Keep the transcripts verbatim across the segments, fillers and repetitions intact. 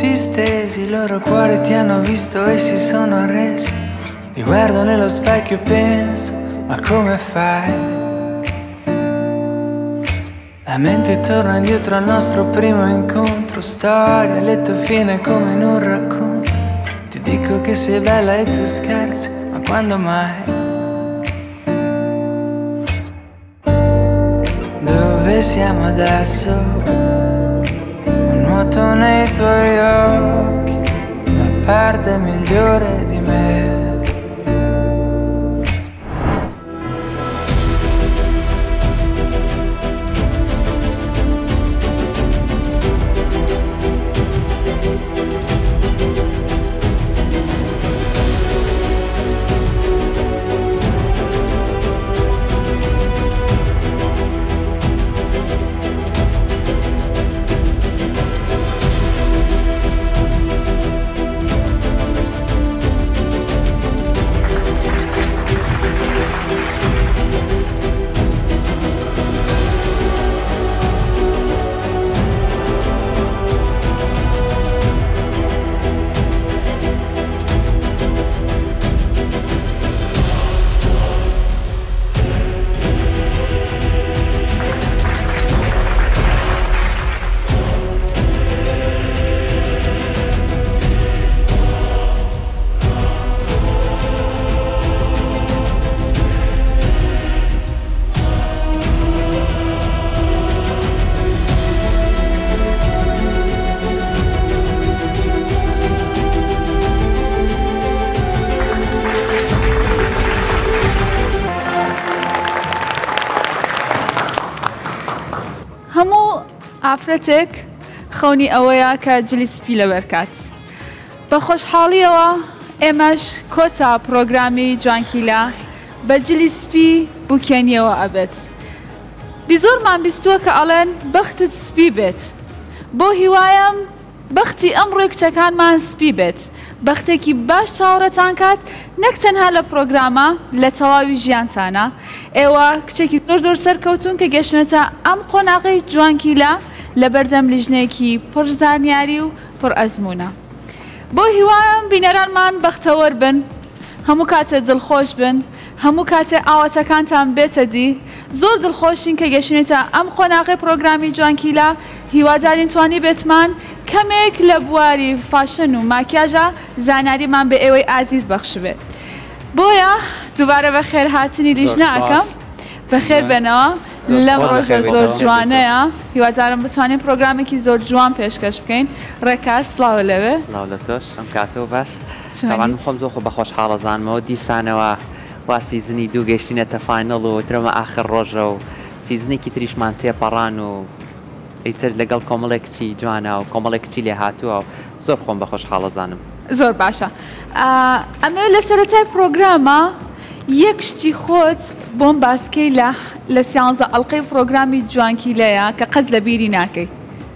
tutti stesi, i loro cuori ti hanno visto e si sono arresi. Mi guardo nello specchio e penso, ma come fai? La mente torna indietro al nostro primo incontro, storia, lieto fine come in un racconto. Ti dico che sei bella e tu scherzi, ma quando mai? Dove siamo adesso? Un nuoto nei tuoi occhi, la parte migliore di me. عفرتك خوني ئەوەیە کە جلی سپی لەبەرکات بە خۆشحاڵیەوە ئێمەش کۆتا پرۆگرامی جوانکیلا بە جلی سپی بووکێنیەوە ئەبێت بی زۆرمان بیستووە کە ئەڵێن بەختت سپی بێت بۆ هیوایەم بەختی ئەمڕۆی کچەکانمان سپی بێت بەختێکی باش چاوەڕێتان کات نەک تەنها لە پرۆگرامە لە تەواوی ژیانتانە ئێوە کچێکی زۆر زۆر سەرکەوتون کە گەشتنێتە ئەم قۆناغی جوانکیلا لە بەردەم لیژنەیەکی پڕ زانیاری و پڕ ئەزموونە بۆ هیوایەم بینەرانمان بەختەوەر بن هەموو کاتێ دڵخۆش بن هەموو کاتێ ئاواتەکانتان بێتە دی زۆر دڵخۆشین کە گەشتنێتە ئەم قۆناغی پرۆگرامی جوانکیلا هیوادارین توانی بێتمان کەمێک لە بواری فاشن و ماکیاژە زانیاریمان بە ئێوەی ئازیز بەخش بێت بۆیە دووبارە بە خێر هاتنی لیژنە ئەکەم بەخێر بێنەوە لەم ڕۆژە زۆر جوانەیە هیوادارم بتوانین پرۆگرامێکی زۆر جوان پێشکەش بکەین ڕێکار سڵاو لەوێ سڵاو لە تۆش ئەم کاتەوە باش تاوان خۆم زۆر خۆ بە خۆشحاڵەزانمەوە دیسانەوە وا سیزنی دوو گەشتینەتە فاینەڵ و ترەمە ئاخر ڕۆژە و سیزنێکی تریشمان تێپەڕان و ئیتر لەگەڵ کۆمەڵێک کچی جوانە و کۆمەڵێک کچی لێ هاتووە و زۆر خۆم بە خۆشحاڵەزانم زۆر باشە ئەمە لە سەرەتای پرۆگرامە یەک شتی خۆت بۆم باسکەی لە سیانزە ئەڵقەی پرۆگرامی جوانکیلەیە کە قەت لە بیری ناکەی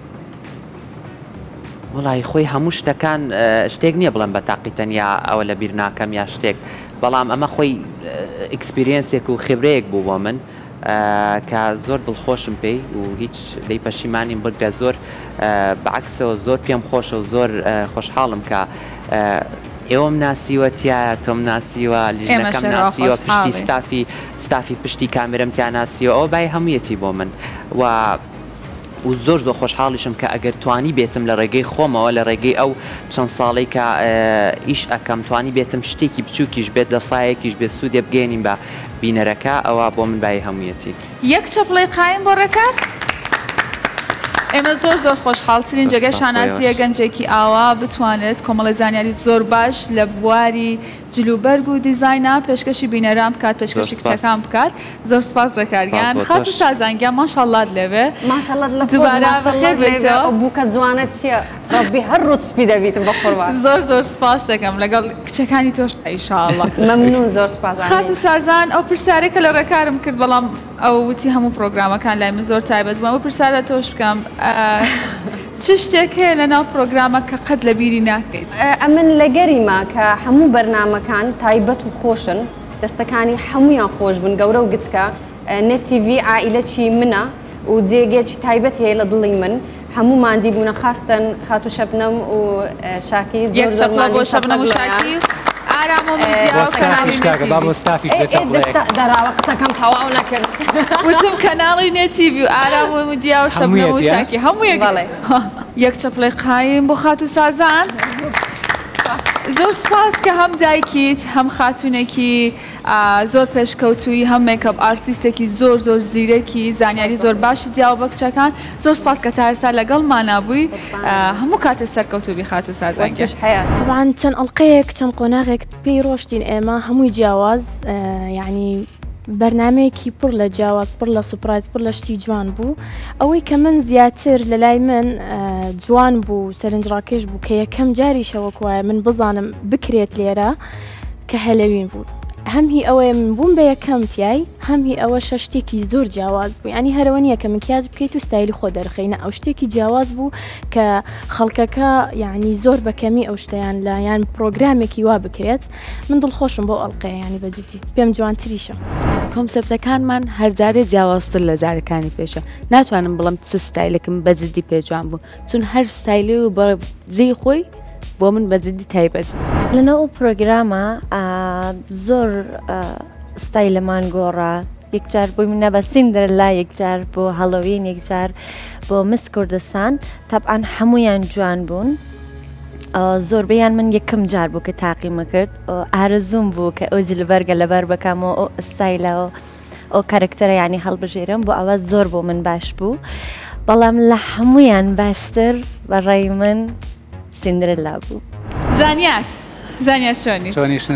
وڵی خۆی هەموو شتەکان شتێک نییە بڵێم بە تاقی تەنیا ئەوە لە بیر ناکەم یا شتێک بەڵام ئەمە خۆی ئەکسپیرینسێک و خبرەیەک بوو بۆ من کە زۆر دڵخۆشم پێی و هیچ دەی پەشیمانیم بگرە زۆر بەعکسەوە زۆر پێم خۆشە و زۆر خۆشحاڵم کە ئێوەم ناسیوەتیایە تۆم ناسیوە لیژنەکەم ناسیوە پشتی ستافی ستافی پشتی کامێرەمتیان ناسیوە ئەوە بای هەموویەتی بۆ من و و زۆر زۆر خۆشحاڵیشم کە ئەگەر توانی بێتم لە ڕێگەی خۆمەوە لە ڕێگەی ئەو چەند ساڵی کە ئیش ئەەکەم توانی بێتم شتێکی بچووکیش بێت لە سایەکیش بێت سوودێ بگەێنین بە بینەرەکە ئەوە بۆ من بای هەموویەتی یەک چەپڵی قایم بۆ ڕێکار ئێمە زۆر زۆر خۆشحاڵترین جێگەی شانازیە گەنجێکی ئاوا بتوانێت کۆمەڵی زانیاری زۆر باش لە بواری جلوبەرگ و دیزاینا پێشکەشی بینەران بکات پێشکەشی کچەکان بکات زۆر سپاس ڕێکارگیان خات و سازانگیان ماشەڵڵات لێوێ ماشەڵڵات لە دووبارە بەخێر بێتەوە ئەو بووکە جوانە چییە ڕەبی هەر ڕوت سپی دەبیتم بە قوربان زۆر زۆر سپاس دەکەم لەگەڵ کچەکانی تۆش ئینشاءڵڵا مەمنون زۆر سپاس خات و سازان ئەو پرسیارێکە لە ڕێکارم کرد بەڵام ئەو وتی هەموو پرۆگرامەکان لای من زۆر تایبەت بووم ئەو پرسیارە تۆش بکەم چ شتێک هەیە لەناو پرۆگرامە کە قەت لە بیری ناکەیت ئەمن لەگەریمە کە هەموو بەرنامەکان تایبەت و خۆشن دەستەکانی هەمویان خۆش بن گەورە و گچکە نێت تیڤی عائیلەکی منە و جێگێکی تایبەت هەیە لە دڵی من هەموومان دیبوونە خاستن خاتو شەبنەم و شاکی زۆر زۆرمان بۆ شەبنەم و شاکی ئارام و دەراوە قسەکەم تەواو نەکرد وتم کەناڵی نێتیڤی و ئارام و مدیا و شەبنەم و شاکی هەموو یەک چەپڵی قایم بۆ خاتو سازان زۆر سپاس کە هەم دایکیت هەم خاتونێکی زۆر پێشکەوتووی هەم میکەپ ئارتیستێکی زۆر زۆر زیرەکی زانیاری زۆر باشی دیاو بە کچەکان زۆر سپاس کە تا ئێستا لەگەڵ مانابووی هەموو کاتێ سەرکەوتوبی خاتو سازانگە طبعاً چەند ئەڵلقەیەک چەند قۆناغێک پێی ڕۆشتین ئێمە هەمووی جیاواز یعنی بەرنمەیەکی پڕ لە جیاواز پڕ لە سوپرایز پڕ لە شتی جوان بوو ئەوەی کە من زیاتر لە لای من جوان بوو سەرنجڕاکێش بوو کە یەکەم جاریشەوە کوایە من بزانم بکرێت لێرە کە هەلەوین بوو هەمهی ئەوەیە من بووم بە یەکەم تیای هەمهی ئەوە شەشتێکی زۆر جیاواز بوو ینی هەرەوە نییە کە مکیاج بکەیت و ستایلی خۆ دەرخینە ئەو شتێکی جیاواز بوو کە خەڵکەکە یعنی زۆر بەکەمی ئەو شتیان لە یان پرۆگرامێکی وا بکرێت من دڵخۆشم بۆ ئەڵلقەیە ینی بەجددی پێم جوانتریشە کۆنسەپتەکانمان هەرجارێ جیاوازتر لە جارەکانی پێشە ناتوانم بڵم چ ستایلێکم بەجددی پێجوان بوو چون هەر ستایلی و بە جێی خۆی بۆ من بەجددی تایبەت لەنەوە پرۆگرامە زۆر ستایلەمان گۆڕا یەکجار بۆی منە بە سیندرەلا یەکجار بۆ هەڵۆوین یەکجار بۆ مس کوردستان تەبعاً هەمویان جوان بوون زۆربەیان من یەکەم جار بوو کە تاقیمە کرد ئارەزوم بوو کە ئەو جلبەرگە لەبەر بکەمەوە ئەو ستایلەوە ئەو کارکتەرە ینی هەڵبژێرم بۆ ئەوە زۆر بۆ من باش بوو بەڵام لە هەمویان باشتر بەڕێی من سیندرەلا بوو زانیار زانیار چۆنی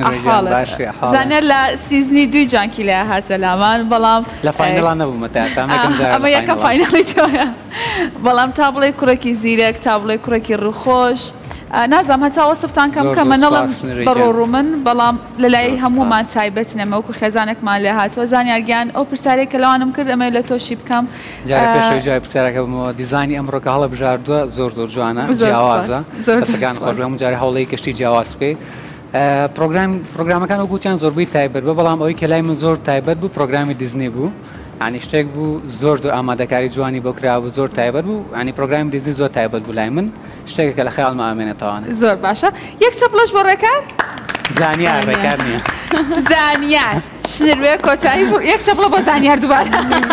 زانیار لە سیزنی دوی جوانکی لە هاتە لامان بەڵام لە فاینەڵان نەبوومە تا ئەمە یەکە فاینەڵی تۆیە بەڵام تا بڵێ کوڕێکی زیرەک تا بڵێ کوڕێکی ڕووخۆش نازام هەتا وەسفتان کەم کە منەڵم بەڕۆڕوو من بەڵام لەلای هەموومان تایبەت نەمەوەکو خێزانێکمان لێ هاتووە زانیارگیان ئەو پرسیارێک کە لەوانم کرد ئەمە لە تۆشی بکەم جای پرسیارەکە بمەوە دیزانی ئەمڕۆکە هەڵە بژاردووە زۆر زۆر جوانە جیاوازە دەستەکان خۆش هەموو جارێ هەوڵەی کەشتی جیاواز بکەیت پرۆگرامەکان و گوتیان زۆربەی تایبەت بە بەڵام ئەوەی کە لای من زۆر تایبەت بوو پرۆگرامی دیزنی بوو ینی شتێک بوو زۆر زۆر ئامادەکاری جوانی بۆ کرابوو زۆر تایبەت بوو ینی پرۆگرامی دیزنی زۆر تایبەت بوو لای من شتێکە لە خەیاڵمە ئامێنێتەوانێت زۆر باشە یەک چەپڵەش بۆ ڕێکار زانیار ڕێکار نییە زانیار شنروێ کۆتایی بوو یەک چەپڵە بۆ زانیار دووبارە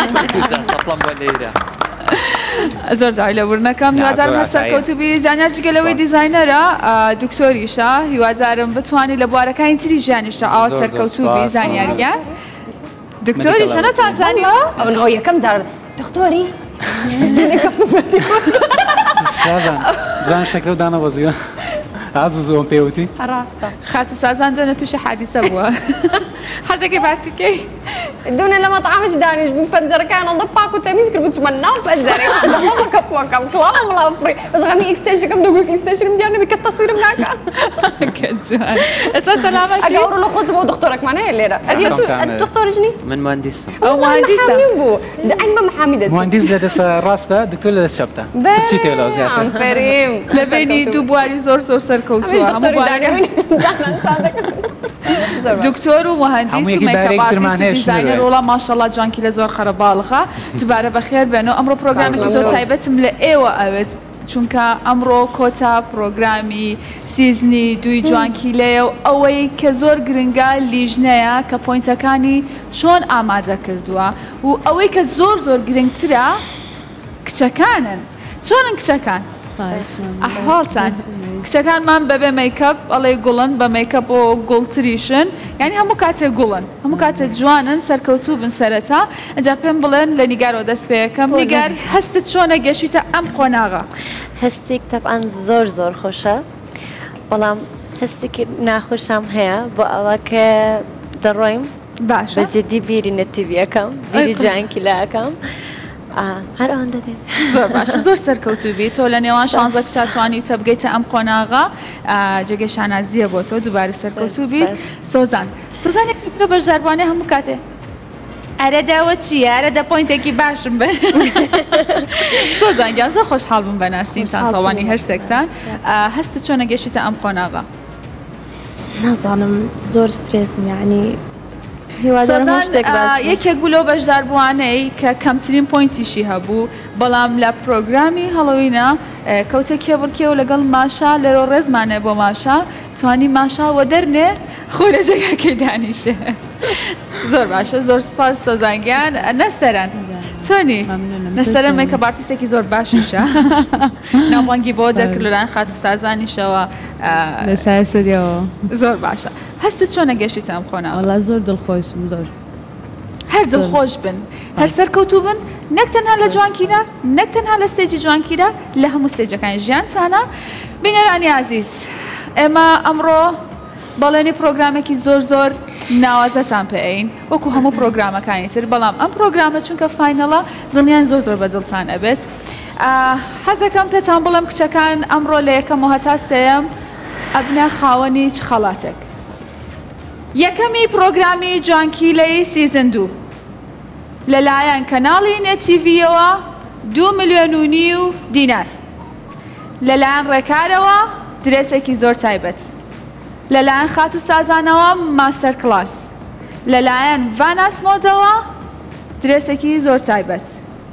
زۆر زای لە ورنەکەم هیوادارم هەر سەرکەوتوبی زانیار جگەلەوەی دیزاینەرە دکتۆریشە هیوادارم بتوانانی لە بوارەکانی تری ژیانیشە ئاوا سەرکەوتوبی زانیارگە دکتۆریشە نەچانزانیەوە ئەوەوە یەکەم جار دکتۆری بزان شەکرە و دانەوەزیوە ئازوو زۆم پێوتی ڕاستە خاتو سازان دوێنە تووشی حادیسە بووە حەزێکی باسیکەی دوێنێ لە مەطعامێکی دانیش بوو پەنجەرەکان ئەوەندە پاک و تەمیز کرد بوو چوومە ناو پەنجەرەیە دەڵام کەپووەکەم کڵاوە مڵاو فڕی بەس غەمی ئێکستێژەکەم دەگوت ئێکستێژم دیار نەبی کەس تەسویرم ناکات کە جوان ئێستا سەلامەتی ئەگە ئەوڕۆ لە خۆت بۆ دکتۆرێکمان هەیە لێرە دکتۆرش نی من مهندسم ئەو مهندسە بوو ئەین بە محامی دەچێت مهندس لە دەست ڕاستە دکتۆر لە دەست چەپتە چی تێلەوە زیاتر فەریم لە بینی دوو بواری زۆر زۆر سەرکەوتووە دکتۆر و مهندس و میکاپ ئارتیست و دیزاینەر وڵام ماشەڵڵا جوانکی لە زۆر خەرەباڵخە دووبارە بەخێر بێنەوە ئەمڕۆ پرۆگرامێکی زۆر تایبەتم لە ئێوە ئەوێت چونکە ئەمڕۆ کۆتا پرۆگرامی سیزنی دوی جوانکی لێە و ئەوەی کە زۆر گرنگە لیژنەیە کە پۆینتەکانی چۆن ئامادە کردووە و ئەوەی کە زۆر زۆر گرنگترە کچەکانن چۆنن کچەکان ئەحواڵتان کچەکانمان بەبێ میکەپ ئەڵێ گوڵن بە میکەپ و گوڵتریشن یعنی هەموو کاتێک گوڵن هەموو کاتێک جوانن سەرکەوتوو بن سەرەتا ئەجا پێم بڵێن لە نیگارەوە دەست پێیەکەم نیگار هەستت چۆنە گەشتیتە ئەم قۆناغا هەستێک تەبعاً زۆر زۆر خۆشە بەڵام هەستێکی ناخۆشام هەیە بۆ ئەوە کە دەڕۆیم باشە بەجددی بیری نەتیڤیەکەم بیری جوانکی لاەکەم هەر ئەوەندە دێ زۆر باشە زۆر سەرکەوتوبی تۆ لە نێوان شانزە کچاتوانی تە بگەیتە ئەم قۆناغا جێگەی شانازیە بۆ تۆ دووبارە سەرکەوتوبی سۆزان سۆزانێک لە بەشداربوانێ هەموو کاتێ ئەرە داوە چیە ئەرە دە پۆینتێکی باشم بن سۆزانگیان زۆر خۆشحاڵ بووم بەناسیمتان ساوانی هەر سێکتان هەستە چۆنە گەشتیتە ئەم قۆناغا نازانم زۆر سترێسم یعنی یەکێک بوو لەو بەشداربووانەی کە کەمترین پۆینتیشی هەبوو بەڵام لە پرۆگرامی هەڵۆوینە کەوتە کێبڕکێ و لەگەڵ ماشا لەرۆ ڕێزمانێ بۆ ماشا توانی ماشا وە دەرنێ خۆی لە جێگاکەی دانیشتێ زۆر باشە زۆر سپاس سۆزانگیان نەستەران چۆنی نەستەرمێک کە بارتیستێکی زۆر باشیشە ناوەنگی بۆ دەرکرد لەلایەن خات و سازانیشەوە لەسای سەریەوە زۆر باشە هەستت چۆنە گەشتی تام خۆناوە وەڵا زۆر دڵخۆشم زۆر هەر دڵخۆش بن هەر سەرکەوتوو بن نەک تەنها لە جوانکیرە نەک تەنها لە ستێجی جوانکیرە لە هەموو ستێجەکانی ژیانتانە بینەرانی عزیز ئێمە ئەمڕۆ بەڵێنی پرۆگرامێکی زۆر زۆر ناوازەتان پێین وەکو هەموو پرۆگرامەکانی تر بەڵام ئەم پرۆگرامە چونکە فاینەڵە دڵنیان زۆر زۆر بەدڵتان ئەبێت حەزەکەم پێتان بڵێم کچەکان ئەمڕۆ لە یەکەم و هەتا سێەم ئەبنە خاوەنی چ خەڵاتێک یەکەمی پرۆگرامی جوانکیلەی سیزن دوو لەلایەن کەناڵی نێتیڤیەوە دوو ملیۆن و نیو دینار لەلایەن ڕێکارەوە درێسێکی زۆر تایبەت لەلایەن خات و سازانەوە ماستەر کلاس لەلایەن ڤاناس مۆدەوە درێسێکی زۆر تایبەت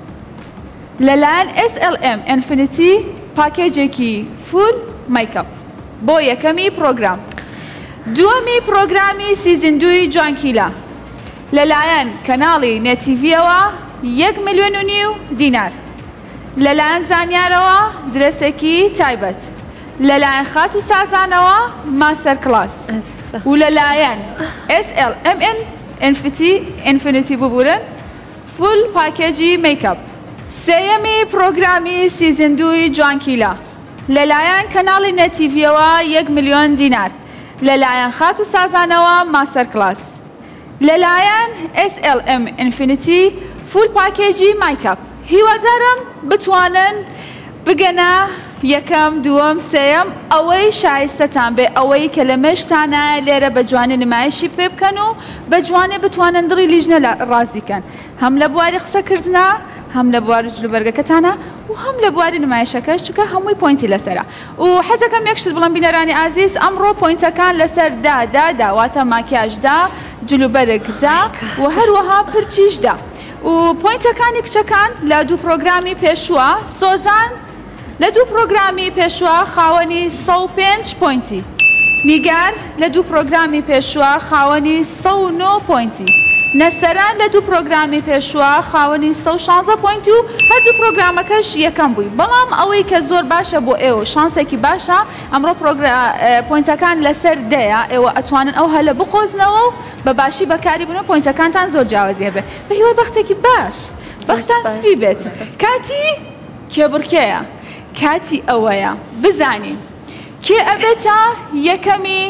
لەلایەن ئێس ئێل ئێم ئینفینیتی پاکێجێکی فول میکەپ بۆ یەکەمی پرۆگرام دووەمی پرۆگرامی سیزن دووی جوانکیلە لەلایەن کەناڵی نێتیڤیەوە یەک ملیۆن و نیو دینار لەلایەن زانیارەوە درێسێکی تایبەت لەلایەن خات و سازانەوە ماستەر کلاس و لەلایەن ئێس ئێل ئێم ئێن ئینفینیتی ببورن فول پاکێجی میکەپ سێیەمی پرۆگرامی سیزن دووی جوانکیلە لەلایەن کەناڵی نێتیڤیەوە یەک ملیۆن دینار لەلایەن خات و سازانەوە ماستەر کلاس لەلایەن ئێس ئێل ئێم ئینفینیتی فول پاکێجی میکەپ هیوادارم بتوانن بگەنە یەکەم دووەم سێەم ئەوەی شایستەتان بێ ئەوەی کە لە مێشتانایە لێرە بە جوانێ نمایشی پێ بکەن و بە جوانێ بتوانن دڵی لیژنە ڕازیکەن هەم لە بواری قسەکردنا هەم لە بواری جلوبەرگەکەتانە و هەم لە بواری نمایشەکەش چونکە هەمووی پۆینتی لەسەرە و حەزەکەم یەکشت بڵم بینەرانی ئازیز ئەمڕۆ پۆینتەکان لەسەر دا دا داواتە ماکیاژدا جلوبەرگدا و هەروەها پرچیشدا و پۆینتەکانی کچەکان لە دوو پرۆگرامی پێشووە سۆزان لە دوو پرۆگرامی پێشووە خاوەنی سە و پێنج پۆینتی نیگار لە دوو پرۆگرامی پێشووە خاوەنی سە و نۆ پۆینتی نەستەران لە دوو پرۆگرامی پێشووە خاوەنی سە و شانزە پۆینتی و هەردوو پرۆگرامەکەش یەکەم بووی بەڵام ئەوەی کە زۆر باشە بۆ ئێوە شانسێکی باشە ئەمڕۆ پۆینتەکان لەسەر دەیە ئێوە ئەتوانن ئەو هەلە بقۆزنەوە و بە باشی بەکاری بنەوە پۆینتەکانتان زۆر جیاوازیە بێت بە هیوای بەختێکی باش بەختان سپی بێت کاتی کێبڕکێیە کاتی ئەوەیە بزانین کێ ئەبێتە یەکەمی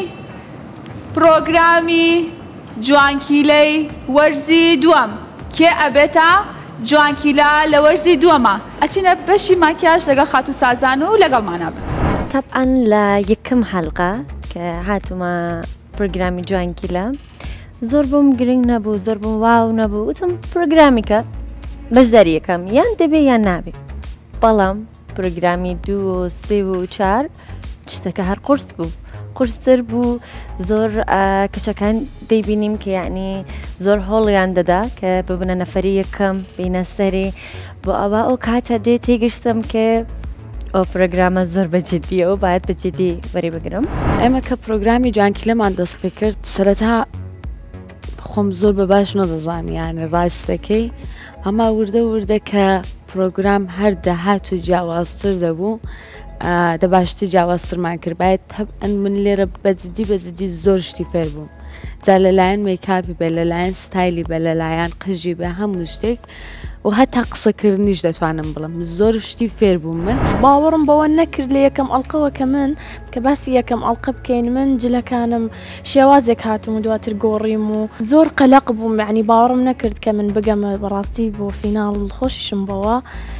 پرۆگرامی جوانکیلەی وەرزی دووەم کێ ئەبێتە جوانکیلا لە وەرزی دووەمە ئەچینە بەشی ماکیاژ لەگەڵ خات و سازان و لەگەڵمانە بن طبعا لە یەکەم حەڵقە کە هاتوومە پرۆگرامی جوانکیلە زۆر بۆم گرنگ نەبوو زۆر بۆم واو نەبوو وتم پرۆگرامیکە بەشداری یەکەم یان دەبێ یان نابێ بەڵام پرۆگرامی دوو و سێ و چار شتەکە هەر قورس بوو قورستر بوو زۆر کچەکان دەیبینیم کە یعنی زۆر هۆڵیان دەدا کە ببنە نەفەری یەکەم بینە سەری بۆ ئەوە ئەو کاتە دێ تێگەشتم کە ئەو پرۆگرامە زۆر بەجددیە و باید بەجددی وەری بگرم ئێمە کە پرۆگرامی جوانکیلەمان دەست پێ کرد سەرەتا خۆم زۆر بە باش نەدەزانی یانە ڕاستەکەی ئەما وردە وردە کە پرۆگرام هەر دەهات و جیاوازتر دەبوو دە باشتی جیاوازترمان کرد باید تەبعەن من لێرە بەجددی بەجددی زۆر شتی فێر بووم جا لەلایەن میکاپی بێ لەلایەن ستایلی بێ لەلایەن قژی بێ هەموو شتێک و هەتا قسەکردنیش دەتوانم بڵم زۆر شتی فێر بووم من باوەڕم بەوە نەکرد لە یەکەم ئەڵلقەوە کە من کە باسی یەکەم ئەڵلقە بکەین من جلەکانم شێوازێک هاتم و دواتر گۆڕیم و زۆر قەلق بووم یعنی باوەڕم نەکرد کە من بگەمە بەڕاستی بۆ فیناڵ خۆشیشم بەوە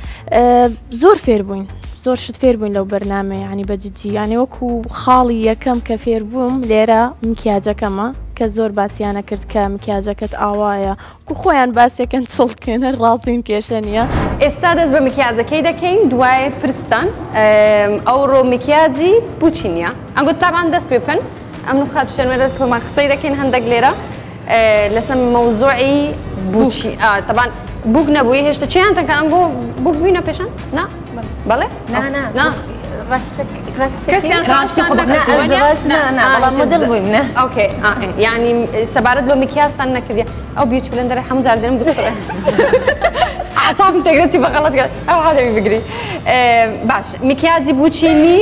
زۆر فێر بووین زۆر شت فێر بووین لەو بەرنامە ینی بەجددی یانێ وەکو خاڵی یەکەم کە فێر بووم لێرە مکیاجەکەمە کە زۆر باسییانە کرد کە مکیاجەکەت ئاوایە و خۆیان باسیەکەن چڵکەنە ڕاستین کێشە نیە ئێستا دەست بە مکیاجەکەی دەکەین دوای پرستان ئەو ڕۆ مکیاجی بچینە ئەنگوت تاوان دەست پێ بکەن ئەم خات شەرمێرە تۆمان قسەی دەکەین هەندێک لێرە لسم موضوعي بوشي اه طبعا بوك نبوي هشتا چیان تا کام بو بوک بینا پیشن نه بله نه نه نه راستك راستك كسيان راستي خب نه نه نه والله موديل بويم نه اوكي اه يعني سبارد لو مكياج تاعنا كذا او بيوتي بلندر حمود زاردين بصره اعصابي تقدرتي بغلط او هذا بيجري باش مكياجي بوتشيني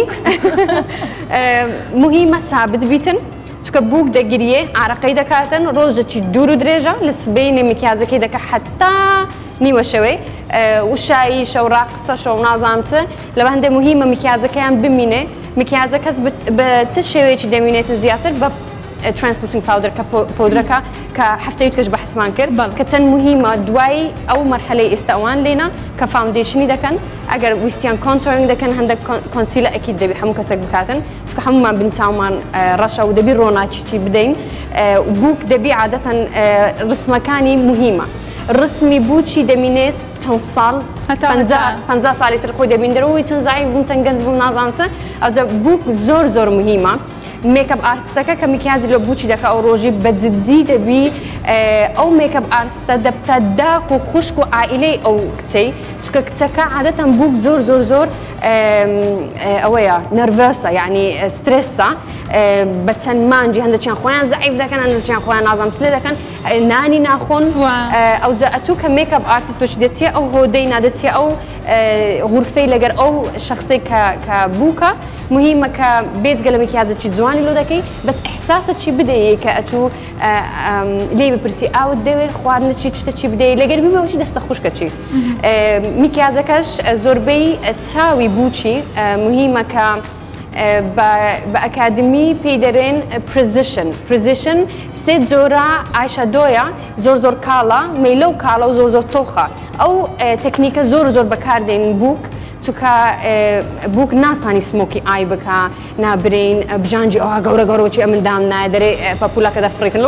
مهمه ثابت بيتن چکە بووک دەگیریێ عراقەی دەکاتن ڕۆژێکی دوور و درێژە لە سبەینێ میکیازەکەی دەکە حتا نیوە شەوەی و شایی شە و ڕاقسە شە و نازانم چ لەوە هەندێک مهمە میکیازەکەیان بمینێ میکیازە کەس بە چ شێوەیەکی دەمینێتە زیاتر بە ترانسلوسینگ پاودر کە پۆدرەکە کە هەفتەی توێش بەحسمان کرد کە چەند مهمە دوای ئەو مەرحەلەی ئێستا ئەوان لێنە کە فاوندیشنی دەکەن ئەگەر ویستیان کۆنتۆرینگ دەکەن هەندێک کۆنسیلە ئەکید دەبێت هەموو کەسێک بکاتن چونکە هەمومان بنچاومان ڕەشە و دەبی ڕۆناچی بدەین بووک دەبی عادەتەن ڕسمەکانی مهمە ڕسمی بووچی دەمینێت چەند ساڵ پەنجا ساڵی تر خۆی دەبین دەرەوەی چەند زای بووم چەند گەنج بووم نازانم چ ئەوجا بووک زۆر زۆر مهمە میکاپ ئارتستەکە کە میکیازی لە بووچی دەکا ئەو ڕۆژی بەجددی دەبی ئەو میکاپ ئارتستە دەبتە داک و خوشک و عائیلەی ئەو کچەی چونکە کچەکە عادەتەن بووک زۆر زۆر زۆر ئەوەیە نەرڤۆسە یعنی سترێسە بە چەند مانجی هەندێکیان خۆیان زەعیف دەکەن هەندێکیان خۆیان نازانم چ لێ دەکەن نانی ناخۆن ئەوجا ئەتوو کە میکاپ ئارتیست تۆشی دەچیە ئەو هۆدەی نادەچیە ئەو غورفەی لەگەر ئەو شخصی کە بووکە مهمە کە بێجگە لە میکیازێکی جوانی لۆ دەکەی بەس ئەحساسەکی بدەیە کە ئەتوو لێ بپرسی ئاوت دەوێ خواردنەچی چتەچی بدەیت لەگەر بیبەوەشی دەستە خوشکەچی میکیازەکەش زۆربەی چاوی بووچی مهمە کە بە ئەکادمی پێی دەرێن پرزیشن پرزیشن سێ جۆرە ئایشەدۆیە زۆر زۆر کاڵە مەیلە و کاڵە و زۆر زۆر تۆخە ئەو تەکنیکە زۆر زۆر بەکاردێن بووک چونکە بووک ناتانی سمۆکی ئای بکە نابرین بژانجی ئەوە گەورە گەورەوەچی ئەمندام نایە دەرێ پەپولەکە دەفڕێکن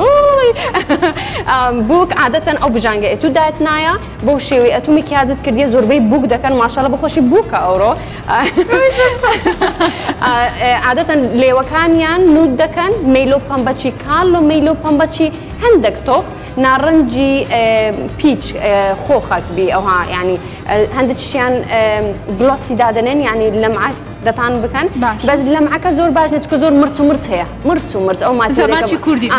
بووک عادەتەن ئەو بژانگە ئەتوو دایت نایە بەو شێوەی ئەتوو میکیازت کردیە زۆربەی بووک دەکەن ماشەڵە بەخۆشی بووکە ئەوڕۆ عادەتەن لێوەکانیان نوود دەکەن مەیلۆ پەمبەچی کاڵ و مەیلۆ پەمبەچی هەندێک تۆخ ناڕەنجی پیچ خۆخەک بی ئەوها ینی هەندێکیان گلۆسی دادنێن ینی لەمعەت دەتان بکەن بەس لەمعەکە زۆر باش نێت چکە زۆر مرچ و مرچ هەیە مرچ و مرچ ئەو ماچی کوردی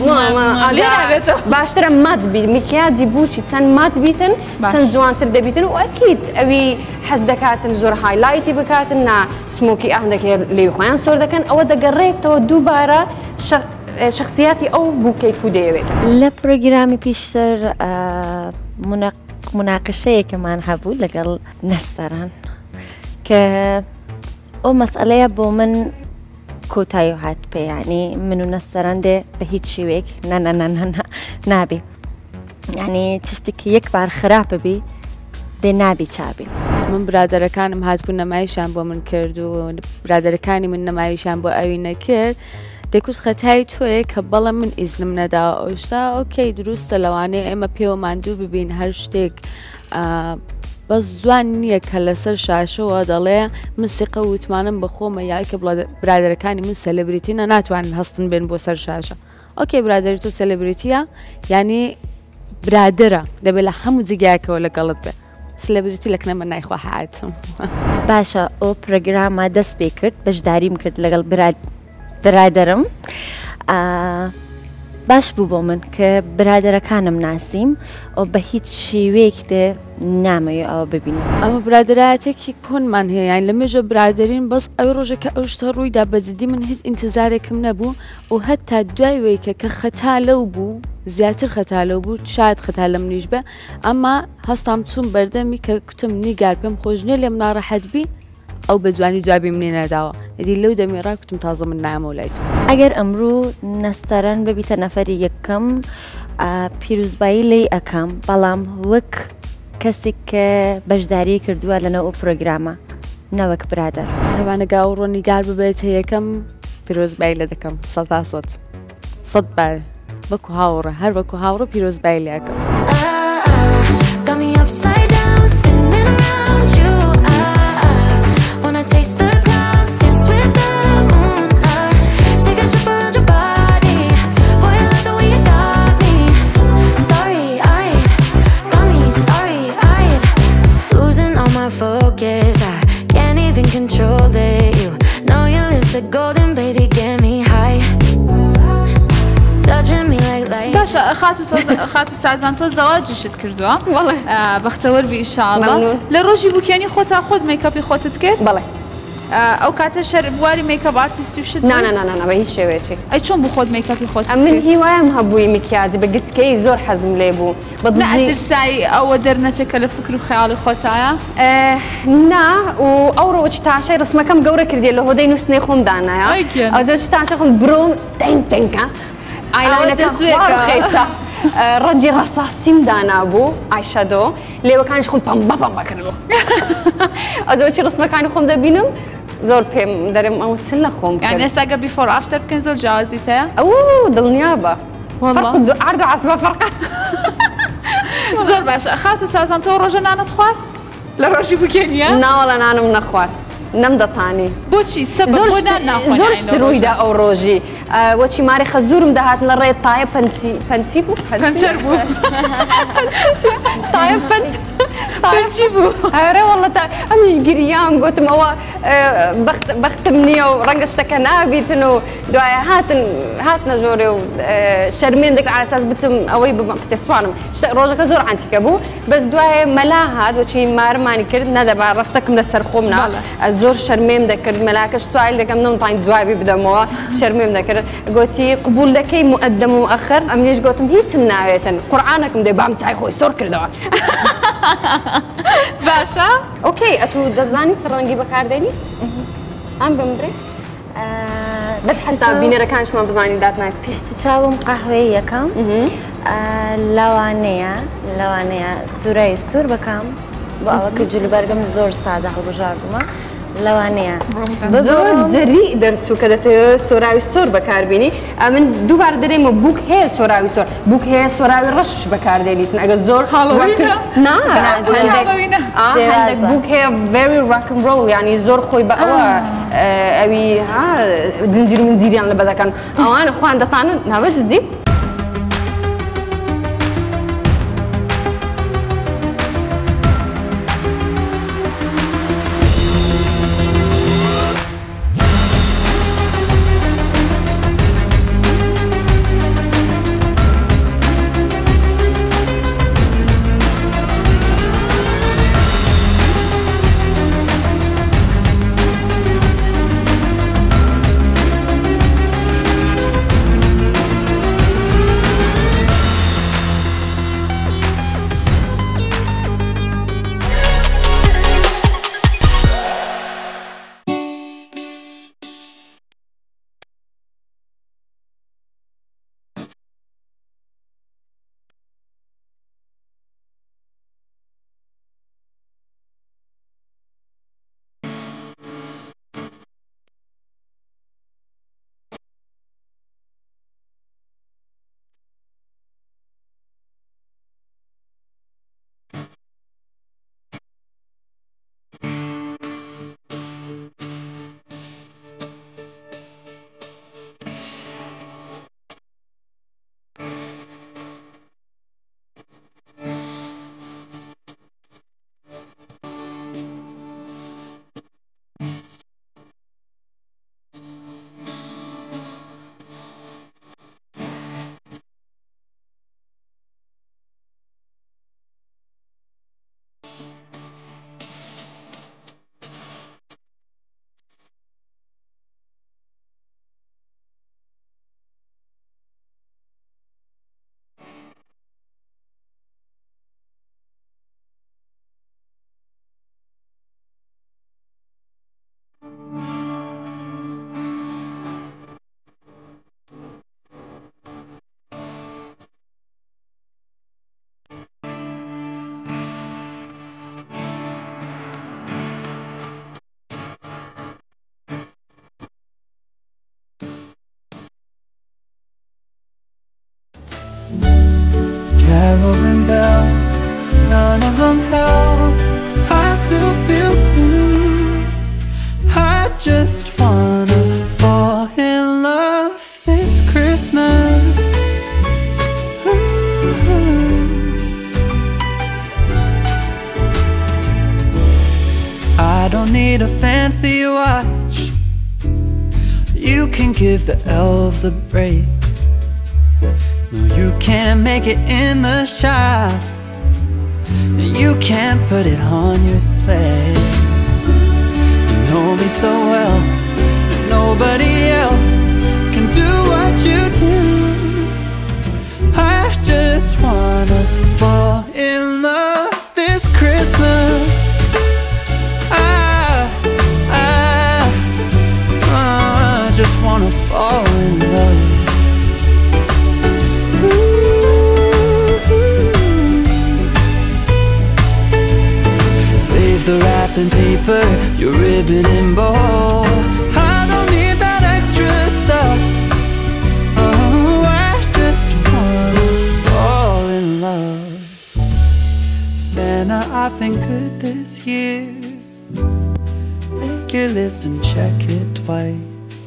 باشترە مات بی میکیازی بووشی چەند مات بیتن چەند جوانتر دەبیتن و ئەکید ئەوی حەز دەکاتن زۆر هایلایتی بکاتن نا سمۆکی ئاهەندێک لێوی خۆیان سۆر دەکەن ئەوە دەگەڕێتەوە دووبارە شخصیاتی ئەو بووکەی کو دەیەوێت لە پرۆگرامی پیشتر مناقشەیەکمان هەبوو لەگەڵ نەستەران کە ئەو مەسئلەیە بۆ من کۆتایی هات پێ یعنی من و نەستەران دێ بە هیچ شێوەیەک نابێ یعنی تشتێکی یەک بار خراپە بێ دێ نابێ چابێ من برادەرەکانم هاتبوو نەمایشان بۆ من کرد و برادەرەکانی من نەمایشان بۆ ئەوی نەکرد دەکوت خەتای تۆیە کە بەڵام من ئیزنم نەداوە ئەوشتا ئۆکەی دروستە لەوانەیە ئێمە پێوە ماندوو ببین هەر شتێک بەس جوان نییە کە لەسەر شاشەوە دەڵێ من سیقە وتمانم بەخۆمە یاکە برادەرەکانی من سەلەبریتینە ناتوانن هەستن بێن بۆ سەر شاشە ئۆکەی برادری تۆ سەلەبریتیە ینی برادرە دەبێت لە هەموو جگایکەوە لەگەڵت بێ سلەبریتی لەکنەمە نایخوا حاتم باشە ئەو پرۆگرامە دەست پێ کرد بەشداریم کرد لەگەڵ برادرم باش بوو بۆ من کە برادەرەکانم ناسیم ئەو بە هیچ شێوەیەک دێ نامەوێت ئەوە ببینم ئەمە برادرایەتێکی کۆنمان هەیە یان لە مێژە برادرین بەس ئەوی ڕۆژێکە ئەو شتە ڕوویدا بەجددی من هیچ ئینتزارێکم نەبوو و هەتا دوایوەیەکە کە خەتا لەو بوو زیاتر خەتا لەو بوو شاید خەتا لە منیش بێ ئەمما هەستام چوون بەردەمی کە کتم نیگار پێم خۆشنێ لێم ناڕەحەت بی ئەو بە جوانی جوابی منێ نەداوە ئەدی لەو دەمێڕا کوتم تازە من نامە وڵایت ئەگەر ئەمڕوو نەستەران ببیتە نەفەری یەکەم پیرۆزبایی لی ئەەکەم بەڵام وەک کەسێک کە بەشداری کردووە لەنەو ئەو پرۆگرامە نەوەک برادەر تەوانەگا و ڕۆنیگار ببێتە یەکەم پیرۆزبایی لە دەکەم سەد سەد سەد بار وەکو هاوڕە هەر وەکو هاوڕە پیرۆزبایی لێ ئەەکەم خاتو خاتو سازان تۆ زەواجیشت کردووە بەختەوەر بی ئینشاءالله لە ڕۆژی بووکێنی خۆتا خۆت میکاپی خۆتت کرد بەڵێ ئەو کاتە شەر بواری میکاپ ئارتیستی وشت نانانانە بە هیچ شێوەیەکی ئەی چۆن بوو خۆت میکاپی خۆت من هیوایم هەبووی میکیاجی بە گچکەی زۆر حەزم لێ بوو بەدرسایی ئەوە دەرنەچێکە لە فکر و خەیاڵی خۆتایە نا و ئەو ڕۆژ تاشەی ڕسمەکەم گەورە کردی لە هۆدەی نووسنێ خۆم دانایە ئەو زۆر تاشە خۆم برۆم دەین تەنکە ئایلانەکە خێتە ڕەنجی ڕەساسیم دانابوو ئایشەدۆ لێوەکانیش خۆم پەمبە پەمبە کردبوو ئەوزۆرچی ڕسمەکانی خۆم دەبینم زۆر پێم دەرێم ئەو چن لە خۆم یعنی ئێستاگە بیفۆر ئافتەر بکەین زۆر جیاوازیت هەیە ئەو دڵنیابە ئارد و عەسبە فەرقە زۆر باشە خاتو سازان تۆ ڕۆژە نانت خوارد لە ڕۆژی بووکێنیە ناوەڵە نانم نەخوارد نەمدەتانی بۆچی زۆر شت ڕوویدا ئەو ڕۆژی وەچی ماری خەزوورم دەهاتن لە ڕێ تایە پەنچی بوو پەنچەر بوو تایە پەنچ پەنچی بوو هەرێ وەڵە تا ئەمیش گریام گوتم ئەوە بەختم نییە و ڕەنگە شتەکە نابیتن و دوایە هاتن هاتنە زۆرێ و شەرمێن دەکرد على ئەساس بتم ئەوەی ببم تێسوانم ڕۆژەکە زۆر عەنتیکە بوو بەس دوایە مەلا هات وەچی مارمانی کرد نەدەبا ڕەفتەکەم لەسەر خۆمنا زۆر شەرمێم دەکرد مەلاکەش سوال دەکەم نەمتوانی جوابی بدەمەوە شەرمێم دەکرد گوتی قبول دەکەی مؤدەم و ئەخر ئەمنیش گوتم هیچم ناوێتن قورئانەکەم دێ بام چای خۆی سۆر کردەوە باشە ئۆکەی ئەتوو دەزانی چ ڕەنگی بەکاردێنی ئەم بمبرێ بەس حتا بینەرەکانشمان بزانی داد نایت پشتی چاوم قەهوەی یەکەم لەوانەیە لەوانەیە سوورەی سوور بکەم بۆ ئەوەکە جلوبەرگەم زۆر سادە هەڵبژاردومە لەوانەیە زۆر جەری دەرچوو کە دەتەوێت سۆراوی سۆر بەکاربیێنی من دووبار دەرێمە بووک هەیە سۆراوی سۆر بووک هەیە سۆراوی ڕەشش بەکاردێنیتن ئەگە زۆر هەندێک بووک هەیە very rock and roll یعنی زۆر خۆی بە ئەوە ئەوی جنجیر منجیریان لە بەدەکەن ئەوانە خۆیان دەتانن ناوەت دیت Carols and bells, none of them help. I feel blue. I just wanna fall in love this Christmas. Mm-hmm. I don't need a fancy watch. You can give the elves a break. No, you can't make it in the shop, and you can't put it on your sled. You know me so well that nobody else can do what you do. I just wanna fall in love this Christmas. I, I, I just wanna fall in love. Save the wrapping paper, your ribbon and bow. I don't need that extra stuff. Oh, I just wanna fall in love. Santa, I've been good this year. Make your list and check it twice.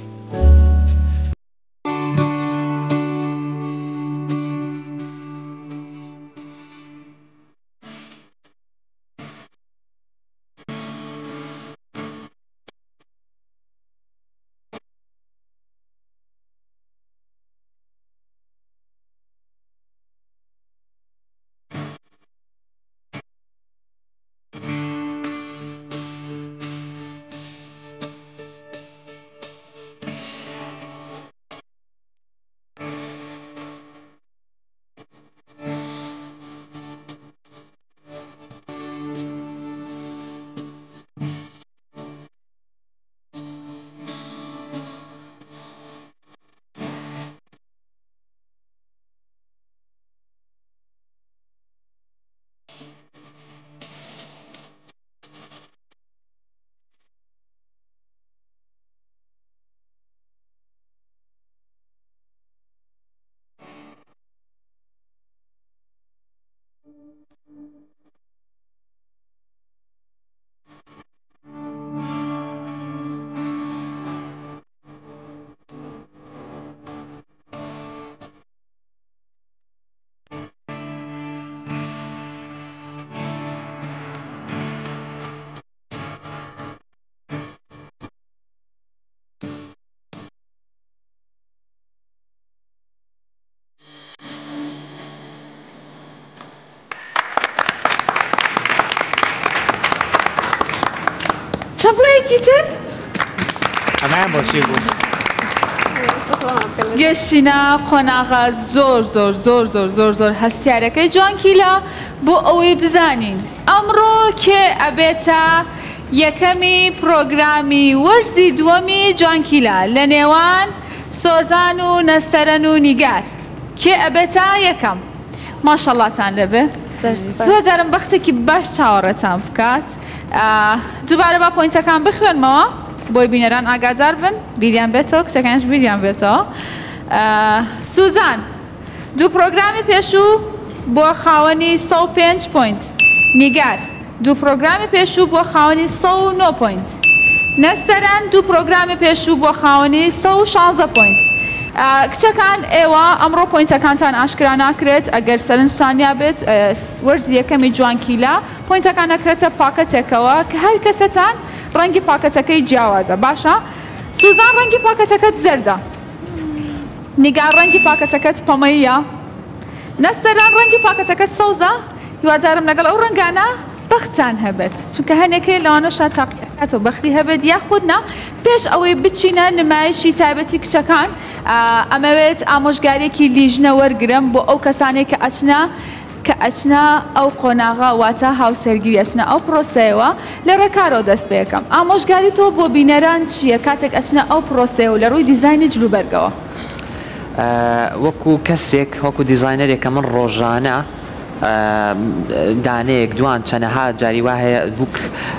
چەپڵەیەکی تر ئەمایان بۆچی بوو گەشتینە قۆناغا زۆر زۆر زۆر زۆر زۆر زۆر هەستیارەکەی جوانکیلا بۆ ئەوەی بزانین ئەمڕۆ کێ ئەبێتە یەکەمی پرۆگرامی وەرزی دووەمی جوانکیلا لە نێوان سۆزان و نەستەرەن و نیگار کێ ئەبێتە یەکەم ماشەڵڵاتان لەبێ زۆر جارم بەختێکی باش چاوەڕێتان بکات دووبارە با پۆینتەکان بخوێنمەوە بۆی بینەران ئاگادار بن بیریان بێتەوە کچەکانش بیریان بێتەوە سوزان دوو پرۆگرامی پێشوو بۆ خاوەنی سە و پێنج پۆینت نیگار دوو پرۆگرامی پێشوو بۆ خاوەنی سە و نۆ پۆینت نەستەران دوو پرۆگرامی پێشوو بۆ خاوەنی سە و شانزە پۆینت کچەکان ئێوە ئەمڕۆ پۆینتەکانتان ئاشکرا ناکرێت ئەگەر سەرنجتانیا بێت وەرزی یەکەمی جوانکیلا پۆینتەکان نەکرێتە پاکەتێکەوە کە هەر کەسەتان ڕەنگی پاکەتەکەی جیاوازە باشە سوزان ڕەنگی پاکەتەکەت زەردە نیگار ڕەنگی پاکەتەکەت پەمەیە نەستەران ڕەنگی پاکەتەکەت سەوزە هیوادارم لەگەڵ ئەو ڕەنگانە بەختان هەبێت چونکە هەنێکەی لەوانەشە تاقیەکاتەوە بەختی هەبێت یاخودنا پێش ئەوەی بچینە نمایشی تایبەتی کچەکان ئەمەوێت ئامۆژگارێکی لیژنە وەرگرم بۆ ئەو کەسانێک کە ئەچنە کە ئەچنە ئەو قۆناغا واتە هاوسەرگیری ئەچنە ئەو پرۆسەیەوە لە ڕێکارەوە دەست پێ یەکەم ئامۆژگاری تۆ بۆ بینەران چییە کاتێک ئەچنە ئەو پرۆسەیە و لە ڕووی دیزاینی جلوبەرگەوە وەکو کەسێک وەکو دیزاینەرێکە من ڕۆژانە دانەیەک دوان چەنەها جاری وا هەیە بووک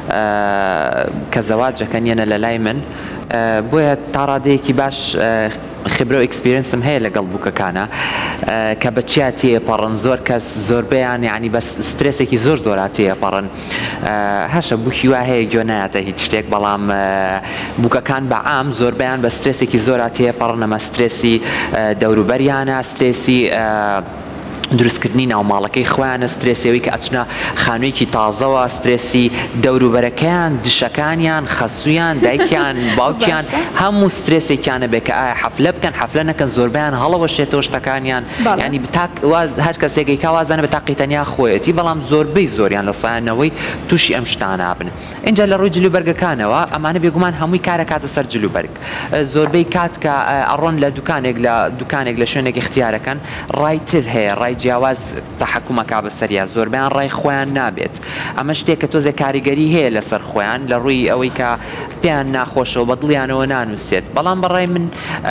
کە زەواجەکەنیەنە لە لای من بۆیە تا ڕادەیەکی باش خبرە و ئەکسپیرێنسم هەیە لەگەڵ بووکەکانە کە بەچیا تێپەڕن زۆر کەس زۆربیان یعنی بە سترێسێکی زۆر زۆرا تێپەڕن هەشە بووکی وا هەیە گوێ نایەتە هیچ شتێک بەڵام بووکەکان بەعام زۆربیان بە سترێسێکی زۆرا تێپەڕن ئەمە سترێسی دەوروبەریانە سترێسی دروستکردنی ناوماڵەکەی خۆیانە سترێسیەوەی کە ئەچنە خانوویەکی تازەوە سترێسی دەوروبەرەکەیان دشەکانیان خەسوویان دایکیان باوکیان هەموو سترێسێکیانە بێ کە ئایا حەفلە بکەن حەفلە نەکەن زۆربیان هەڵەوەشێتەوە شتەکانیان ینی هەر کەسێکی وازانە بە تاقیتەنیا خۆیەتی بەڵام زۆربەی زۆریان لە سایانەوەی تووشی ئەم شتانە بن. اینجا لە ڕووی جلوبەرگەکانەوە ئەمانە بێگومان هەمووی کارە کاتە سەر جلوبەرگ زۆربەی کات کە ئەڕۆن لە دوکانێک لە دوکانێک لە شوێنێکی اختیارەکەن ڕایتر هەیە ڕای جیاواز تحکومەکە بەسەریا زۆربیان ڕای خۆیان نابێت ئەمە شتێک کە تۆزێک کاریگەری هەیە لەسەر خۆیان لە ڕووی ئەوەی کە پێیان ناخۆشەوە بە دڵیانەوە نانووسێت بەڵام بەڕای من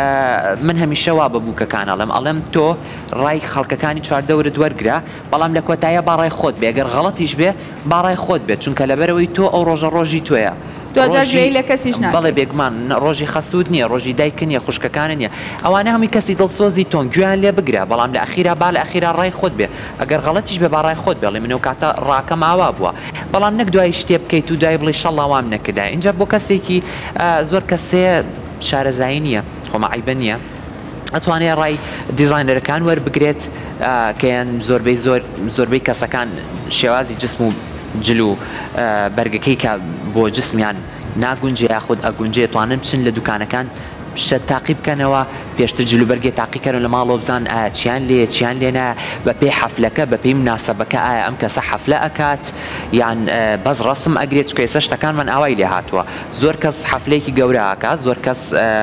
من هەمیشە وا بەبووکەکان ئەڵێم ئەڵێم تۆ ڕای خەڵکەکانی چواردەورت وەرگرە بەڵام لە کۆتاییە باڕای خۆت بێ ئەگەر غەڵەتیش بێ باڕای خۆت بێت چونکە لەبەرەوەی تۆ ئەو ڕۆژە ڕۆژی تۆیە لە کەسیش بەڵێ بێگومان ڕۆژی خەسوود نییە ڕۆژی دایکن نیە خوشکەکانە نییە ئەوانە هەمی کەسی دڵسۆزی تۆن گویان لێ بگرە بەڵام لە ئەخیرا با لە ئەخیرا ڕای خۆت بێ ئەگەر غەڵەتیش بێ باڕای خۆت بێڵێ منەوە کاتە ڕاکەم ئاوا بووە بەڵام نەک دوای شتێ بکەیت و دوای بڵێ شەڵڵا وام نەکردا اینجا بۆ کەسێکی زۆر کەسێ شارەزایی نییە خۆمەعیبە نییە ئەتوانێت ڕای دیزاینەرەکان وەربگرێت کەیان زۆربەی زۆر زۆربەی کەسەکان شێوازی جسم و جلو بەرگەکەی کە بۆ جسمیان ناگونجێ یاخود ئەگونجێ توانن بچن لە دوکانەکان شت تاقی بکەنەوە پێشتر جلوبەرگێ تاقیکردن لە ماڵەوە بزان ئایا چیان لێ چیان لێنە بە پێی حەفلەکە بە پێی مناسەبەکە ئایا ئەم کەسە حەفلە ئەکات یان بەس ڕەسم ئەگرێت چکە ئێستا شتەکانمان ئاوای لێ هاتووە زۆر کەس حەفلەیەکی گەورە ئەکات زۆر کەس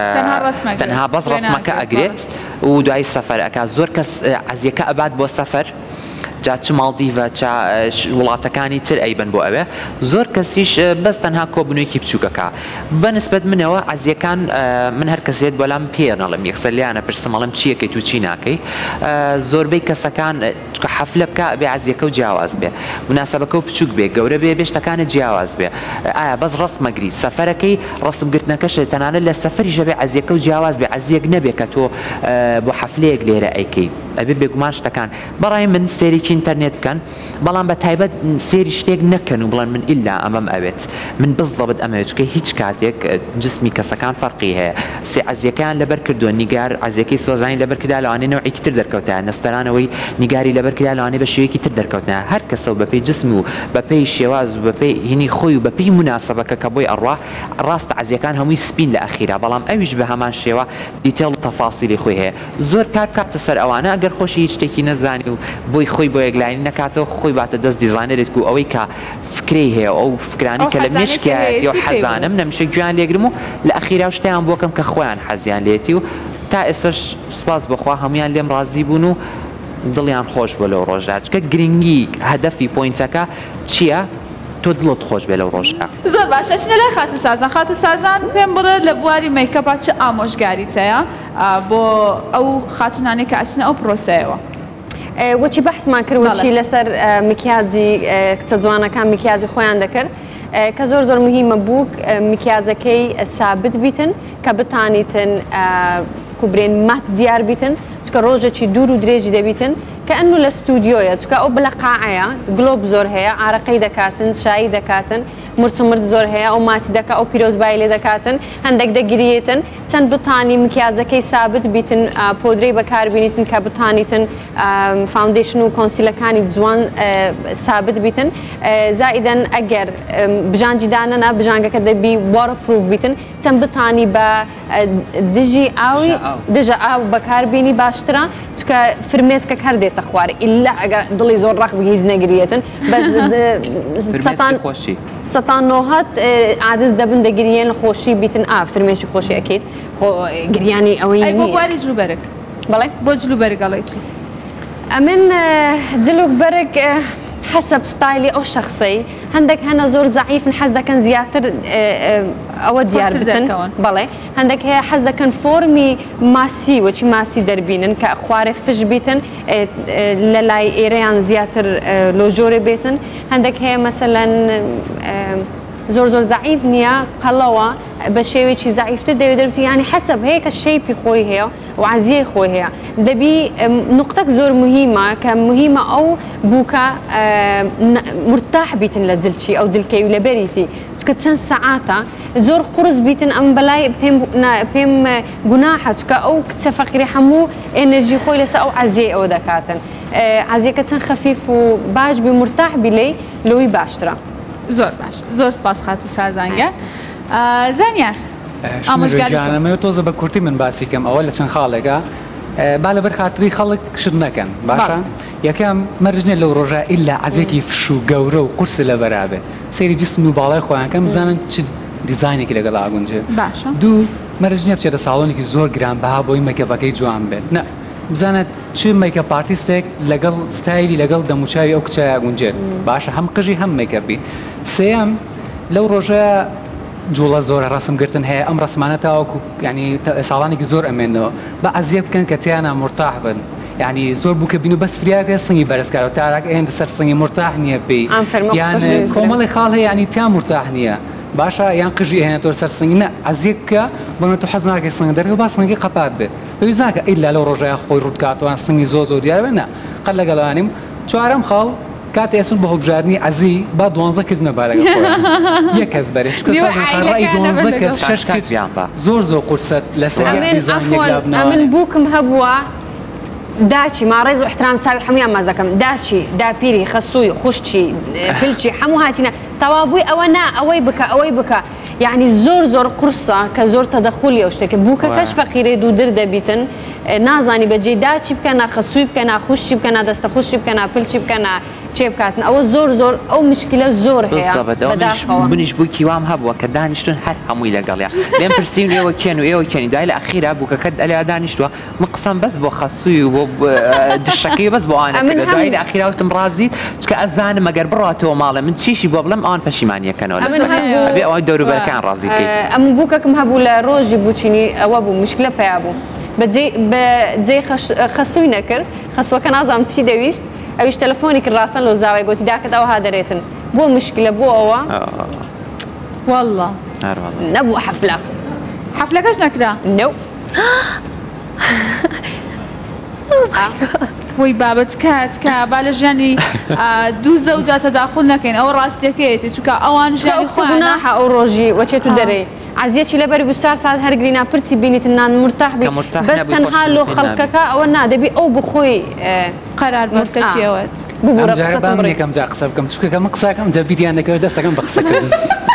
تەنها بەس ڕەسمەکە ئەگرێت و دوای سەفەر ئەکات زۆر کەس عەزیەکە ئەبات بۆ سەفەر جا چ ماڵدیڤە وڵاتەکانی تر ئەیبن بۆ ئەوێ زۆر کەسیش بەس تەنها کۆبنوویەکی بچووکەکە بەنسبەت منەوە عەزیەکان من هەر کەسێت بەلام پێنەڵم یەکسەر لیانە پرسمەڵم چیەکەیت و چی ناکەی زۆربەی کەسەکان حەفلە بکە بێ عەزیەکە و جیاواز بێ مناسەبەکە و بچووک بێ گەورە بێ بێ شتەکانە جیاواز بێ ئایا بەس ڕەسمەگری سەفەرەکەی ڕەسمگرتنەکەشێت تەنانەت لە سەفەری ژەبێ عەزیەکە و جیاواز بێ عەزیەک نەبێ کە تۆ بۆ حەفلەیەک لێرە ئەیکەی ئەبێ بێگومان شتەکان بەڕای من سێری ئینتەرنێت بکەن بەڵام بە تایبەت سێری شتێک نەکەن و بڵێن من ئیلا ئەمەم ئەوێت من بزەبت ئەمەوێت چکە هیچ کاتێک جسمی کەسەکان فەرقی هەیە سێ عەزیەکەیان لەبەر کردووە نیگار عەزیەکەی سۆزانی لەبەر کردا لەوانەیە نەوعێکی تر دەرکەوتە نەستەرانەوەی نیگاری لەبەر کردا لەوانەیە بە شێوەیەکی تر دەرکەوتنە هەر کەسە و بەپێی جسم و بەپێی شێواز و بەپێی هینی خۆی و بەپێی مناسەبەکە کە بۆی ئەڕوا ڕاستە عەزیەکان هەمووی سپین لە ئەخیرا بەڵام ئەویش بە هەمان شێوە دیتێڵ تەفاسیلی خۆی هەیە زۆر کار کاتە سەر ئەوانە ئەگەر خۆشی هیچ شتێکی نەزانی و بۆی خۆی بۆ یەکلاینی نەکاتەوە خۆی باتە دەست دیزاینەرێت و ئەوەی کە فکری هەیە ئەو فکرانی کە لە مێشکایەتی و حەزانم نەمیشە گویان لێگرم و لە ئەخیرا شتیان بۆکەم کە خۆیان حەزیان لێتی و تا ئێستش سوپاس بخوا هەمویان لێم ڕازی بوون و دڵیان خۆش بۆ لەو ڕۆژدا چکە گرنگی هەدەفی پۆینتەکە چییە؟ تۆ دڵت خۆش بێ لەو ڕۆژدا زۆر باشە چنە لای خاتو سازان خاتو سازان پێم بڵێ لە بواری مەیکەپا چه ئامۆژگاریت هەیە بۆ ئەو خاتونانەی کە ئەچنە ئەو پرۆسەیەوە وەچی بەحسمان کرد وەچی لەسەر مکیاجی کچە جوانەکان مکیاجی خۆیان دەکرد کە زۆر زۆر مهمە بوو مکیاجەکەی سابت بیتن کە بتانیتن کوبرێن مات دیار بیتن چکە ڕۆژێکی دوور و درێژی دەبیتن کە ئەنو لە ستودیۆیە چکە ئەو بلە قاعەیە گلۆب زۆر هەیە عارەقەی دەکاتن شایی دەکاتن مرچ مرد زۆر هەیە ئەو ماچی دەکات ئەو پیرۆزبای لێ دەکاتن هەندێک دەگرێتن چەند بتانی مکیاجەکەی سابت بیتن پۆدرەی بەکاربینیتن کە بتانیتن فاوندیشن و کۆنسیلەکانی جوان سابت بیتن زائیدەن ئەگەر بژانجی دانەنا بژانگەکە دەبی وارپروف بیتن چەند بتانی بە دژی ئاوی دژە ئاو بەکاربینی باشترە چکە فرمێسکە هەر دێتە خوارە ئیلا ئەگەر دڵی زۆر ڕەخ بگە هیچ نەگرێتن بەس سەتان نۆهات عادز دەبن دەگریێن لە خۆشی بیتن ئا فرمێشی خۆشی ئەکەیت گریانی ئەوەی بۆ بواری جلوبەرگ بەڵێ بۆ جلوبەرگ گەڵی چی ئەمن جلوبەرگ حسب ستایلی ئەو شخصی هەندێک هەنە زۆر زەعیفن حەز دەکەن زیاتر ئەوە دیار بچن بەڵێ هەندێک هەیە حەز دەکەن فۆرمی ماسی وەچی ماسی دەربینن کە خوارێ فش بیتن لە لای ئێرەیان زیاتر لۆژۆرە بێتن هەندێک هەیە مەسەلەن زۆر زۆر زەعیف نییە قەڵەوە بە شێوێکی زەعیفتر دەوێت دەربێت ینی حەسب هەیە کە شەیپی خۆی هەیە و عەزیەی خۆی هەیە دەبی نقطەك زۆر مهمە کە مهمە ئەو بووکە مرتاح بیتن لە جلچی ئەو جلکەی و لەبەریتی چکە چەند سەعاتە زۆر قورس بیتن ئەم بەلای پێم پێم گوناحە چکە ئەو کچە فەقیری هەموو ئێنەرژی خۆی لەسەر ئەو عەزیە ئەوە دەکاتن عەزیەکە چەند خەفیف و باش بی مرتاح بی لێی لەوەی باشترە زۆر باش زۆر سپاس خاتو سازانگە زانیار ئامۆژگاریانەمە تۆزە بە کورتی من باسی کەم ئەوە لە چەند خاڵێکە با لەبەر خاتری خەڵک شت نەکەن باشە یەکەم مەرجنێ لەو ڕۆژە ئیلا عەزێکی فش و گەورە و قورس لە بەرابێ سەیری جسم و باڵای خۆیانکەم بزانن چ دیزاینێکی لەگەڵ ئاگونجێ دوو مەرجنێ بچێتە ساڵۆنێکی زۆر گرانبەها بۆی مەکەپەکەی جوان بێت نە بزانێت چ مەیکە پارتیستێک لەگەڵ ستایلی لەگەڵ دەموچاوی ئەو کچای ئاگونجێت باشە هەم قژی هەم مەیکەپی سێەم لەو ڕۆژەیە جوڵە زۆر ڕسمگرتن هەیە ئەم ڕسمانە تاوەکو ینی ساڵانێکی زۆر ئەمێنەوە بە عەزیە بکەن کە تیانە مرتاح بن یعنی زۆر بوو کە بین و بەس فریاکە سنگی بەرزکارەوە تاراک ئێندە سەر سنگی مرتاح نییە پێی یان کۆمەڵی خاڵ هەیە ینی تیان مرتاح نییە باشە یان قژی هێنێتەوە سەر سنگی نە عەزیە بکە بڵێن تۆ حەز ناکەی سنگ دەرکە با سنگی قەپات بێت پێویست ناکە ئیلا لەو ڕۆژەیە خۆی ڕوودکاتەوە سنگی زۆر زۆر دیار بێت نە قەت لەگەڵانیم چوارەم خاڵ کاتی ئەچن بە هەڵبژاردننی عەزی با دوانزە کەس نەبا لەگەڵ خۆیان یەک کەس بەرێ ڕای دوانزە کەس شەش کەس زۆر زۆر قورسەت لەسەر ئەمن بووکم هەبووە داچی ماڕێز و احترام چاوی هەمویان مازەکەم داچی داپیری خەسووی خوشتی پلچی هەموو هاتینە تەوابووی ئەوە نا ئەوەی بکە ئەوەی بکە یعنی زۆر زۆر قورسە کە زۆر تەدەخولی ئەو شتێکە بووکە کەش فەقیرێ دوو در دەبیتن نازانی بەجێ داچی بکە ناخەسووی بکە ناخوشتی بکە نادەستە خوشتی بکە ناپلچی بکە چێ بکاتن ئەوە زۆر زۆر ئەو مشکلە زۆر هەیە بنیش بوو کیوام هەبووە کە دانیشتون هەر هەمووی لەگەڵیا لێم پرسیون ئێوە کێن و ئێوە کێنی دوای لە ئەخیرا بووکەکەت ئەلیا دانیشتووە من قسەم بەس بۆ خەسووی و بۆ دشەکەی بەس بۆ ئاەکە دوای لە ئەخیراوتم ڕازیت چکە ئەزانم ئەگەر بڕاتەوە ماڵە من چیشی بۆ بڵم ئەوان پەشیمانیەکەنەوە بێ ئەوەی دەوروبەرەکان ڕازیکەی ئەم بووکەکەم هەبوو لە ڕۆژی بووچینی ئەوە بوو مشکلە پیا بوو بەجێ خەسووی نەکرد خەسوەکە نازانم چی دەویست ئەویش تەلەفۆنی کرد ڕاستن لەو زاوای گوتی داکەت ئەوها دەرێتن بۆ مشکلە بۆ ئەوە والله نەبوو حەفلە حەفلەکەش نەکرا نو وی بابەت کات کە با لە ژیانی دوو زەوجە تەداخل نەکەین ئەوە ڕاستیەکەیەتی چونکە ئەوان ژیانی خۆیانە ئەو ڕۆژی وەچێت و دەرەی عەزیەکی لەبەر وستار ساعت هەرگری ناپرسی بینیتن نان مرتاح بی بەس تەنها لۆ خەڵکەکە ئەوە نادەبی ئەو بخۆی قەرار مرتەچیەوەت ببوورە قسەتم بڕێ یەکەم جا قسە بکەم چونکە من قساکەم جەبیدیان دەکەوێت دەستەکەم بە قسەکردن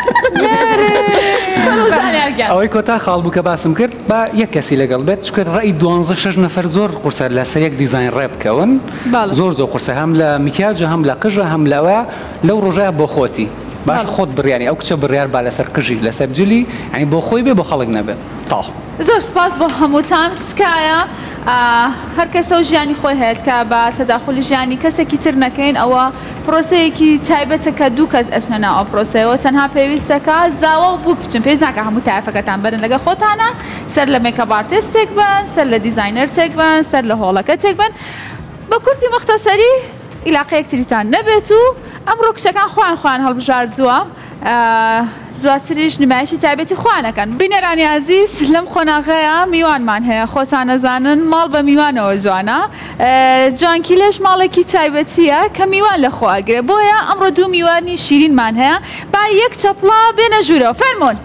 ئەوەی کۆتا خاڵ بوو کە باسم کرد با یەک کەسی لەگەڵ بێت چکە ڕێی دوانزە شەش نەفەر زۆر قورسە لە سەر یەک دیزاین ڕێ بکەون زۆر زۆر قورسە هەم لە میکیاجە هەم لە قژە هەم لەوە لەو ڕۆژەیە بۆ خۆتی باش خۆت بڕیانی ئەو کچە بڕیار با لەسەر قژی لەسەر جلی ینی بۆ خۆی بێ بۆ خەڵک نەبێت تا زۆر سپاس بۆ هەمووتان تکایە هەر کەسە و ژیانی خۆی هەیە کە بە تەداخلی ژیانی کەسێکی تر نەکەین ئەوە پرۆسەیەکی تایبەتە کە دوو کەس ئەچنە ناو ئەو پرۆسەیەوە تەنها پێویستەکە زاوە و بوو بچن پێویست ناکە هەموو تایفەکەتان بەرن لەگە خۆتانە سەر لە مێکەپ ئارتیستێک بن سەر لە دیزاینەر تێک بن سەر لە هۆڵەکە تێک بن بە کورتی مختصری ئیلاقەیەکتریتان نەبێت و ئەمڕۆ کچەکان خوان خوان هەڵبژاردووە دواتریش نمایشی تایبەتی خوانەکەن بینەرانی عەزیز لەم خۆناغەیە میوانمان هەیە خۆتان نەزانن ماڵ بە میوانەوە جوانە جوانکیلەش ماڵێکی تایبەتیە کە میوان لە خۆ ئەگرێ بۆیە ئەمڕۆ دوو میوانی شیرینمان هەیە با یەک چەپڵا بێنە ژوورەوە فەرموون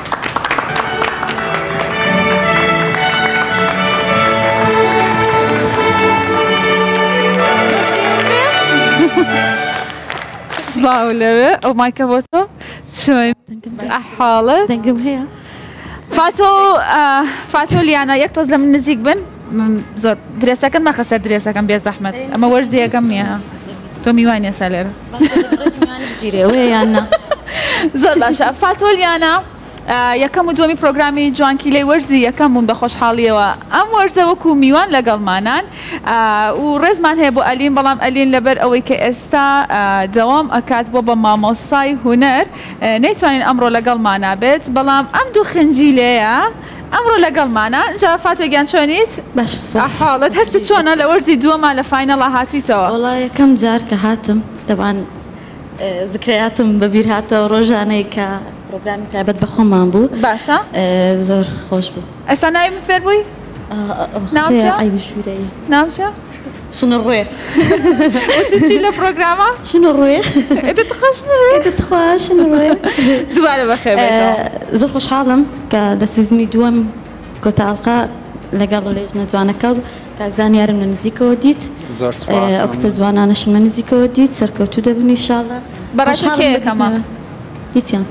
سڵاو لەوێ ئەو مایکە بۆ تۆ چۆن ئەحاڵت دەنگم هەیە فاتۆ فاتۆ لیانە یەک تۆز لە من نزیک بن زۆر درێسەکەم مەخە سەر درێسەکەم بێ زەحمەت ئەمە وەرزیەکەم نییە تۆ میوانە سە لێرە جیرێوەیانە زۆر باشە فاتۆ لیانە یەکەم و دووەمی پرۆگرامی جوانکیلەی وەرزی یەکەم بوون بە خۆشحاڵیەوە ئەم وەرزە وەکو میوان لەگەڵمانان و ڕێزمان هەیە بۆ ئەلین بەڵام ئەلین لەبەر ئەوەی کە ئێستا دەوام ئەکات بۆ بە مامۆستای هونەر نەیتوانین ئەمڕۆ لەگەڵمانە بێت بەڵام ئەم دوو خنجیلەیە ئەمڕۆ لەگەڵمانە اینجا فاتۆگیان چۆنیت باش حاڵت هەستی چۆنە لە وەرزی دووەما لە فاینەڵە هاتوویتەوە وڵای یەکەم جار کە هاتم دەبان ذکرياتم بەبیر هاتەوە ڕۆژانەی کە پرۆگرامی تایبەت بە خۆمان بوو باشە زۆر خۆش بوو ئێستا ناوی من فێر بووی ناوچە ئەیبی شوورەیی ناوچە شنو الروي وتسي البروغراما شنو الروي إذا تخش شنو الروي إذا تخش شنو الروي دوباره بخير زۆر خۆشحاڵم کە لە سیزنی دووەم کۆتاڵقا لەگەڵ لێژنە جوانەکە و کاکزانیارم لە نزیکەوە دیت ئەو کچە جوانانەشمە نزیکەوە دیت سەرکەوتوو دەبن ئینشاڵڵا بەڕاستی کێیەکەمە هیچیان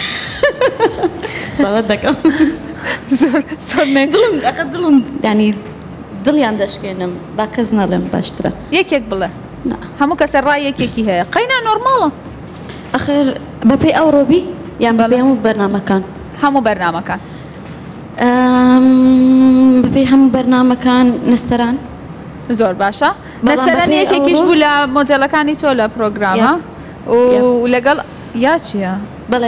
سەڵەت دەکەم دڵم دڵم ینی دڵیان دەشکێنم با کەس نەڵێم باشترە یەکێک بڵێ هەموو کەسە ڕای یەکێکی هەیە قەینا نۆرماڵە ئەخێر بەپێی ئەوڕۆبی یان بەپێی هەموو بەرنامەکان هەموو بەرنامەکان بەپێی هەموو بەرنامەکان نستەران زۆر باشە نەستەران یەکێکیش بوو لە مۆدێڵەکانی تۆ لە پرۆگرامە و لەگەڵ یا چییە؟ بەڵێ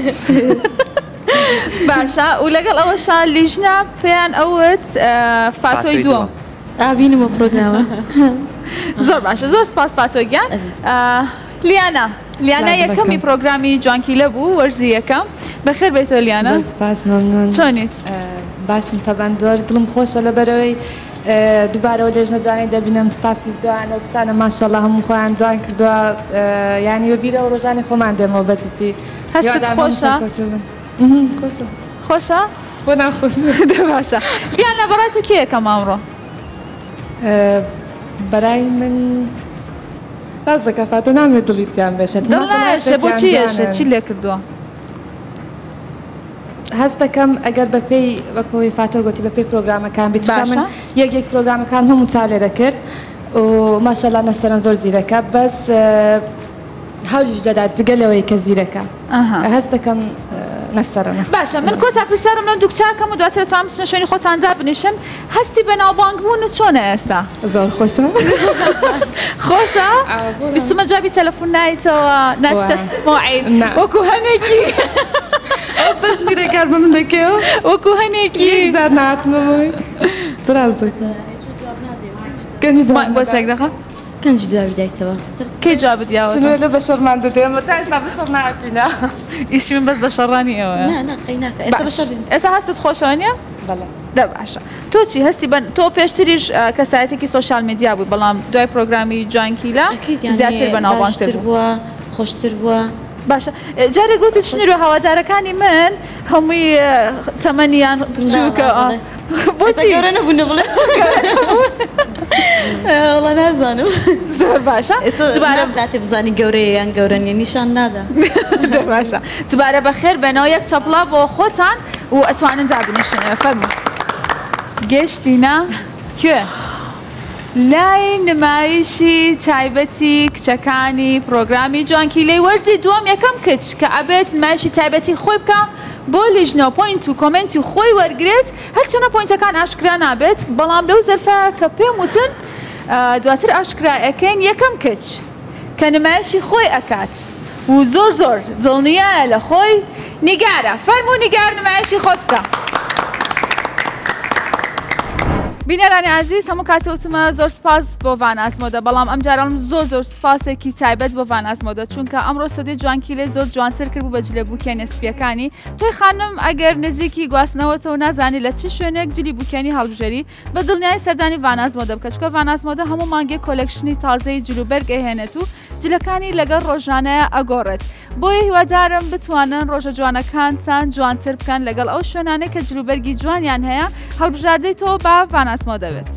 باشە و لەگەڵ ئەوەشا لیژنا پێیان ئەوت فاتۆی دووەم ئابینمە پرۆگرامە زۆر باشە زۆر سپاس فاتۆگیان لیانا لیانا یەکەمی پرۆگرامی جوانکیلە بوو وەرزی یەکەم بەخێر بێتەوە لیانا زۆر سپاس مەمنون چۆنیت باشم تەبەن زۆر دڵم خۆشە لەبەرەوەی دووبارەوە لێژنە جوانەی دەبینم ستافی جوانە و کتانە ماشەڵڵا هەموو خۆیان جوان کردووە یعنی بەبیرەوە ڕۆژانی خۆمان دێمەوە بەجددی هەستت خۆشە خۆشە خۆشە بۆ ناخۆش باشە لیانا بەڕای تۆ کێیەکەم ئەمڕۆ بەرای من ڕاست دەکە فاتۆ نامێت دڵیتیان بێشێت بۆچی ێشە چی لێ کردووە هەست دەکەم ئەگەر بەپێی وەکەوەی فاتۆ گوتی بەپێی پرۆگرامەکان بیت من یەک یەک پرۆگرامەکان هەموو چالێ دەکرد و ماشەڵڵا نەسەرەن زۆر زیرەکە بەس هەولیش دەدات جگەلەوەی کە زیرەکە هەست دەکەم نەسەرەنە باشە من کۆتا پرسیارم لە دووکچارکەم و دواتر توان بچنە شوێنی خۆتان جا بنیشن هەستی بەناوبانگبوونت چۆنە ئێستا زۆر خۆشە خۆشە بیستمە جوابی تەلەفۆن نایتەوە ناچتە مۆعید وەکو هەنێکی بەس میرەکار بە من دەکەوە وەکو هەنێکی زار ناتمەوەی ڕاز دەکە بۆ سێک دەخە کەنجی جوابی دایتەوە کەی جوابت یاوە شنوێ لە بە شەڕمان دەدەێمە تا ئێستا بە شەڕ نهاتینە ئیشی من بەس بە شەڕانی ئەوە ئێستا هەستت خۆشەوە نییە؟ دە باشە تۆ چی هەستی بن تۆ پێشتریش کەسایەتێکی سۆشال میدیا بووی بەڵام دوای پرۆگرامی جوانکیلە زیاتر بەناوبانگتر بووە خۆشتر بووە باشە جارێک گوتت شنیرۆ هەوادارەکانی من هەمووی تەمەنیان بچووکە بۆچی گەورە نەبوون بڵێ وڵا نازانم زۆر باشە دووبارە داتێ بزانی گەورەیە یان گەورە نیە نیشان نادا باشە دووبارە بەخێر بەنەوە یەک چەپڵا بۆ خۆتان و ئەتوانن دابنیشن فەرموو گەشتینە کوێ لای نمایشی تایبەتی کچەکانی پرۆگرامی جوانکیلەی وەرزی دووەم یەکەم کچ کە ئەبێت نمایشی تایبەتی خۆی بکە بۆ لیژنەوە پۆینت و کۆمنتی خۆی وەرگێت هەرچەنە پۆینتەکان ئاشکرا نابێت بەڵام لەو زەرفە کە پێم وتن دواتر ئاشکرا ئەەکەین یەکەم کچ کە نمایشی خۆی ئەکات و زۆر زۆر دڵنیایە لە خۆی نیگارە فەرموو نیگار نمایشی خۆت بکە بینەرانی عزیز هەموو کاتی وتمە زۆر سپاس بۆ ڤاناس مۆدە بەڵام ئەم جاران زۆر زۆر سپاسێکی تایبەت بۆ ڤاناس مۆدە چونکە ئەمڕۆ سەدەی جوانکیلەی زۆر جوانتر کرد بوو بە جلێ بووکێنە سپیەکانی تۆی خانم ئەگەر نزیکی گواستنەوەتەوە نازانی لە چ شوێنێک جلی بووکێنی هەڵبژێری بە دڵنیای سەردانی ڤاناس مۆدە بکە چکە ڤاناس مۆدە هەموو مانگێ کۆلێکشنی تازەی جلوبەرگ ئەهێنێت و جلەکانی لەگەڵ ڕۆژانەیە ئەگۆڕێت بۆیە هیوادارم بتوانن ڕۆژە جوانەکانتان جوانتر بکەن لەگەڵ ئەو شوێنانەی کە جلوبەرگی جوانیان هەیە هەڵبژاردەی تۆ بە ڤاناس مۆدە بێت.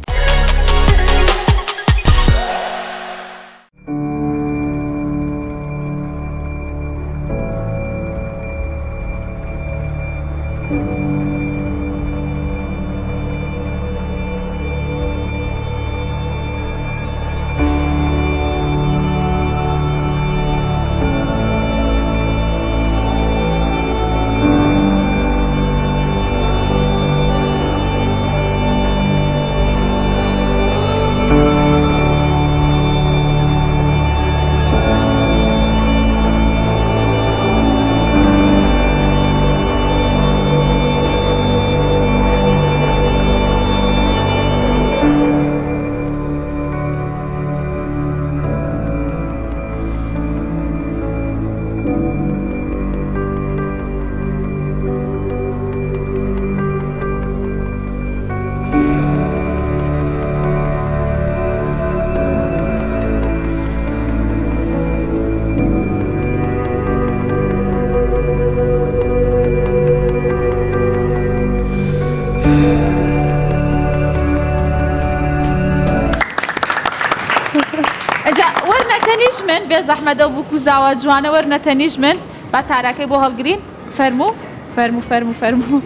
من بێ زەحمەدە و بووکو زاوە جوانە وەرنەتەنیش من با تارەکەی بۆ هەڵگرین فەرموو فەرموو فەرموو فەرموو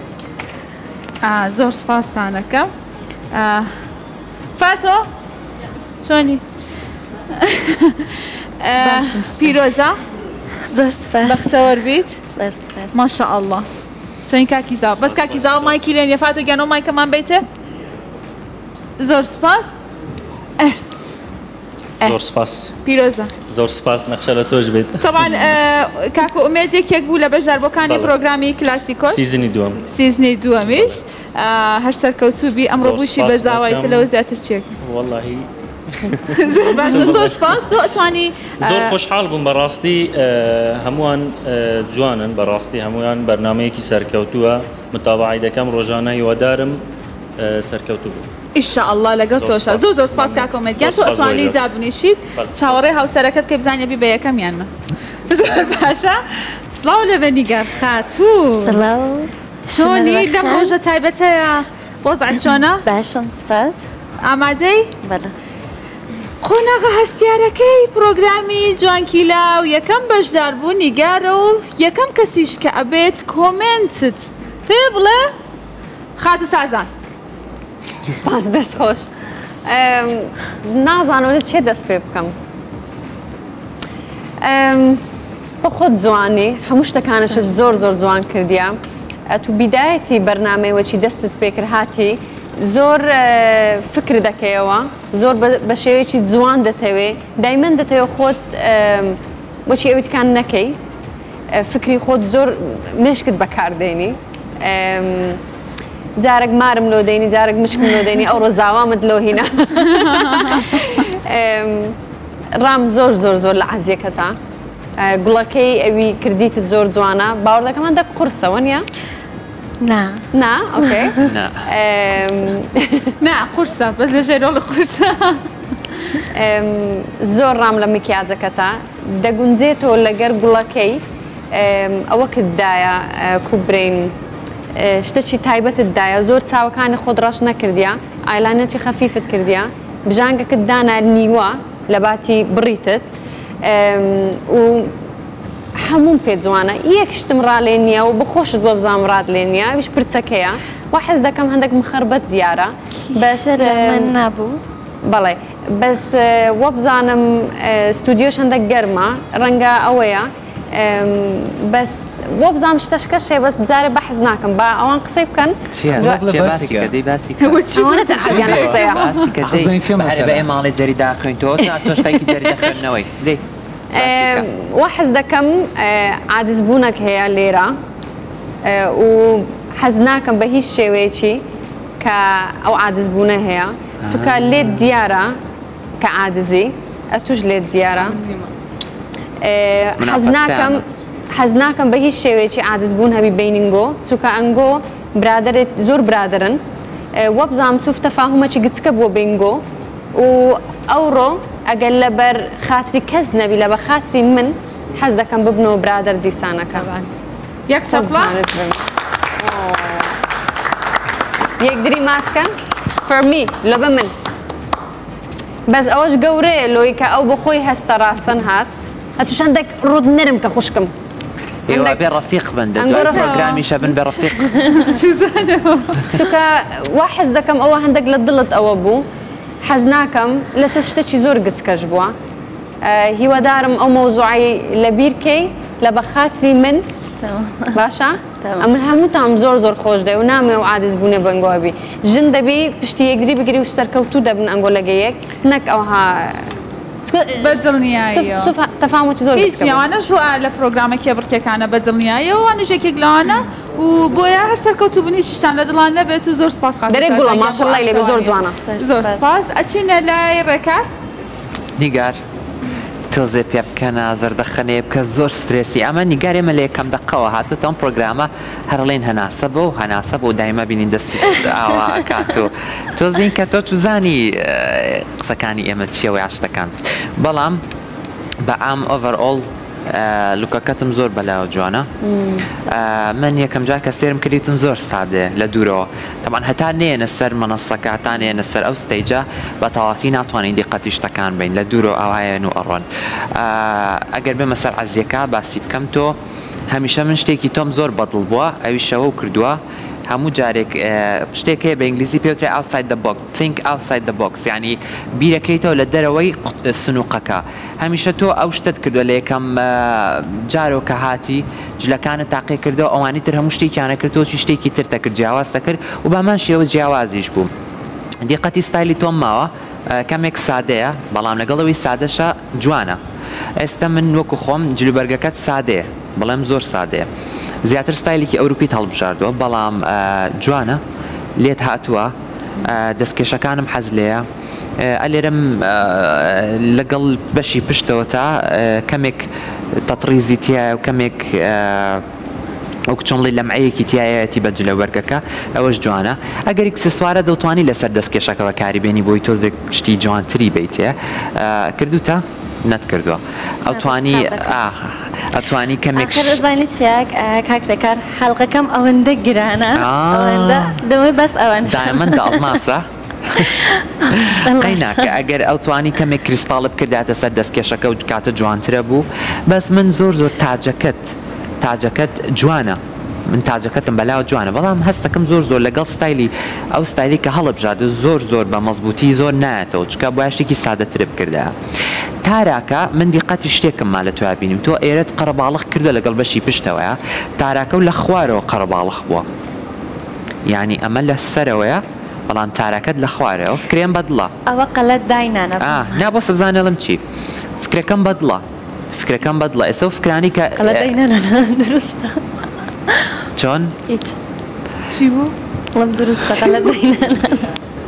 زۆر سپاستانەکەم فاتۆ چۆنی پیرۆزە زۆر سپاس بەختەوەر بیت زۆر سپاس ماشاءالله چۆنی کاکی زاوە بەس کاکی زاوە مایکی لێنێ فاتۆ گیانەوە مایکەمان بیتێ زۆر سپاس زۆر سپاس پیرۆزە زۆر سپاس نەخشە لە تۆش بێت طبعا کاکو ئومێد یەکێک بوو لە بەشداربووەکانی پرۆگرامی کلاسیکۆس سیزنی دووەم سیزنی دووەمیش هەر سەرکەوتووبی ئەمڕۆ بووشی بە زاوایتە لەوە زیاتر چێک واللهی زۆر سپاس تۆ ئەتوانی زۆر خۆشحاڵ بووم بەڕاستی هەمووان جوانن بەڕاستی هەمویان بەرنامەیەکی سەرکەوتووە متابعی دەکەم ڕۆژانە هیوادارم سەرکەوتوو بوو ئینشاءالله لەگەڵ تۆشە زۆر زۆر سپاس کاکە ئومێدگیان تۆ ئەتوانی جابنیشیت چاوەڕێی هاوسەرەکەت کە بزانێ بی بە یەکەمیانمە زۆر باشە سڵاو لە بەنیگار خاتوو چۆنی لەم ڕۆژە تایبەتەیە وەزعت چۆنە باشم سپاس ئامادەی بەڵێ خۆناغا هەستیارەکەی پرۆگرامی جوانکیلا و یەکەم بەشدار بوو نیگارە و یەکەم کەسیش کە ئەبێت کۆمنتت پێ بڵێ خاتوو سازان سپاس دەستخۆش نازانم چێ دەست پێ بکەم بە خۆت جوانی هەموو شتەکانشت زۆر زۆر جوان کردیە تو بیدایەتی بەرنامەیەوەچی دەستت پێکرد هاتی زۆر فکر دەکەیەوە زۆر بە شێوەیەکی جوان دەتەوێ دایمەن دەتەوێت خۆت بۆچی ئەویتکان نەکەی فکری خۆت زۆر مشکت بەکاردێنی جارێک مارم لۆ دەینی جارێک مشکم لۆ دەینی ئەو ڕۆژاوامت لۆ هینە ڕام زۆر زۆر زۆر لە عەزیەکەتە گوڵەکەی ئەوی کردیتت زۆر جوانە باوەڕ دەکەمان دە قورسەوە نیە؟ نا نا ئۆکەی نا قورسە بەس لە ژێرۆ لە قورسە زۆر ڕام لە مکیاجەکەتە دەگونجێتەوە لەگەر گوڵەکەی ئەوە کرددایە کوبرین شتێکی تایبەتتدایە زۆر چاوەکانی خۆت ڕەش نەکردیە ئایلانێکی خەفیفت کردیە بژانگەکەت دانا نیوە لە باتی بڕیتت و هەموم پێ جوانە یەک شتم ڕالێ نییە و بخۆشت بۆ بزانم ڕات لێ نییە ئەویش پرچەکەیە وا حەز دەکەم هەندێک مخەربەت دیارە بەس نابوو بەڵێ بەس وە بزانم ستودیۆش هەندێک گەرمە ڕەنگە ئەوەیە بەس وە بزانم شتەشکە شێ بەس جارێ بەحەز ناکەم با ئەوان قسەی بکەن بە ئێماڵی جەری داخوێنیتەوە تۆشتێکی جەری دەخوێنەوەی دەی وا حەز دەکەم عادزبوونەک هەیە لێرە و حەز ناکەم بە هیچ شێوەیەکی کە ئەو عادزبوونە هەیە چونکە لێت دیارە کە عادزی ئەتوش لێت دیارە حەز ناکەم حەز ناکەم بە هیچ شێوەیەکی عادزبوون هەبی بینینگۆ چونکە ئەنگۆ برادرێت زۆر برادرن وە بزانم سوف تەفاهومەکی گچکە بۆ بینگۆ و ئەوڕۆ ئەگەر لەبەر خاتری کەس نەبی لە بە خاتری من حەز دەکەم ببنەوە برادر دیسانەکە یەک چەپڵە یەک دری ماچکەن فەرمی لە بە من بەس ئەوەش گەورەیە لۆی کە ئەو بە خۆی هەستە ڕاستن هات هەتوو هەندێک ڕوود نەرم کە خوشکم ئێوە بێ ڕەفیق بن دەزۆر پرۆگرامیشە بن بە ڕەفیق چونکە وا حەز دەکەم ئەوە هەندێک لە دڵت ئەوە بوو حەز ناکەم لەسەر شتێکی زۆر گچکەش بووە هیوادارم ئەو مۆزوعی لە بیرکەی لە بە خاتری من باشە؟ ئەمر هەمووتان زۆر زۆر خۆش دەی و نامێ و عادز بوونێ بەنگۆبی ژن دەبی پشتی یەکگری بگری و سەرکەوتوو دەبن ئەنگۆ لەگەیەک نەک ئەوها بەدڵنیایی تەفاوەتی زۆر هیچیانەش لە پرۆگرامێکی بڕکێکانە بەدڵنیایەوە وانژێکێک لەوانە و بۆیە هەر سەرکەوتوو بنیشتان لە دڵان نەبێت و زۆر سپاس دەرێک گوڵە ماشەڵڵای لێ زۆر جوانە زۆر سپاس ئەچینە لای ڕێکات نیگار تۆزێ پێ بکەنە زەردەخەنێ بکە زۆر سترێسی ئەمە نیگار ئێمە لە یەکەم دقەوە هاتووە ئەم پرۆگرامە هەرڵێن هەناسە بۆ و هەناسە بۆ دایمە بینین دەستی ئاوا کات و تۆزین کە تۆ توزانی قسەکانی ئێمە چیەوە یاشتەکان بەڵام بە ئام ئۆڤەرئۆڵ لوکەکەتم زۆر بەلاوە جوانە من یەکەم جار کە سێرم کردیتم زۆر سادێ لە دوورەوە تەمان هەتا نێنە سەر مەنەسەکە هەتا نێنە سەر ئەو ستەیجە بە تەواوی ناتوانین دیقەتی شتەکان بین لە دوورەوە ئەوایەن و ئەڕۆن ئەگەر بێمە سەر عەزیەکە باسی بکەم تۆ هەمیشە من شتێکی تۆم زۆر بەدڵ بووە ئەوی شەوە و کردووە هەموو جارێک شتێک هەیە بە ئینگلیزی پێوترێ outside the box think outside the box یعنی بیرەکەیتەوە لە دەرەوەی سنووقەکە هەمیشە تۆ ئەو شتت کردووە لە یەکەم جارەوە کە هاتی جلەکانت تاقی کردەوە ئەوانی تر هەموو شتێکیانە کردەوە چی شتێکی ترتە کرد جیاوازتە کرد و بامان شێوە جیاوازیش بوو دیقەتی ستایلی تۆم ماوە کەمێک سادەیە بەڵام لەگەڵەوەی سادەشە جوانە ئێستا من وەکو خۆم جلوبەرگەکەت سادەیە بەڵام زۆر سادەیە زیاتر ستایلێکی ئەوروپیت هەڵبژاردووە بەڵام جوانە لێت هاتووە دەستکێشەکانم حەز لێیە ئەلێرم لەگەڵ بەشی پشتەوە تا کەمێک تەتریزی تایە و کەمێک ئەو کچۆڵی لەمعەیەکی تایەتی بە جلەوەرگەکە ئەوەش جوانە ئەگەر ئەکسسوارە دەتوانی لەسەر دەستکێشەکەەوە کاریبێنی بۆی تۆزێک شتی جوانتری بیتێ کردوتە نەتکردووە ئەوتوانی ئەتوانی کەمێک زانیت چیاک کاکتەکار حەڵقەکەم ئەوەندە گرانە دەمەوێت بەس ئەوان دایمەندە ئەڵماسە قەیناکە ئەگەر ئەوتوانی کەمێک کریستاڵ بکرداتە سەر دەستکێشەکە و کاتە جوانترە بوو بەس من زۆر زۆر تاجەکەت تاجەکەت جوانە من تاجەکەتم بەلاوە جوانە بەڵام هەستەکەم زۆر زۆر لەگەڵ ستایلی ئەو ستایلی کە هەڵبژاردە زۆر زۆر بە مەزبوطی زۆر نایەتەوە چکە بۆ شتێکی سادەتر بکردە تاراکە من دیقەتی شتێکم ما لە تۆ بینیم تۆ ئێرەت قەرەباڵغ کردە لەگەڵ بەشی پشتەوەیە تاراکە و لە خوارەوە قەرەباڵغ بووە یعنی ئەمە لە سەرەوەیە بەڵام تاراکەت لە خوارەوە فکرێن بەدڵە ئەوە قەلەت داینانە نابۆ سبزانەڵم چی فکرەکەم بەدڵە فکرەکەم بەدڵە ئێستا و فکرانی کە دروستە چۆن؟ چی بوو؟ وەڵام دروستە قەلەت داینانە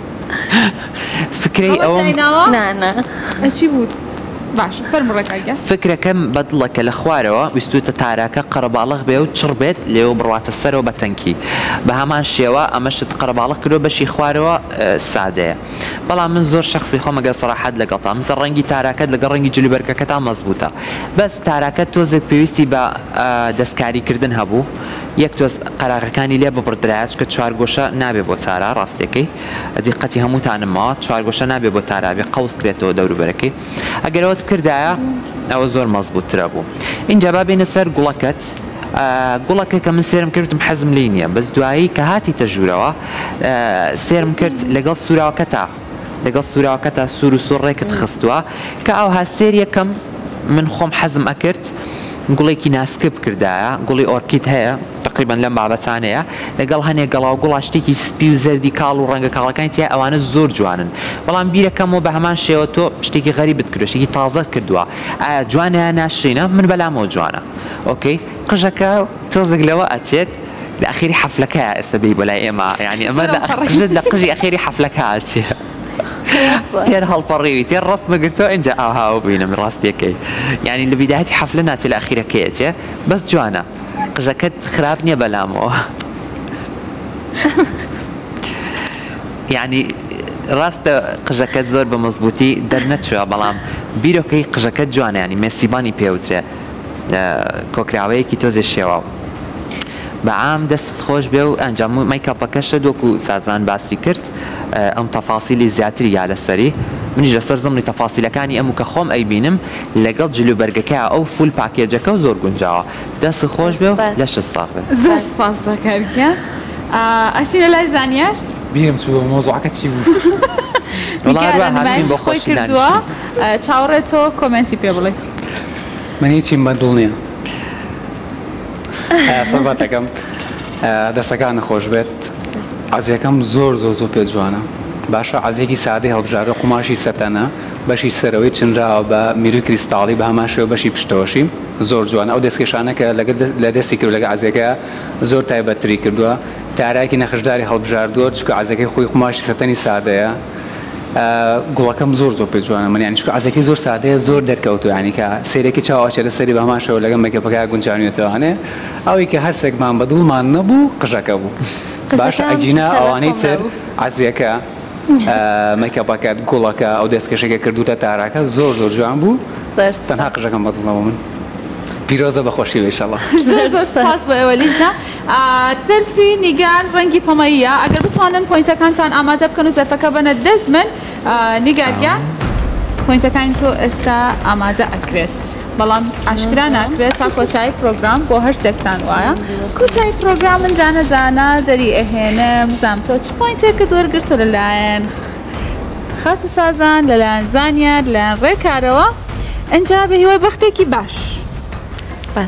فکرەی ئەوم نانە چی بود؟ باش فەرموڕێکاگە فکرەکەم بەدڵە کە لە خوارەوە ویستوتە تاراکە قەرەباڵغ بێ و چڕ بێت لێوە بڕواتە سەرەوە بە تەنکی بە هەمان شێوە ئەمەشت قەرەباڵغ کردو بەشی خوارەوە سادەیە بەڵام من زۆر شخصی خۆم ئەگەر سەراحەت لەگەڵتا مثل ڕەنگی تاراکەت لەگەڵ ڕەنگی جلوبەرگەکەتا مەزبوطە بەس تاراکەت تۆزێک پێویستی بە دەستکاریکردن هەبوو یەک تۆز قەراغەکانی لێ ببڕدرایە چکە چوارگۆشە نابێ بۆ تارا ڕاستێکەی دیقەتی هەمووتانمەوە چوارگۆشە نابێ بۆ تارابێ قەوس کرێتەوە دەوروبەرەکەی ئەگەرەوەت کردایە ئەوە زۆر مەزبوطترە بوو اینجا با بینە سەر گوڵەکەت گوڵەکە کە من سێرم کردم حەزم لێ نییە بەس دوایی کە هاتی تەژوورەوە سێرم کرد لەگەڵ سوراوەکەتا لەگەڵ سوراوەکەتا سوور و سوڕێکت خستووە کە ئەوها سێر یەکەم من خۆم حەزم ئەکرد گوڵێکی ناسکە بکردایە گوڵی ئۆرکیت هەیە تقریبان لەم بابەتانەیە لەگەڵ هەنێک گەڵاو گوڵا شتێکی سپی و زەردی کاڵ و ڕەنگە کاڵەکانی تیا ئەوانە زۆر جوانن بەڵام بیرەکەمەوە بە هەمان شێوە تۆ شتێکی غەریبت کردو شتێکی تازەت کردووە ئایا جوانەیە ناشرینە من بەلامەوە جوانە ئۆکەی قژەکە تۆزێک لەوە ئەچێت لە ئەخیری حەفلەکە ئێستا بێی بۆ لای ئێمە یعنی ئەمە لە قژی ئەخیری حەفلەکە ئاچێ تێر هەڵپەڕێوی تێر ڕستمەگرتەوە اینجا ئاهاوە بینم ڕاستیەکەی یعنی لە بیداەتی حەفلە ناچێت لە ئەخیرەکەیەچێ بەس جوانە قژەکەت خراپ نییە بەلامەوە یعنی ڕاستە قژەکەت زۆر بە مەزبوطی دەرنەچووە بەڵام بیرۆکەی قژەکەت جوانە ینی مێسیبانی پێوترێ کۆکراوەیەکی تۆزێ شێوە بەعام دەست خۆش بێ و ئەنجام مەیکاپەکەشە دۆکو سازان باسی کرد ئەم تەفاسیلی زیاتری یا لەسەری منیش لەسەر زمانی تەفاسیلەکانی ئەم و کە خۆم ئەیبینم لەگەڵ جلوبەرگەکە ئەو فول پاکێجەکە و زۆر گونجاوە دەست خۆش بێ و لەش ساغێ زۆر سپاس ڕکارکە ئەچینە لای زانیار بینم چوو مۆزوعەکە چی بوو بۆ خۆی کردووە چاوەڕێت تۆ کۆمنتی پێ بڵێ من هیچیم بەدڵ نییە سەباتەکەم دەستەکان خۆش بێت عەزیەکەم زۆر زۆر زۆر پێ جوانە باشە عەزیەکی سادەی هەڵبژاردە قوماشی سەتەنە بەشی سەرەوەی چنراوە بە میروی کریستاڵی بە هەمان شێوە بەشی پشتەوەشی زۆر جوانە ئەو دەستکێشانە کە لە دەستی کرد لەگە عەزیەکە زۆر تایبەتری کردووە تاراکی نەخشداری هەڵبژاردووە چکە عەزیەکەی خۆی قوماشی سەتەنی سادەیە گوڵەکەم زۆر زۆر پێ جوانە من یانی چکە عەزیەکەی زۆر سادەیە زۆر دەرکەوتووە ینی کە سەیرێکی چاوەچێ لە سەری بە هەمان شێوە لەگەڵ مەیکەپەکە گونجانوێتەوەوانێ ئەوەی کە هەر سێکمان بەدڵمان نەبوو قژەکە بوو باشە ئەگینا ئەوانەی تر عەزیەکە مەیکەپەکەت گوڵەکە ئەو دەستکەشێکە کردوتە تاراکە زۆر زۆر جوان بوو تەنها قژەکەم بەدڵەوە من پیرۆزە بەخۆشی بێ ئینشاءالله. زۆر زۆر سپاس بۆ ئێوە لیژنا. زەرفی نیگار ڕەنگی پەمەییە ئەگەر بتوانن پۆینتەکانتان ئامادە بکەن و زەرفەکە بەنە دەست من نیگارگیان پۆینتەکانی تۆ ئێستا ئامادە ئەکرێت. بەڵام ئاشکرا ناکرێت تا کۆتایی پرۆگرام بۆ هەر سێکتان وایە. کۆتایی پرۆگرام من جانە جانە دەری ئەهێنم بزانم تۆ چ پۆینتێکت وەرگرتۆ لەلایەن خات و سازان لەلایەن زانیار لەلایەن ڕێکارەوە ئەنجا بە هیوای بەختێکی باش. سپاس.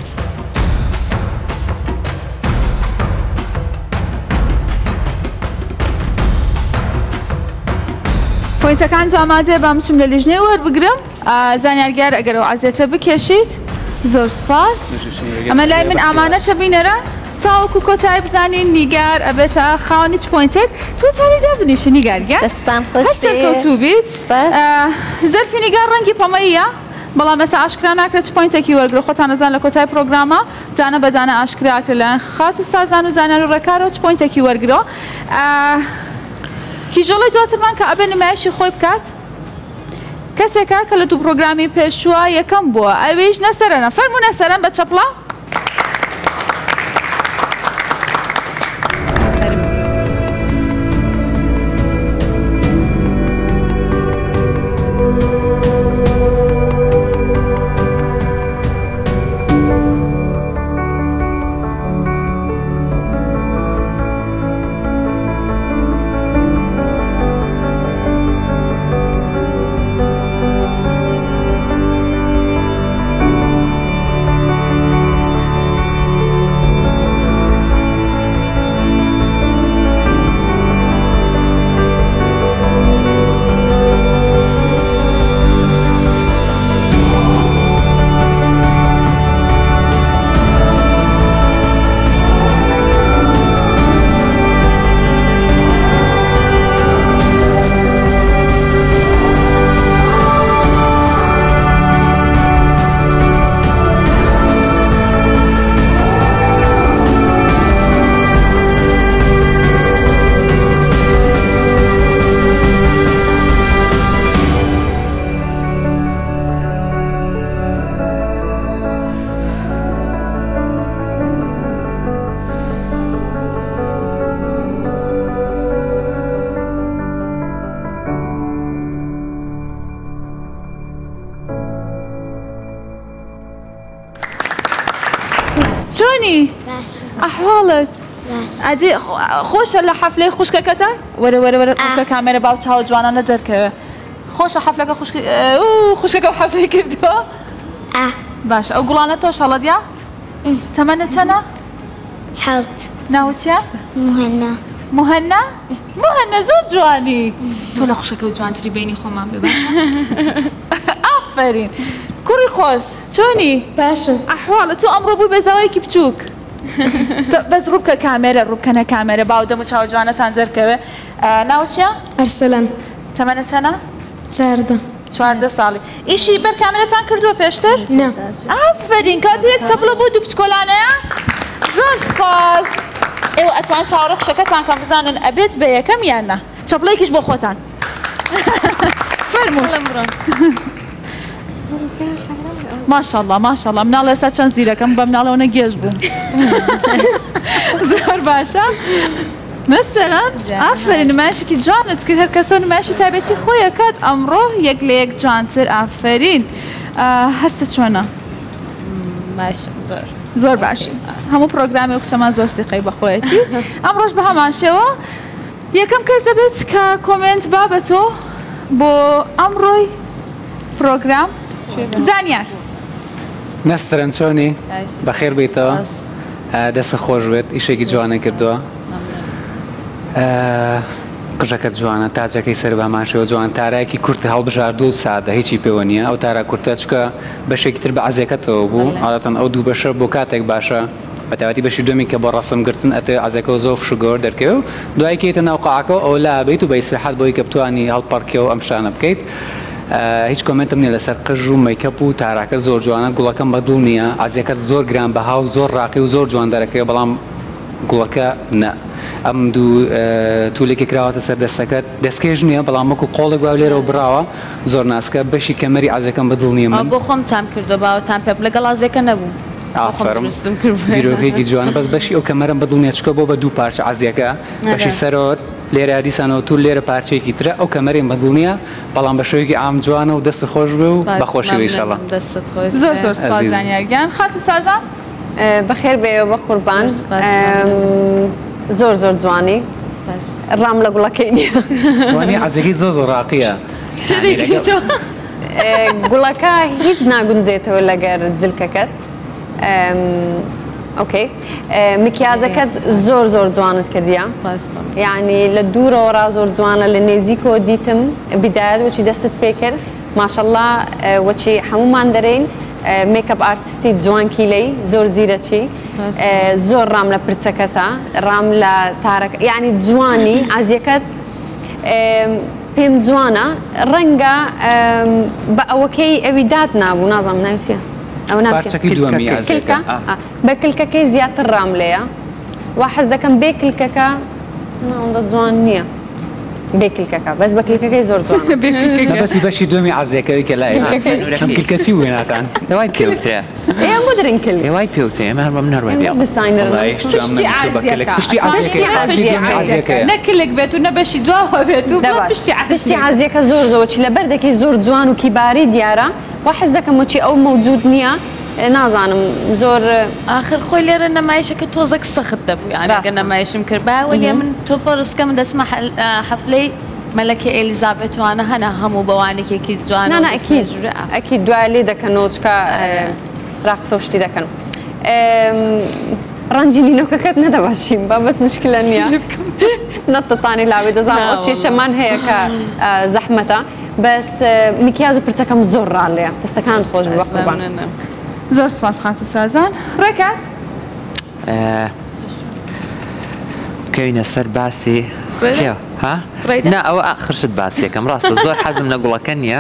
پۆینتەکان ئامادەیە با بچم لە لیژنەی وەربگرم. زانیارگار ئەگەرەوە عەزیەتە بکێشیت زۆر سپاس. ئەمە لای من ئامانەتە بینەرە تاوەکو کۆتایی بزانین نیگار ئەبێتە خاوەنی چ پۆینتێک تۆ توانی دابنیشە نیگارگیان دەستان خۆش هەر سەرکەوتوو بیت. زەرفی نیگار ڕەنگی پەمەییە بەڵام ئێستا ئاشکرا ناکرێت چ پۆینتێکی وەرگرە خۆتان نەزان لە کۆتایی پرۆگرامە دانە بەدانە ئاشکراکرێت لەلایەن خات و سازان و زانیار و ڕێکارەوە چ پۆینتێکی وەرگرەوە. کیژۆڵی دواترمان کە ئەبێ نمایشی خۆی بکات کەسێکە کە لە دوو پرۆگرامی پێشووە یەکەم بووە ئەویش نەسەرەنە فەرموو نەسەرەن بە چەپڵە. چۆنی؟ ئەحواڵت؟ ئەدی خۆشە لە حەفلەی خوشکەکەتە؟ وەرە وەرە وەرە خوشکە کامێرە باو چاوە جوانانە دەرکەوێ. خۆشە حەفلەکە خوشکەکە حەفلەی کردووە؟ باشە ئەو گوڵانە تۆش هەڵەدیا؟ تەمەنە چەنە؟ حەوت. ناوت چییە؟ موهەنا. موهەنا؟ موهەنا زۆر جوانی. تۆ لە خوشکەکە و جوانتری بینی خۆمان بێ باشە؟ ئافەرین. کوڕی خۆز چۆنی؟ باشە. ئەحواڵە تۆ ئەمڕۆ بووی بەزاوەیەکی بچووک. بەس ڕووبکە کامێرە ڕووبکەنە کامێرە باو دەم و چاو جوانەتان دەرکەوێ. ناوت چییە؟ ئەرسەلان. تەمەنە چەنە؟ چاردە. چواردە ساڵی. ئیشی بەر کامێرەتان کردووە پێشتر؟ نا. ئافەرین کاتی یەک چەپڵە بۆ دوو بچکۆلانەیە؟ زۆر سپاس. ئێوە ئەتوان چاوەڕێ خوشەکەتان کەم بزانن ئەبێت بە یەکەم یان نا؟ چەپڵەیەکیش بۆ خۆتان. فەرموو. ماشاءالله ماشاءالله مناڵ ئێستا چەند زیرەکەم بە مناڵەوە نەگێژ بووم. زۆر باشە. مەسەلەن ئافرین نمایشێکی جوانت کرد هەر کەسە نمایشی تایبەتی خۆی کات ئەمڕۆ یەک لە یەک جوانتر ئافرین. هەستە چۆنە؟ باشە زۆر. زۆر باشی. هەموو پرۆگرامی وەکتەمان زۆر سیقەی بەخۆیەتی. ئەمڕۆژ بە هەمان شێوە یەکەم کەس دەبێت کە کۆمنت با بە تۆ بۆ ئەمڕۆی پرۆگرام زانیار. نەسترن چۆنی؟ بەخێر بیتەوە؟ دەستە خۆش بێت ئیشێکی جوانە کردووە. قژەکەت جوانە تاجەکەی سەر باماشەوە جوان تارایەکی کورتی هەڵبژاردوو و سادە هیچی پێوە نییە ئەو تارا کورتە چکە بەشێکی تر بە عەزیەکەتەوە بوو ئاڵەتەن ئەو دوو بەشە بۆ کاتێک باشە بەتایبەتی بەشی دومی کە بۆ ڕەسمگرتن ئەتێ عەزیەکەەوە زۆر فشوگۆر دەرکەوێ دوای کەیتە ناو قاعەکەەوە ئەو لا بێت و بە ئیسراحەت بۆی کە بتوانی هەڵپەڕکەوە ئەم شانە بکەیت. هیچ کۆمنتم نییە لەسەر قژ و مەیکەپ و تاراکە زۆر جوانە گوڵەکەم بەدڵ نییە عەزیەکەت زۆر گران بەها و زۆر ڕاقی و زۆر جوان دەرەکەوێ بەڵام گوڵەکە نە. ئەم دوو تولێکی کراوەتە سەر دەستەکەت دەستکێژ نییە بەڵام وەکو قۆڵێک وا لێرەوە براوە زۆر ناسکە بەشی کەمەری ئازەکەم بەدڵ نییە من بۆ خۆم تام کردو باوەتان پێ لەگەڵ ئازێکە نەبوو بیرۆکێکی جوانە بەس بەشی ئەو کەمەرم بەدڵ نییە چکە بۆ بە دوو پارچە ئازیەکە بەشی سەرەوە لێرە دیسانەوە تو لێرە پارچەیەکی ترە ئەو کەمەرێن بەدڵ نییە بەڵام بە شێوەیەکی ئام جوانە و دەست خۆش بێ و بەخۆشەوەی ئینشاڵڵا زۆر زۆر سپاس زانیارگیان خات و سازان بەخێر بێ بە قوربان زۆر زۆر جوانی ڕام لە گوڵەکەی نییە جوانی عەزەکەی زۆر زۆر ڕاقیە گوڵەکە هیچ ناگونجێتەوە لەگەر جلکەکەت ئۆکەی مکیازەکەت زۆر زۆر جوانت کردیە یعنی لە دوورەوەڕا زۆر جوانە لە نێزیکەوە دیتم بیدایەت وەچی دەستت پێ کرد ماشەڵڵا وەچی هەمومان دەرێن میکەپ ئارتیستی جوانکیلەی زۆر زیرەکی زۆر ڕام لە پرچەکەتە ڕام لە تارەکە یعنی جوانی ئازیەکەت پێم جوانە ڕەنگە بە ئەوەکەی ئەوی داد نابوو نازانم ناوچیە ئەو ناکلکە بە کلکەکەی زیاتر ڕام لێیە وا حەز دەکەم بێ کلکەکە ئەوەندە جوان نییە بێ کلکەکە بەس بە کلکەکەی زۆر جوانە بەسی بەشی دومی عەزیەکەوی کە لای کلکە چی وێناتان لەوای پێوتەیە ئێوە بۆ کل ئێوای پێوتێ ئێمە هەربەم نەڕوێ نەکلک بێت و نەبەشی دواوە بێت و پشتی عەزیەکە زۆر زۆرچی لە بەردەکەی زۆر جوان و کیباری دیارە وا حەز دەکەم وەچی ئەو مەوجود نییە نازانم زۆر آخر خۆی لێرە نەمایشەکە تۆزێک سەخت دەبوو یانەکە نەمایشم کرد باوە لێ من تۆ فۆرسکەم دەسمە حەفلەی مەلەکە ئێلیزابێتوانە هەنا هەموو بەوانێکێکی جوانە ئەکی دوای لێ دەکەنەوە چکە ڕاقسە و شتی دەکەن ڕەنجی نینۆکەکەت نەدەباشیم با بەس مشکلە نییە نەتتانی لاوێ دەزانەوە کێشەمان هەیە کە زەحمەتە بەس میکیاز و پرچەکەم زۆر ڕاڵەیە دەستەکان خۆش بە قوربان زۆر سپاس خات و سازان ڕێکە کەوینە سەر باسی چێ ها نا ئەوە خرشت باسیەکەم ڕاستە زۆر حەزم لە گوڵەکە نییە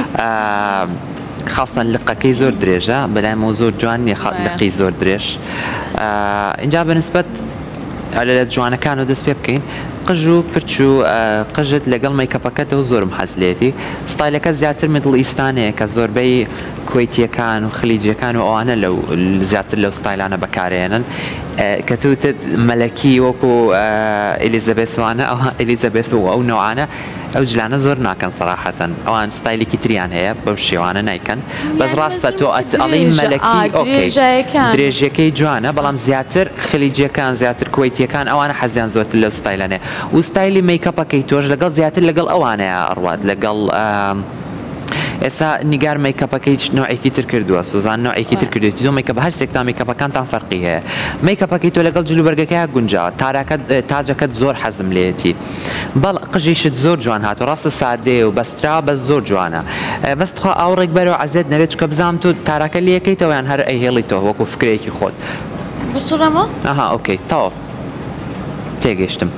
خاستن لقەکەی زۆر درێژە بەلایمەوە زۆر جوان نییە لقی زۆر درێژ اینجا بەنسبەت لە جوانەکان و دەست پێ بکەین قژ و پرچ و قژت لەگەڵ مەیکەپەکەتەوە زۆرم حەز لێتی ستایلەکە زیاتر مدڵ ئیستانەیە کە زۆربەی کوێتیەکان و خلیجیەکان و ئەوانە لەو زیاتر لەو ستایلانە بەکارێنن کە توتت مەلەکی وەکو ئێلیزابێثوانە ئەو ئێلیزابێث و ئەو نەوانە ئەو جلانە زۆر ناکەن سەراحەتەن ئەوان ستایلێکی تریان هەیە بەو شێوانە نایکەن بەس ڕاستە تۆ ئەڵین مەلەکی ئۆکەی درێژەکەی جوانە بەڵام زیاتر خلیجیەکان زیاتر کوێتیەکان ئەوانە حەزیان زۆرتر لەو ستایلانێ و ستایلی مەیکەپەکەی تۆش لەگەڵ زیاتر لەگەڵ ئەوانەیە ئەڕوات لەگەڵ ئێستا نیگار مەیکەپەکەی نوعێکی تر کردووە سوزان نوعێکی تر کردێتی تۆ مەیکەپ هەر سێکتا مەیکەپەکانتان فەرقی هەیە مەیکەپەکەی تۆ لەگەڵ جلوبەرگەکەی گونجاوە تاجەکەت زۆر حەزم لێتی بەڵ قژیشت زۆر جوان هاتو ڕاستە سادێ و بەسترا بەس زۆر جوانە بەس تخوا ئاوڕێک بەرەوە عەزێت نەبێت چکە بزانم تۆ تارەکە لەکەیتەوە یان هەر ئەیهێڵیتەوە وەکو فکرێکی خۆت بسوڕەمە ئەها ئۆکەی تەواو تێگەیشتم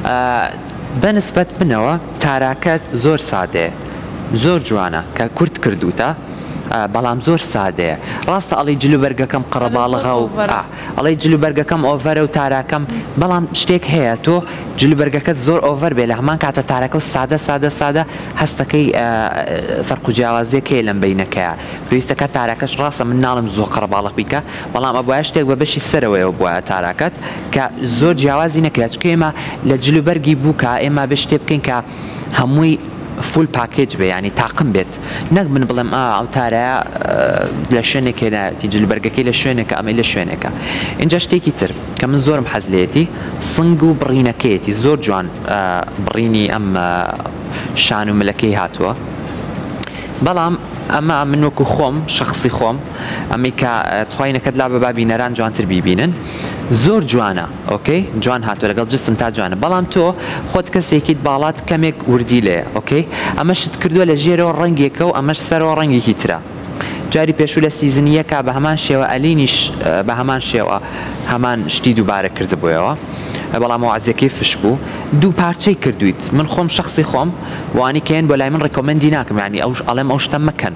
بەنسبەت بنەوە تاراکەت زۆر سادەیە زۆر جوانە کە کورت کردوتە بەڵام زۆر سادەیە ڕاستە ئەڵی جلوبەرگەکەم قڕەباڵغا و ئەڵی جلوبەرگەکەم ئۆڤەرە و تاراکەم بەڵام شتێک هەیە تۆ جلوبەرگەکەت زۆر ئۆڤەر بێ لە هەمان کاتە تارەکە و سادە سادە سادە هەستەکەی فەرق و جیاوازیەکەیە لەم بینەکەیە پێویستەکە تارەکەش ڕاستە من ناڵم زۆر قڕەباڵغ بیکە بەڵام ئەبوایە شتێک بە بەشی سەرەوەیەوە بووە تاراکەت کە زۆر جیاوازی نەکرێت چکە ئێمە لە جلوبەرگی بووکە ئێمە بە شتێ بکەین کە هەمووی فول پاکێج بێ ینی تاقم بێت نەک من بڵێم ئەو تارەیە لە شوێنێکێنەتی جلبەرگەکەی لە شوێنێکە ئەمەی لە شوێنێکە اینجا شتێکی تر کە من زۆرم حەز لێتی سنگ و بڕینەکەیەتی زۆر جوان بڕینی ئەم شان و ملەکەی هاتووە بەڵام ئەمە من وەکو خۆم شخصی خۆم ئەمی کە توانینەکەت لا بە بابینەران جوانتر بیبینن زۆر جوانە ئۆکەی جوان هاتووە لەگەڵ جسم تا جوانە بەڵام تۆ خۆت کەسێکیت باڵات کەمێک وردی لێ ئۆکەی ئەمەشت کردووە لە ژێرەوە ڕەنگێکە و ئەمەش سەرەوە ڕەنگێکی ترە جاری پێشوو لە سیزنیەکە بە هەمان شێوە ئەلینیش بە هەمان شێوە هەمان شتی دووبارە کردبوویەوە بەڵام وازیەکەی فش بوو دوو پارچەی کردویت من خۆم شخصی خۆم وانی کەین بۆ لای من ڕێکۆمەندی ناکەم ینی ئەوش ئەڵێم ئەو شتە مەکەن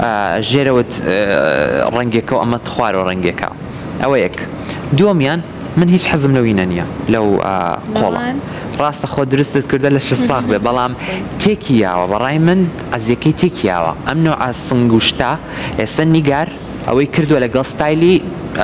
ژێرەوەت ڕەنگێکە و ئەمە خوارەوە ڕەنگێکە ئەوە یەک دووەمیان من هیچ حەزم لەوینە نییە لەو قۆڵە ڕاستە خۆ درستت کردە لە شساق بێ بەڵام تێکی یاوە بەڕای من ئەزیەکەی تێکی یاوە ئەم نوع سنگوشتا ئێستا نیگار ئەوەی کردووە لەگەڵ ستایلی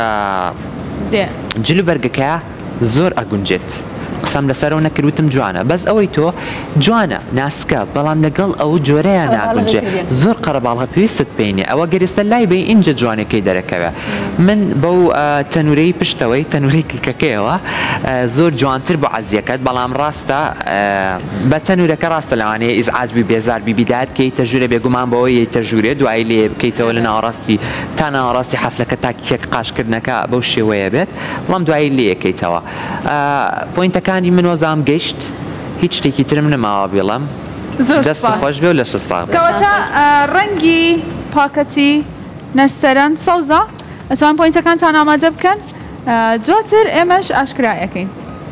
جلوبەرگەکەیە زۆر ئەگونجێت قسەم لەسەرەوە نەکردوتم جوانە بەس ئەوەی تۆ جوانە ناسکە بەڵام لەگەڵ ئەو جۆرەیە ناگونجێ زۆر قەرەباڵغە پێویستت پێینێ ئەوە گەریستە لای بێ ئینجە جوانەکەی دەرەکەوێ من بەو تەنورەی پشتەوەی تەنورەی کلکەکەیەوە زۆر جوانتر بۆ عەزیەکەت بەڵام ڕاستە بە تەنورەکە ڕاستە لەوانەیە ئیزعاجبی بێزار بیبیدات کەیتە ژوورە بێگومان بەوەی یەیتە ژوورێ دوایی لێ بکەیتەوە لە ناوەڕاستی تا ناوەڕاستی حەفلەکە تا کێک قاشکردنەکە بەو شێوەیە بێت بەڵام دوایی لێ یەکەیتەوە پۆینتەکانی من وەزام گەیشت هیچ شتێکی ترم نەماوە بێڵم دەست خۆش بێ و لە شساق کەواتە ڕەنگی پاکەتی نەستەرەن سەوزە ئەتوان پۆینتەکانتان ئامادە بکەن دواتر ئێمەش ئاشکرایەکەین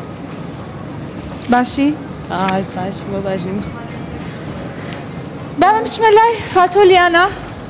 باشی؟ باش بۆ باشیم با من بچمە لای فاتۆ لیانە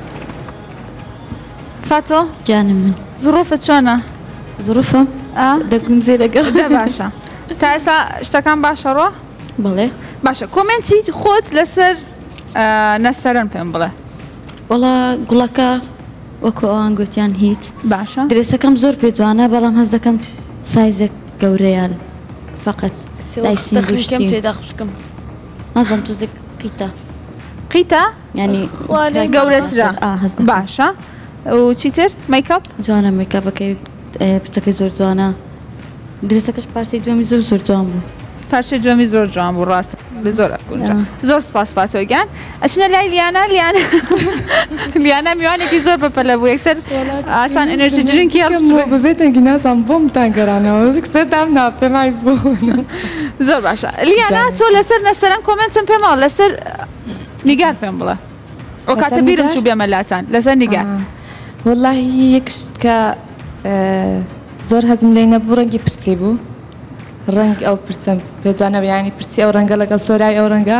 فاتۆ گیانم من زڕۆفت چۆنە؟ زڕۆفم دەگونجێ لەگەڵ دە باشە تا ئێستا شتەکان باشەڕۆ؟ بەڵێ باشە کۆمنتی خۆت لەسەر نەستەرەن پێم بڵێ وەڵا گوڵەکە وەکو ئەوان گوتیان هیچ باشە درێسەکەم زۆر پێ جوانە بەڵام هەز دەکەم سایزێک گەورەیان فقط لای سینگوشتی تێداخشکم نازم تۆزێک قیتە قیتە؟ ینی گەورەترە باشە و چیتر مەیکەپ؟ جوانە مەیکەپەکەی پرچەکەی زۆر جوانە درێسەکەش پارچەی دوێمی زۆر زۆر جوان بوو پارچەی دوێمی زۆر جوان بوو ڕاست زۆر گونجە زۆر سپاس فاتۆگیان ئەچنە لای لیانە لیانە لیانە میوانێکی زۆر بەپەلە بوو یەکسەر ئاسان ئەنەرژی درینکی ببێتەنگی نازانم بۆم تانگەرانەوە سەردام ناپێمای بوو زۆر باشە لیانە تۆ لەسەر نەستەرەن کۆمنتم پێماوە لەسەر نیگار پێم بڵێ ئەو کاتە بیرم چوو بێمە لاتان لەسەر نیگار وەڵاهی یەکشت کە زۆر هەزم لێ نەبوو ڕەنگی پرچی بوو ڕەنگ ئەو پرچەم پێجانە ینی پرچی ئەو ڕەنگە لەگەڵ سۆرای ئەو ڕەنگە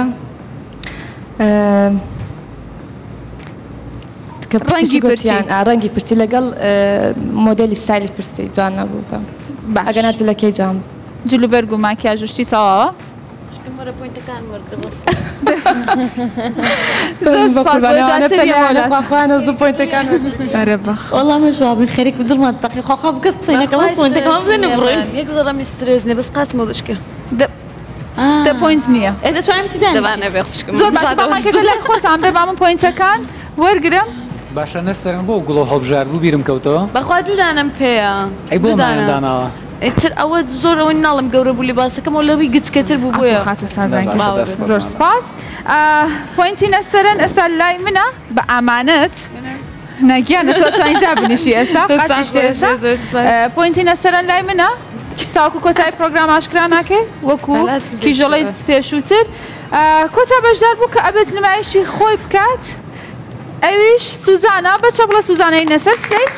کە پرچی گوتیان ڕەنگی پرچی لەگەڵ مۆدەلی ستایلی پرچی جوان نەبوو بەم ئەگە ناجلەکەی جوان بوو جلوبەرگ و ماکیاژ شتی تەواوە پۆینتەکان وەڵامە جوابی خێرێک دڵمان تەقی خۆخوا بکەس قسەینەکە باس پۆینتەکەم بزێنە بڕۆین یەک زەڕەمی سترێز نێ بەس قاچمە دشکە دە پۆینت نییە دەتوانم چی دانێ زۆر باشە بەماکەکە لای خۆتان بێ بامن پۆینتەکان وەرگرم باشە نەستەرم بۆ گوڵە هەڵبژار بوو بیرم کەوتەوە بەخوا دوودانم پێیە ئەی بۆ داناوە ئیتر ئەوە زۆر ئەوەی ناڵم گەورە بوو لیباسەکەمەوە لەوی گچکەتر بوو بۆیە خاتە سازانکە زۆر سپاس پۆینتی نەستەرەن ئێستا لای منە بە ئامانەت نەگیانە تۆ توانیتا بنیشی ئێستا پۆینتی نەستەرەن لای منە تاوەکو کۆتای پرۆگرام ئاشکرا ناکەی وەکو کیژەڵی پێشووتر کۆتا بەشدار بوو کە ئەبێت نمایشی خۆی بکات ئەویش سوزانە بە چەپڵە سوزانەی نەسەر ستەیج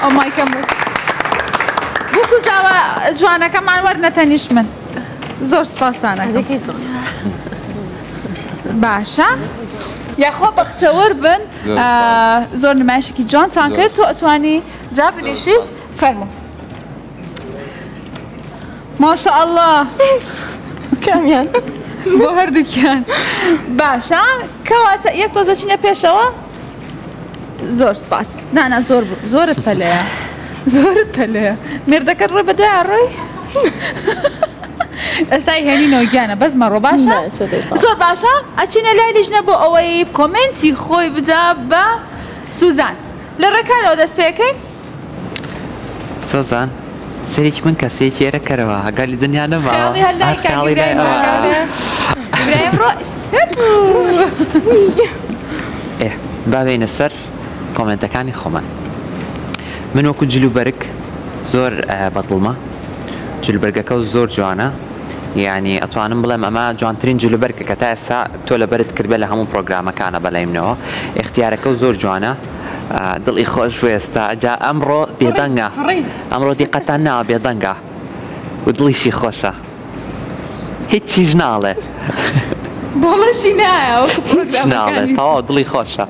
ئەو مایکەم بوو بووکو زاوە جوانەکەمان وەرنەتەنیش من زۆر سپاسانەکەم باشە یاخۆ بەختەوەر بن زۆر نمایشێکی جوانتان کرد تۆ ئەتوانی جا بنیشی فەرموو ماشاء الله کامیان بۆ هەردووکیان باشە کەواتە یەک تۆزە چینە پێشەوە زۆر سپاس نانا زۆر زۆرت پەلەیە زۆرت پەلەیە مێردەکەت ڕۆی بە دوای ڕۆی ئێستای هێنینەوە گیانە بەزمە ڕۆ باشە زۆر باشە ئەچینە لای لیژنە بۆ ئەوەی کۆمنتی خۆی بدا بە سوزان لە ڕێکارەوە دەست پێەکەی سوزان سەرێکی من کەسێکی ئێرە کەرەوە هەگەلی دنیا نەما خیاڵی هەلای کاگیرایم ڕۆ ئێ بابێنە سەر کۆمنتەکانی خۆمان من وەکو جلوبەرگ زۆر بەدڵمە جلوبەرگەکە و زۆر جوانە یعنی ئەتوانم بڵێم ئەمە جوانترین جلوبەرگە کە تا ئێستا تۆ لەبەرت کردبێ لە هەموو پرۆگرامەکانە بەلایمنەوە اختیارەکە و زۆر جوانە دڵی خۆش وێستا جا ئەمڕۆ بێدەنگە ئەمڕۆ دیقەتان ناوە بێدەنگە و دڵیشی خۆشە هیچیش ناڵێ بۆڵەشی نایە ناڵێ تەواو دڵی خۆشە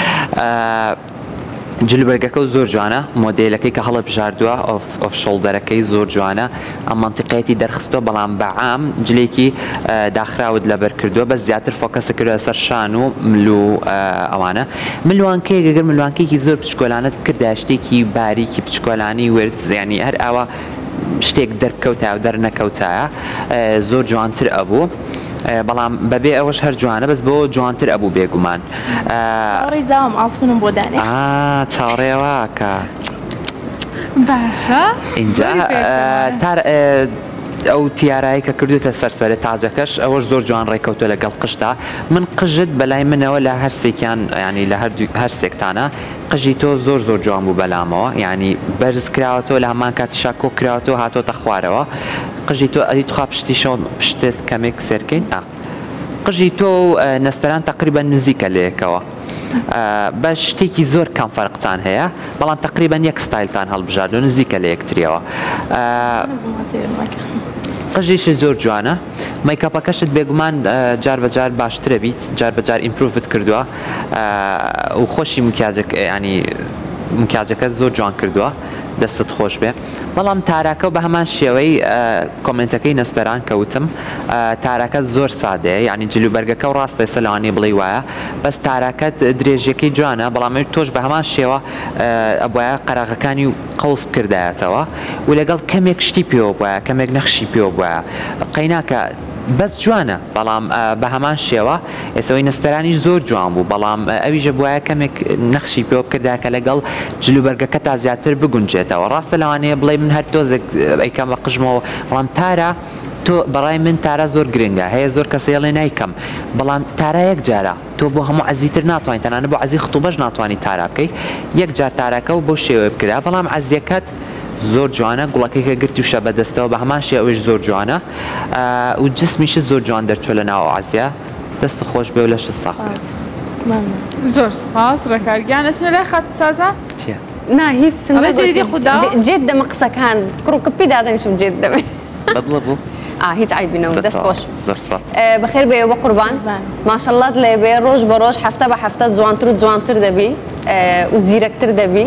جلوبەرگەکە و زۆر جوانە مۆدێلەکەی کە هەڵە بژاردووە ئۆف شۆڵدەرەکەی زۆر جوانە ئەم منتیقەتی دەرخستۆ بەڵام بەعام جلێکی داخراوت لەبەر کردووە بە زیاتر فۆکەسە کردووە سەر شان و مل و ئەوانە ملوانکەیە گەگەر ملوانکەیەکی زۆر پچکۆلانت کردە شتێکی باریکی پچکۆلانی ورد ینی هەر ئاوا شتێک دەرکەوتایە و دەرنەکەوتایە زۆر جوانتر ئەبوو بەڵام بەبێ ئەوەش هەر جوانە بەس بۆ جوانتر ئەبوو بێگومان ڕێزاوم ئاڵتونم بۆ دانێ چاڕێواکە باشە اینجا ئەو تیارایی کە کردوتە سەرسەرە تاجەکەش ئەوەش زۆر جوان ڕێکەوتۆ لەگەڵ قشتا من قژت بەلای منەوە لە هەرسێکیان ینی لە هەر سێکتانە قژی تۆ زۆر زۆر جوان بوو بەلامەوە ینی بەرز کراوەتەوە لە هەمان کاتیشا کۆ کراوەتەوە هاتۆتە خوارەوە قژی تۆ ئەدی توخوا پشتی شەو پشتت کەمێک سێرکەین قژی تۆ نەستەران تقریبا نزیکە لەیەکەوە بە شتێکی زۆر کەم فەرقتان هەیە بەڵام تقریبان یەک ستایلتان هەڵبژاردو نزیکە لە یەکتریەوە قژیشی زۆر جوانە مەیکاپەکەشت بێگومان جار بەجار باشترە بیت جار بەجار ئیمپروڤت کردووە و خۆشی مکیاجەکە ینی مکیاجەکە زۆر جوان کردووە دەستت خۆش بێ بەڵام تاراکە و بە هەمان شێوەی کۆمنتەکەی نەستەران کەوتم تاراکەت زۆر سادەیە یعنی جلوبەرگەکە و ڕاستە ئێستا لەوانەیە بڵێ وایە بەس تاراکەت درێژیەکەی جوانە بەڵام تۆش بە هەمان شێوە ئەبواە قەراغەکانی و قەوس بکردایەتەوە و لەگەڵ کەمێک شتی پێوە بواە کەمێک نەخشی پێوە بواە قەیناکە بەس جوانە بەڵام بە هەمان شێوە ئێسەوەی نەستەرانیش زۆر جوان بوو بەڵام ئەویژە بواە کەمێک نەخشی پێوە بکردا کە لەگەڵ جلوبەرگەکە تا زیاتر بگونجێتەوە ڕاستە لەوانەیە بڵێ من هەر تۆزێک ئەیکەم بە قژمەوە بەڵام تارە تۆ بەڕای من تارە زۆر گرنگە هەیە زۆر کەسێڵێ نایکەم بەڵام تارە یەک جارە تۆ بۆ هەموو عەزیتر ناتوانین تەنانە بۆ عەزی ختوبەش ناتوانانی تارا بکەی یەک جار تارەکە و بۆ شێوەیە بکرا بەڵام عەزیەکەت زۆر جوانە گوڵەکەیکە گرتی وشە بەدەستەوە بە هەمان شێوەش زۆر جوانە و جسمیش زۆر جوان دەرچۆ لە ناو عەزیە دەست خۆش بێ و لەشت ساق زۆر سپاس ڕێکارگیانەچنە لای خاتو سازە نا هیچ جێت دەمە قسەکان کڕووکپی دادەنیشم جێت دەمێ بەدڵە بوو هیچ عیبینەوە دەست خۆش بەخێر بێ بە قوربان ماشەڵڵات لێ بێ ڕۆژ بە ڕۆژ هەفتە بە هەفتە جوانتر و جوانتر دەبی و زیرەکتر دەبی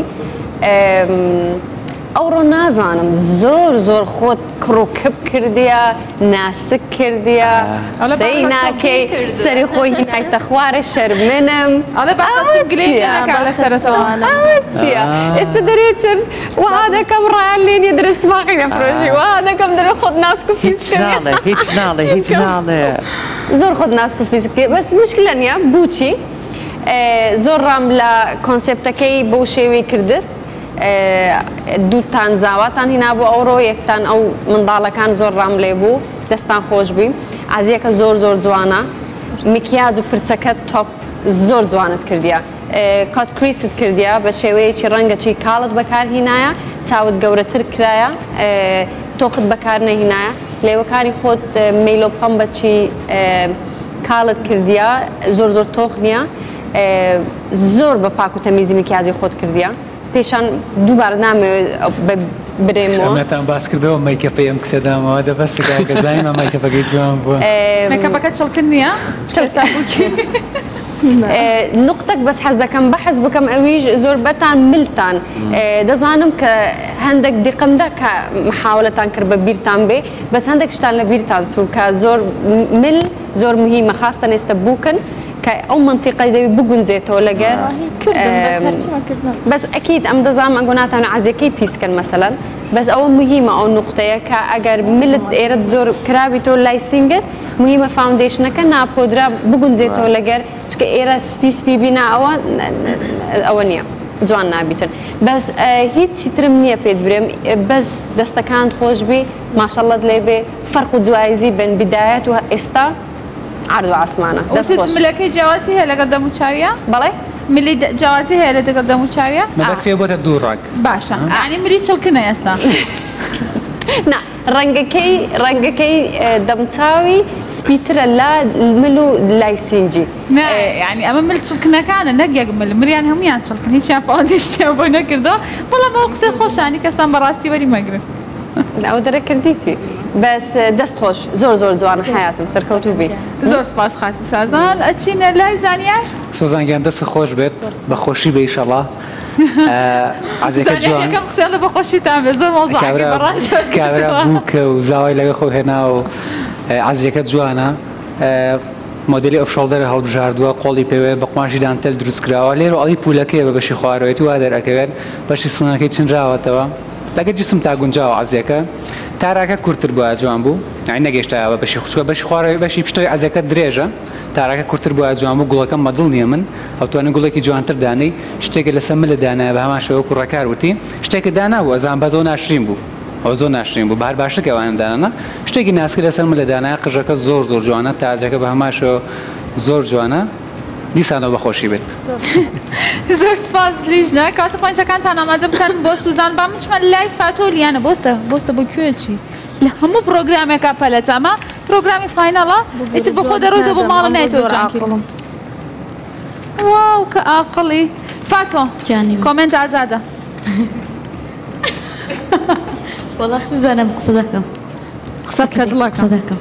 ئەوڕۆ نازانم زۆر زۆر خۆت کڕووکپ کردیە ناسک کردیە سەی ناکەی سەری خۆی هینایتە خوارە شەرمنم ئێستا دەرێتن وها دەکەم ڕایان لێنی درسماقی دەفرۆشی وها دەکەم دەرە خۆت ناسک و فیس هیچ ناڵێ هیچ ناڵێ زۆر خۆت ناسک و فیس کرد بەس مشکلە نییە بووچی زۆر ڕام لە کۆنسێپتەکەی بەو شێوەی کردت دووتان زاواتان هینا بۆ ئەوڕۆ یەکتان ئەو منداڵەکان زۆر ڕام لێ بوو دەستان خۆش بووی ئازیەکە زۆر زۆر جوانە میکیاج و پرچەکەت تۆپ زۆر جوانت کردیە کات کریست کردیە بە شێوەیەکی ڕەنگەچی کاڵت بەکار هینایە چاوت گەورەتر کرایە تۆخت بەکار نەهینایە لێوەکانی خۆت مەیلۆ پەمبەچی کاڵت کردیە زۆر زۆر تۆخ نییە زۆر بە پاک و تەمیزی میکیاجی خۆت کردیە پێشان دووبار نامەوێت برێمەوە ئەمەتان باس کردەوە مەیکەپەیەم کچەدامەوە دەبەستگا زانیمە مەیکەپەکەی جوان بووە مەیکەپەکە چڵکرد نییە نقطەك بەس حەز دەکەم بەحەز بکەم ئەویش زۆر بەرتان ملتان دەزانم کە هەندێک دیقەمدا کە محاولەتان کرد بە بیرتان بێ بەس هەندێک شتان لە بیرتان چوو کە زۆر مل زۆر مهمە خاستە ئێستا بووکن کە ئەو منتیقەی دەوی بگونجێتەوە لەگەر بەس ئەکید ئەم دەزانم ئەگۆ ناتوانێت عەزیەکەی پیسکەن مەسەلەن بەس ئەوە مهمە ئەو نقطەیە کە ئەگەر ملت ئێرە زۆر کرابی تۆ لایسینگت مهمە فاوندیشنەکە ناپۆدرا بگونجێتەوە لەگەر چکە ئێرە سپی سپی بینا ئەوە ئەوە نییە جوان نابیتن بەس هیچی ترم نییە پێت برێم بەس دەستەکان خۆش بێ ماشەڵڵەت لێ بێ فەرق و جوایزی بن بیدایەت و ئێستا عرض و عسمانە دەست خۆش ملەکەی جیاوازی هەیە لەگەڵ دەموچاویە بەڵێ ملی جیاوازی هەیە لەگەڵ دەموچاویە بەس بۆتە دوو ڕەگ باشە یعنی ملی چڵکنە ئێستا نا ڕەنگەکەی ڕەنگەکەی دەمچاوی سپیترە لا مل و لایسینجی یعنی ئەمە مل چڵکنەکانە نەک یەک مل مریان هەمویان چڵکن هیچیان فاوندیشنیان بۆ نەکردەوە بەڵام ئەو قسەی خۆشانی کەسان بەڕاستی وەری مەگرن ئەو دەرەکردیتی بەس دەست خۆش زۆر زۆر جوانە حیاتم سەرکەوتوو بێ زۆر سپاس خاتی سازان ئەچینە لای زانیار سۆزانگیان دەست خۆش بێت بە خۆشی بە ئیشەڵڵا عزیەکە جوان یەکەم قسە لە بەخۆشیتان بێ زۆر مۆزوعەکەی بەڕاستی کابرا بووکە و زاوای لەگە خۆ هێنا و عزیەکە جوانە مۆدلی ئۆفشۆڵدەرە هەڵبژاردووە قۆڵی پێوێت بە قماشی دانتەل دروستکراوە لێرە ئەڵی پولەکەیە بە بەشی خوارەوەیەتی وا دەرەکەوێت بەشی سنەکەی چنراوەتەوە لەگە جسم تا گونجاوە عزیەکە تاراکە کورتتر بووە جوان بوو نای نەگەشتایەوە بەشی خوشکە بەشی خوارەوەی بەشی پشتۆی عزیەکە درێژە تاراکە کورتتر بووە جوان بوو گوڵەکەم مەدڵ نییە من ئەوتوانە گوڵێکی جوانتر دانی شتێکە لەسەر ملە دانایە بە هەمان شێوە کوڕەکار وتی شتێکە دانا بوو ئەزان بە زۆر ناشرین بوو ئەو زۆر ناشرین بوو بەهار باشەکەوانم دانانە شتێکی ناسکرد لەسەر ملە دانایە قژەکە زۆر زۆر جوانە تاجەکە بە هەمان شێوە زۆر جوانە دیسانەوە بەخۆشی بێت زۆر سپاس لیژنە کاتە پۆینتەکانتان ئامادە بکەن بۆ سوزان با مچمە لای فاتۆ لیانە بۆستە بۆستە بۆ کوێچی لە هەموو پرۆگرامێکە پەلەت ئەمە پرۆگرامی فاینەڵە ئیتر بەخۆ دەڕۆیتە بۆ ماڵە نایتەوە جانکیڵم واو کە ئاقڵی فاتۆ کۆمنت ئازادە وەڵا سوزانم قسە دەکەم قسە بکە دڵەکە قسە دەکەم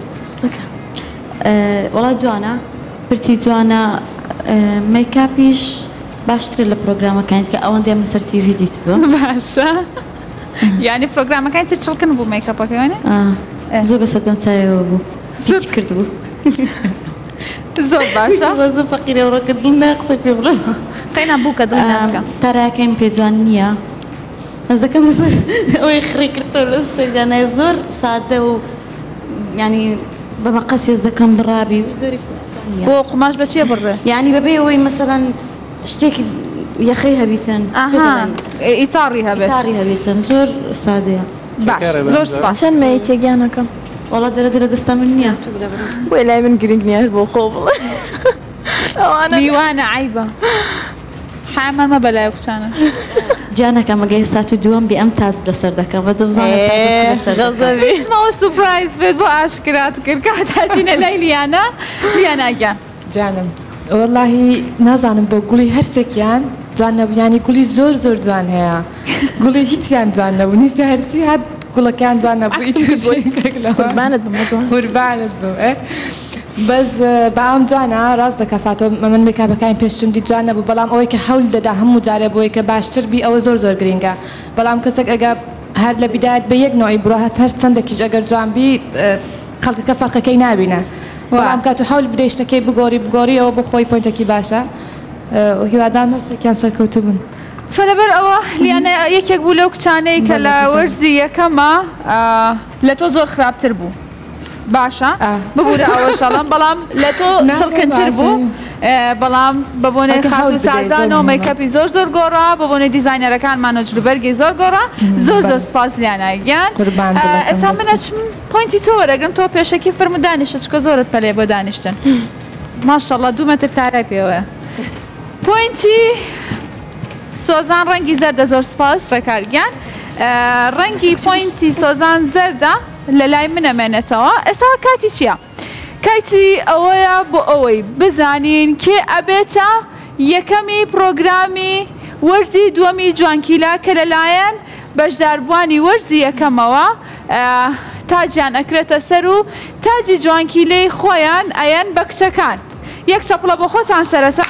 وەڵا جوانە پرچی جوانە مەیکاپیش باشترە لە پرۆگرامەکانیت کە ئەوەندە مەسەر تیڤی دیت بوو باشە یعنی پرۆگرامەکانی تر چڵکن بوو مەیکاپەکەوانێ زۆر بەسەر دەمچاویەوە بوو پیسی کرد بوو زۆر باشە زۆر فەقیرە ڕۆکە دڵ نای قسەی پێ بڵێ قەینا بوو کە دڵ ناسکە تاراکەیم پێ جوان نییە ئەس دەکەم لەسەر ئەوەی خڕی کردەوە لە سەردانای زۆر سادە و ینی بە مەقەس هێز دەکەم بڕابی بۆ قماش بە چیە بڕێ یعنی بەبێ ئەوەی مەسەڵەن شتێکی یەخەی هەبیتن ئیتاڕی هەبێت ئیتاڕی هەبێتن زۆر سادەیە باش زۆر سپاس چەند مەی تێگیانەکەم وەڵا دەرەجە لە دەستا من نییە بۆی لای من گرنگ نییە بۆ خۆ بڵێ میوانە عیبە حامەمە بەلای کچانە جانەکە مەگەی سات و دووەم بێ ئەم تاج لەسەر دەکەم بە جەبزانەوە سوپرایز بێت بۆ ئاشکرات کرد کاتاچینە لای لیانە لیاناگیان جانم وەڵاهی نازانم بۆ گوڵی هەرسێکیان جوان نەبوویانی گوڵی زۆر زۆر جوان هەیە گوڵی هیچیان جوان نەبوو نیتە هەرتی هات گوڵەکان جوان نەبوو قوربانت بم قوربانت بم بەس باوام جوانە ڕاست دەکە فاتۆ من مێکاپەکانی پێشم دی جوان نەبوو بەڵام ئەوەی کە هەول دەدا هەموو جارێ بۆی کە باشتر بی ئەوە زۆر زۆر گرنگە بەڵام کەسێک ئەگە هەر لە بیدایەت بە یەک نوعی بڕۆهات هەر چەندێکیش ئەگەر جوان بی خەڵکەکە فەرقەکەی نابینە بەڵام کات و هەول بدەی شتەکەی بگۆڕی بگۆڕی ئەوە بۆ خۆی پۆینتێکی باشە هیوادام هەرسێکیان سەرکەوتو بوون فەرەبەر ئەوە لیانە یەکێک بوو لەو کچانەی کە لە وەرزی یەکەمە لە تۆ زۆر خراپتر بوو باشە ببوورە ئەوە شەڵم بەڵام لە تۆ چڵکنتر بوو بەڵام بە بۆنەی خات و سازانەوە مەیکەپی زۆر زۆر گۆڕا بە بۆنەی دیزاینەرەکانمان و جلوبەرگی زۆر گۆڕا زۆر زۆر سپاس لیانایگیان ئێستا منەچم پۆینتی تۆ وەرەگرم تۆ پێشەکی فرم دانیشتە چکە زۆرت پەلێ بۆ دانیشتن ماشەڵڵا دوو مەتر تارای پێوەیە پۆینتی سۆزان ڕەنگی زەردە زۆر سپاس ڕێکارگیان ڕەنگی پۆینتی سۆزان زەردە لە لای منەمێنێتەوە ئێستا کاتی چییە؟ کاتی ئەوەیە بۆ ئەوەی بزانین کێ ئەبێتە یەکەمی پرۆگرامی وەرزی دووەمی جوانکیلا کە لەلایەن بەشداربوانی وەرزی یەکەمەوە تاجیان ئەکرێتە سەر و تاجی جوانکیلەی خۆیان ئەیەن بە کچەکان. یەک چەپڵە بۆ خۆتان سەرەتا.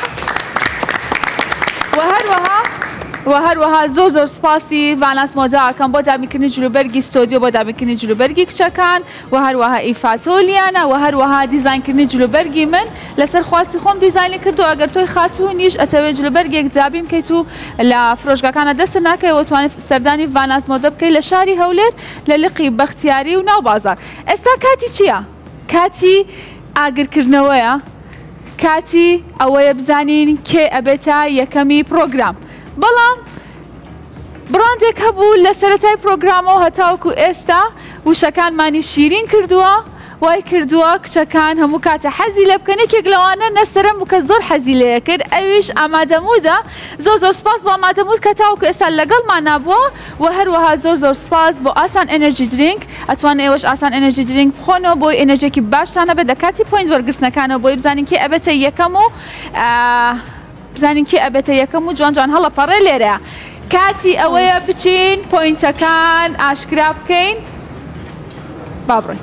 و هەروەها و هەروەها زۆر زۆر سپاسی ڤاناس مۆداکەم بۆ دابینکردنی جلوبەرگی ستۆدیۆ بۆ دابینکردنی جلوبەرگی کچەکان و هەروەها ئیفاتۆلیانە و هەروەها دیزاینکردنی جلوبەرگی من لەسەر خواستی خۆم دیزاینی کردو. ئەگەر تۆی خاتوونیش ئەتەوێت جلوبەرگێک دابین بکەیت و لە فرۆشگاکانە دەست ناکەیەوە توانێت سەردانی ڤاناس مۆدە بکەیت لە شاری هەولێر لە لقی بەختیاری و ناو بازار. ئێستا کاتی چییە؟ کاتی ئاگرکردنەوەیە، کاتی ئەوەیە بزانین کێ ئەبێتە یەکەمی پرۆگرام. بەڵام بڕاندێک هەبوو لە سەرەتای پرۆگرامەوە هەتاوەکو ئێستا وشەکانمانی شیرین کردووە، وای کردووە کچەکان هەموو کاتە حەزی لێ بکەن. یەکێک لەوانە نەسەرم بوو کە زۆر حەزی لێ کرد، ئەویش ئامادەمودە. زۆر زۆر سپاس بۆ ئامادەمود کە تاوەکو ئێستا لەگەڵمان نابووە و هەروەها زۆر زۆر سپاس بۆ ئاسان ئەنەرژی درینک. ئەتوانێت ئێوەش ئاسان ئەنەرژی درینک بخۆنەوە بۆی ئەنەرژێکی باشتانە بێت لە کاتی پۆینت وەرگرتنەکانەوە بۆی بزانین کێ ئەبێتە یەکەم و بزانین کێ ئەبێتە یەکەم و جوان جوان هەڵە پەڕێ لێرەیە. کاتی ئەوەیە بچین پۆینتەکان ئاشکرا بکەین. با بڕۆین.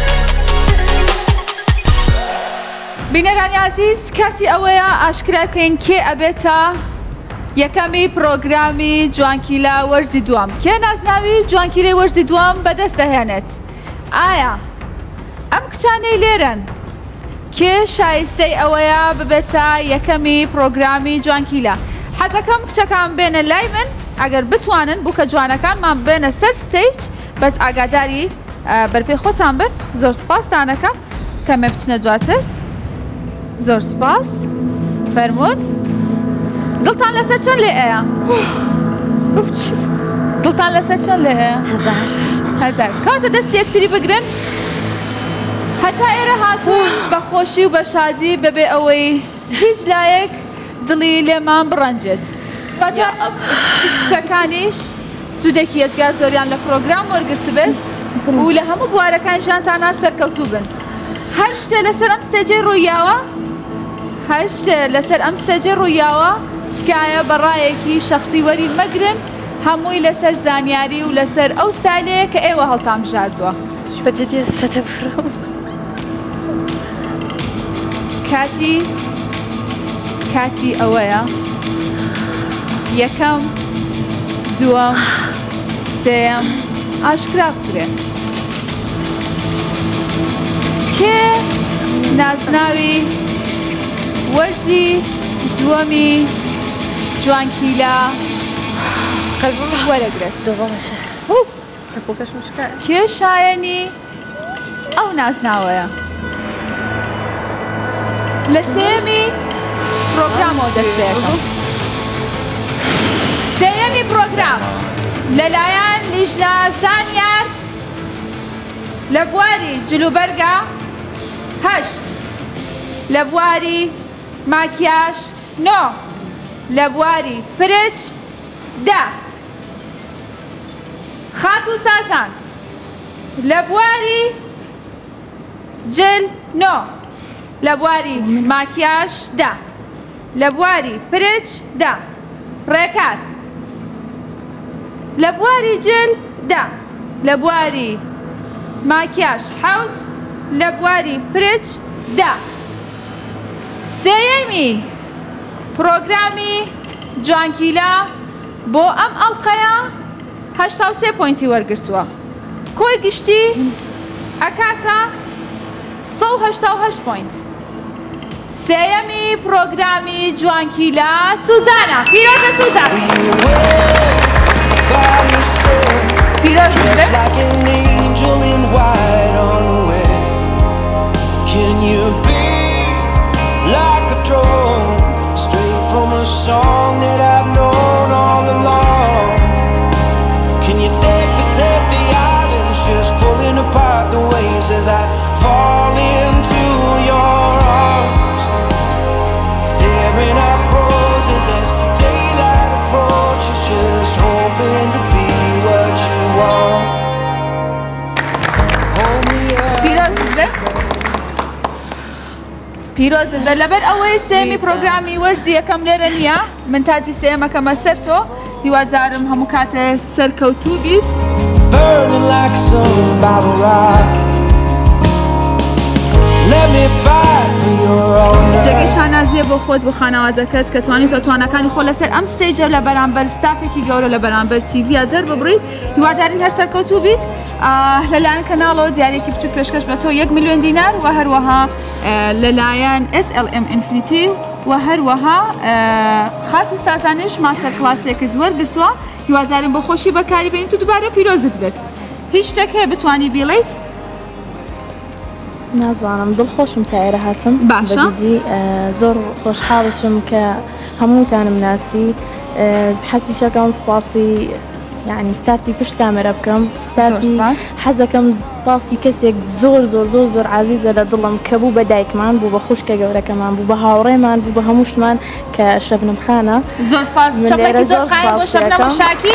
بینەرانی عزیز، کاتی ئەوەیە ئاشکرا بکەین کێ ئەبێتە یەکەمی پرۆگرامی جوانکیلا وەرزی دووەم. کێ نازناوی جوانکیلەی وەرزی دووەم بەدەست دەهێنێت؟ ئایا ئەم کچانەی لێرن کێ شایستەی ئەوەیە ببێتە یەکەمی پرۆگرامی جوانکیلا؟ حەزەکەم کچەکان بێنە لای من ئەگەر بتوانن بوو کە جوانەکانمان بێنە سەر ستەیج، بەس ئاگاداری بەرپێی خۆتان بن. زۆر سپاستانەکەم کەمێ بچنە دواتر. زۆر سپاس. فەرموون. دڵتان لەسەر چەند لێ ئەیە؟ دڵتان لەسەر چەند لێ ئەیە؟ هەزار. هەزار. کاتە دەستی یەکتری بگرن. هەتا ئێرە هاتوون بە خۆشی و بە شادی بەبێ ئەوەی هیچ لایەک دڵی لێمان بڕەنجێت. کچەکانیش سوودێکی یەجگار زۆریان لە پرۆگرام وەرگرت بێت و لە هەموو بوارەکان ژیانتانە سەرکەوتوو بن. هەر شتێ لەسەر ئەم ستێجەی ڕوویاوە، هەر شتێ لەسەر ئەم ستێجەی ڕوویاوە تکایە بەڕایەکی شەخسی وەری مەگرن، هەمووی لەسەر زانیاری و لەسەر ئەو ستایلەیە کە ئێوە هەڵتان بژاردووە. بەجددی ئێستە بڕۆم. کاتی کاتی ئەوەیە یەکەم، دووەم، سێەم ئاشکرا بکرێت. کێ نازناوی وەرزی دووەمی جوانکیلا وەرەگرێت؟ کێ شایەنی ئەو نازناوەیە؟ لە سێمی پرۆگرامەوە دەستێتم. سێمی پرۆگرام لەلایەن لیژنە زانیار لە بواری جلوبەرگە هەشت، لە بواری ماکیاژ نۆ، لە بواری پرچ دا، خات و سازان لە بواری جل نۆ، لە بواری ماکیاژ دا، لە بواری پرچ دا، ڕێکات لە بواری جل دا، لە بواری ماکیاژ حەوت، لە بواری پرچ دا. سێیەمی پرۆگرامی جوانکیلا بۆ ئەم ئەڵقەیە هەشتا و سێ پۆینتی وەرگرتووە. کۆی گشتی ئەکاتە سە و هەشتا و هەشت پۆینت. سێیەمی پرۆگرامی جوانکیلا سوزانە. پیرۆزە سوزان. Dressed like an angel in white unaware. Can you be like a drone straight from a song that I've known all along? Can you take the take the islands just pulling apart the waves as I fall into your arms, tearing up roses as daylight approaches, just hoping to be what you want. Hold me up. پیرۆزت بە لەبەر ئەوەی سێمی پرۆگرامی وەرزی یەکەم لێرە نییە من تاجی سێمەکەمە سەر تۆ هیوادارم هەموو کاتە سەرکەوتوو بیت جێگەی شانازیە بۆ خۆت بۆ خانەوادەکەت کە توانیت تۆ توانەکانی خۆ لەسەر ئەم ستێجە لە بەرامبەر ستافێکی گەورە لە بەرامبەر تیڤیا دەرببڕیت هیوادارین هەر سەرکەوتوو بیت لەلایەن کەناڵەوە دیارێکی بچووک پێشکەش بە تۆ یەک میلیۆن دینار و هەروەها لەلایەن ئێس ئێل ئێم ئینفینیتی و هەروەها خات و سازانش ماستەر کلاسێکت وەرگرتووە هیوادارم بۆ خۆشی بەکاری بێنیت و دووبارە پیرۆزت بێت هیچ شتێک هەیە بتوانی بیڵیت نازانم دڵخۆشم تا ئێرە هاتم باشە زۆر خۆشحاڵشم کە هەمووتانم ناسی حەسی شەکەم سپاسی یعنی ستاسی پشت کامێرە بکەم ستاسی حەزەکەم سپاسی کەسێک زۆر زۆر زۆر زۆر عزیزە لە دڵم کە بوو بە دایکمان بوو بە خوشکە گەورەکەمان بوو بە هاوڕێمان بوو بە هەمووشمان کە شەبنم خانە زۆر سپاس چەپێکی زۆر خاین بۆ شەبنەم شاکی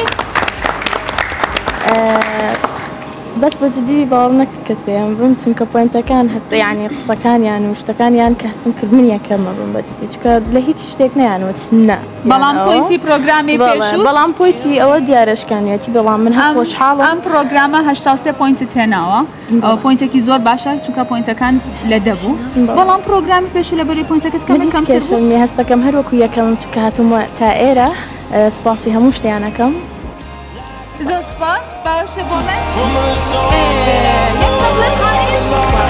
بەس بەجددی باوەڕ نەکرد کەسێم بم چونکە پۆینتەکان هەستە یعنی قسەکانیان و شتەکانیان کە هەستم کرد من یەکەمە بم بەجددی چکە لە هیچ شتێک نەیانوت نە بەڵام پۆینتی پرۆگرامی پێشوو بەڵام پۆینتی ئەوە دیارەشکانیەتی بەڵام من هەم خۆشحاڵم ئەم پرۆگرامە هەشتا و سێ پۆینتت هێناوە ئەوە پۆینتێکی زۆر باشە چونکە پۆینتەکان لە دەبوو بەڵام پرۆگرامی پێشوو لەبەری پۆینتەکەت کەم کەمتر بوو هەستەکەم هەروەکو یەکەم چونکە هاتوومە تا ئێرە سپاسی هەموو شتیانەکەم زۆر سپاس باوەشە بۆ من یەک تەبلێت خانیم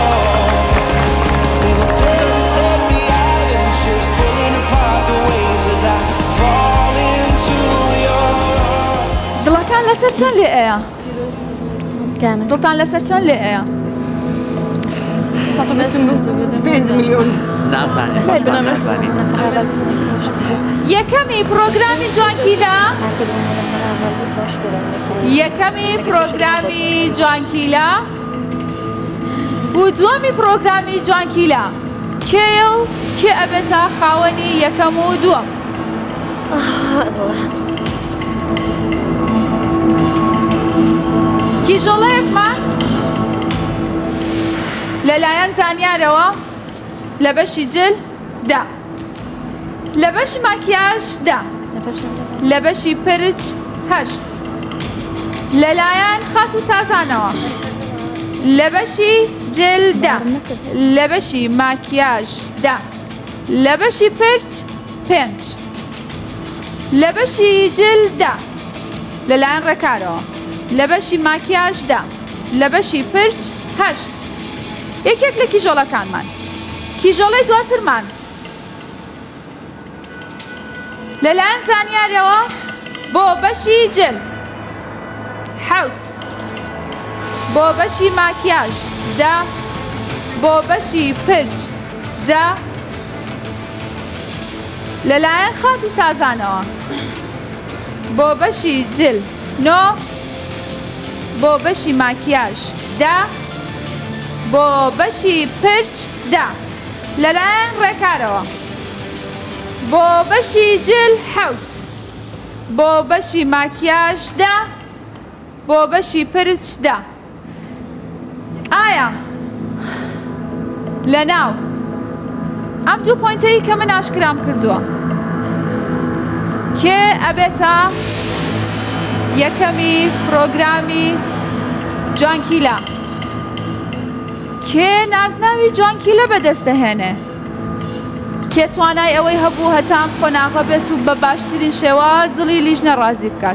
دڵەکان لەسەر چەند لێ ئەیە؟ دڵتان لەسەر چەند لێ ئەیە؟ پێنج میلیۆن یەکەمی پرۆگرامی جوانکیلا یەکەمی پرۆگرامی جوانکیلا و دووەمی پرۆگرامی جوانکیلا کێیە و کێ ئەبێتە خاوەنی یەکەم و دووەم کیژۆڵەیەکمان لەلایەن زانیارەوە لە بەشی جل دا لە بەشی ماکیاژ دا لە بەشی پرچ هەشت لەلایەن خات و سازانەوە لە بەشی جل دا لە بەشی ماکیاژ دا لە بەشی پرچ پێنج لە بەشی جل دا لەلایەن ڕێکارەوە لە بەشی ماکیاژ دا لە بەشی پرچ هەشت یەکێک لە کیژۆڵەکانمان کیژۆڵەی دواترمان لەلایەن زانیاریەوە بۆ بەشی جل حەوت بۆ بەشی ماکیاژ دا بۆ بەشی پرچ دا لەلایەن خاتی سازانەوە بۆ بەشی جل نۆ بۆ بەشی ماکیاژ دا بۆ بەشی پرچ دا لەلایەن ڕێکارەوە بۆ بەشی جل حەوت بۆ بەشی ماکیاژ دا بۆ بەشی پرچ دا ئایا لە ناو ئەم دوو پۆینتەی کە من ئاشکرام کردووە کێ ئەبێتە یەکەمی پرۆگرامی جوانکیلا کێ نازناوی جوانکیلە بەدەستەهێنێ کێ توانای ئەوەی هەبوو هەتام قۆناغە بێت و بە باشترین شێوە دڵی لیژنە ڕازی بکات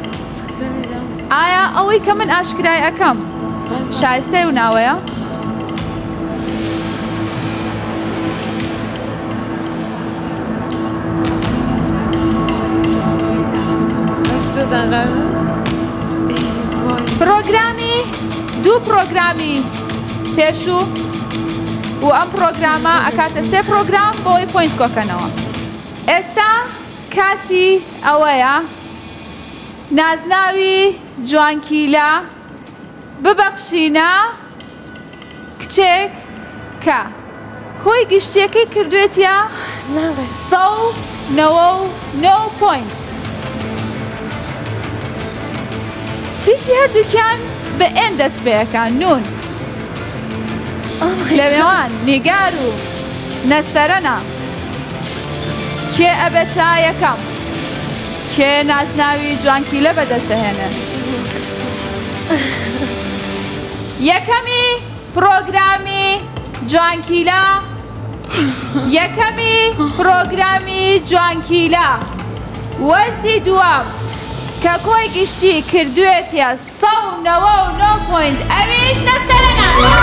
ئایا ئەوەی کە من ئاشکرای ئەەکەم شایستەی و ناوەیە؟ پرۆگرامی دوو پرۆگرامی پێشوو و ئەم پرۆگرامە ئەکاتە سێ پرۆگرام بۆی پۆینت کۆکەنەوە ئێستا کاتی ئەوەیە نازناوی جوانکیلا ببەخشینە کچێک کە کۆی گشتیەکەی کردوێتە سە و نەوە و نۆ پۆینت پیتی هەردووکیان بە ئێن دەست پێەکان نون لەوێوان نیگار و نەستەرەنە کێ ئەبێتە یەکەم کێ نازناوی جوانکیلە بەدەستدەهێنن یەکەمی پرۆگرامی جوانکیلە یەکەمی پرۆگرامی جوانکیلە وەرزی دووەم کە کۆی گشتی کردوێتە سە و نەوە و نۆ پۆینت ئەویش نەستەرەنە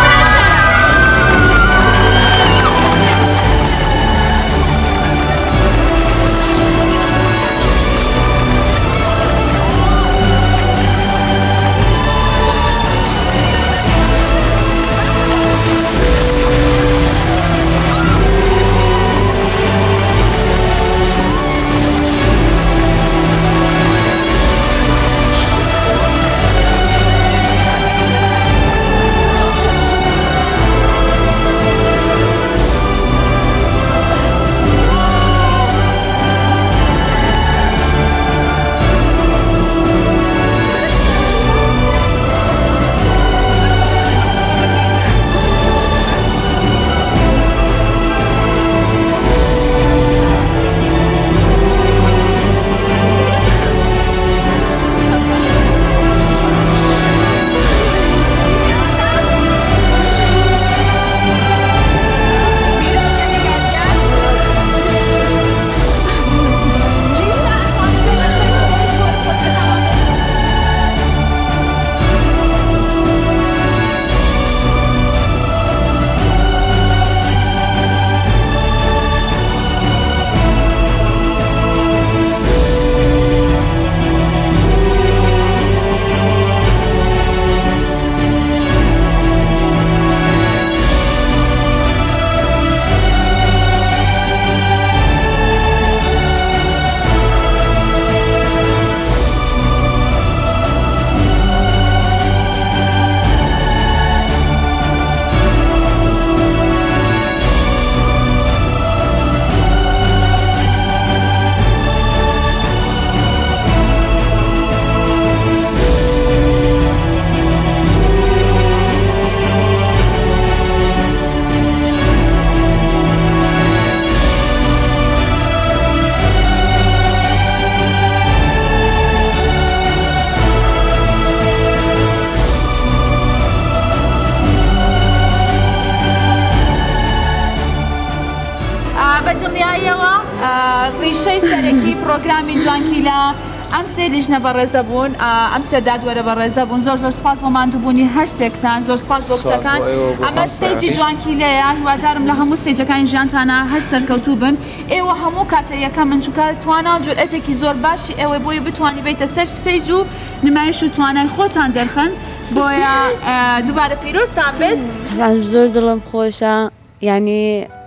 ڕیشەی سەرەکی پرۆگرامی جوانکیلە ئەم سێ لیژنە بەڕێزە بوون ئەم سێ دادوەرە بەڕێزە بوون زۆر زۆر سپاس بۆ ماندووبوونی هەر سێکتان زۆر سپاس بۆ کچەکان ئەمە ستێجی جوانکیلەیە هیوادارم لە هەموو ستێجەکانی ژیانتانە هەر سەرکەوتوو بن ئێوە هەموو کاتەیەکە من چونکە توانە جورئەتێکی زۆر باشی ئێوە بۆی بتوانی بیتە سەر ستێج و نمایش و توانای خۆتان دەرخن بۆیە دووبارە پیرۆزتان بێت زۆر دڵم خۆشە یعنی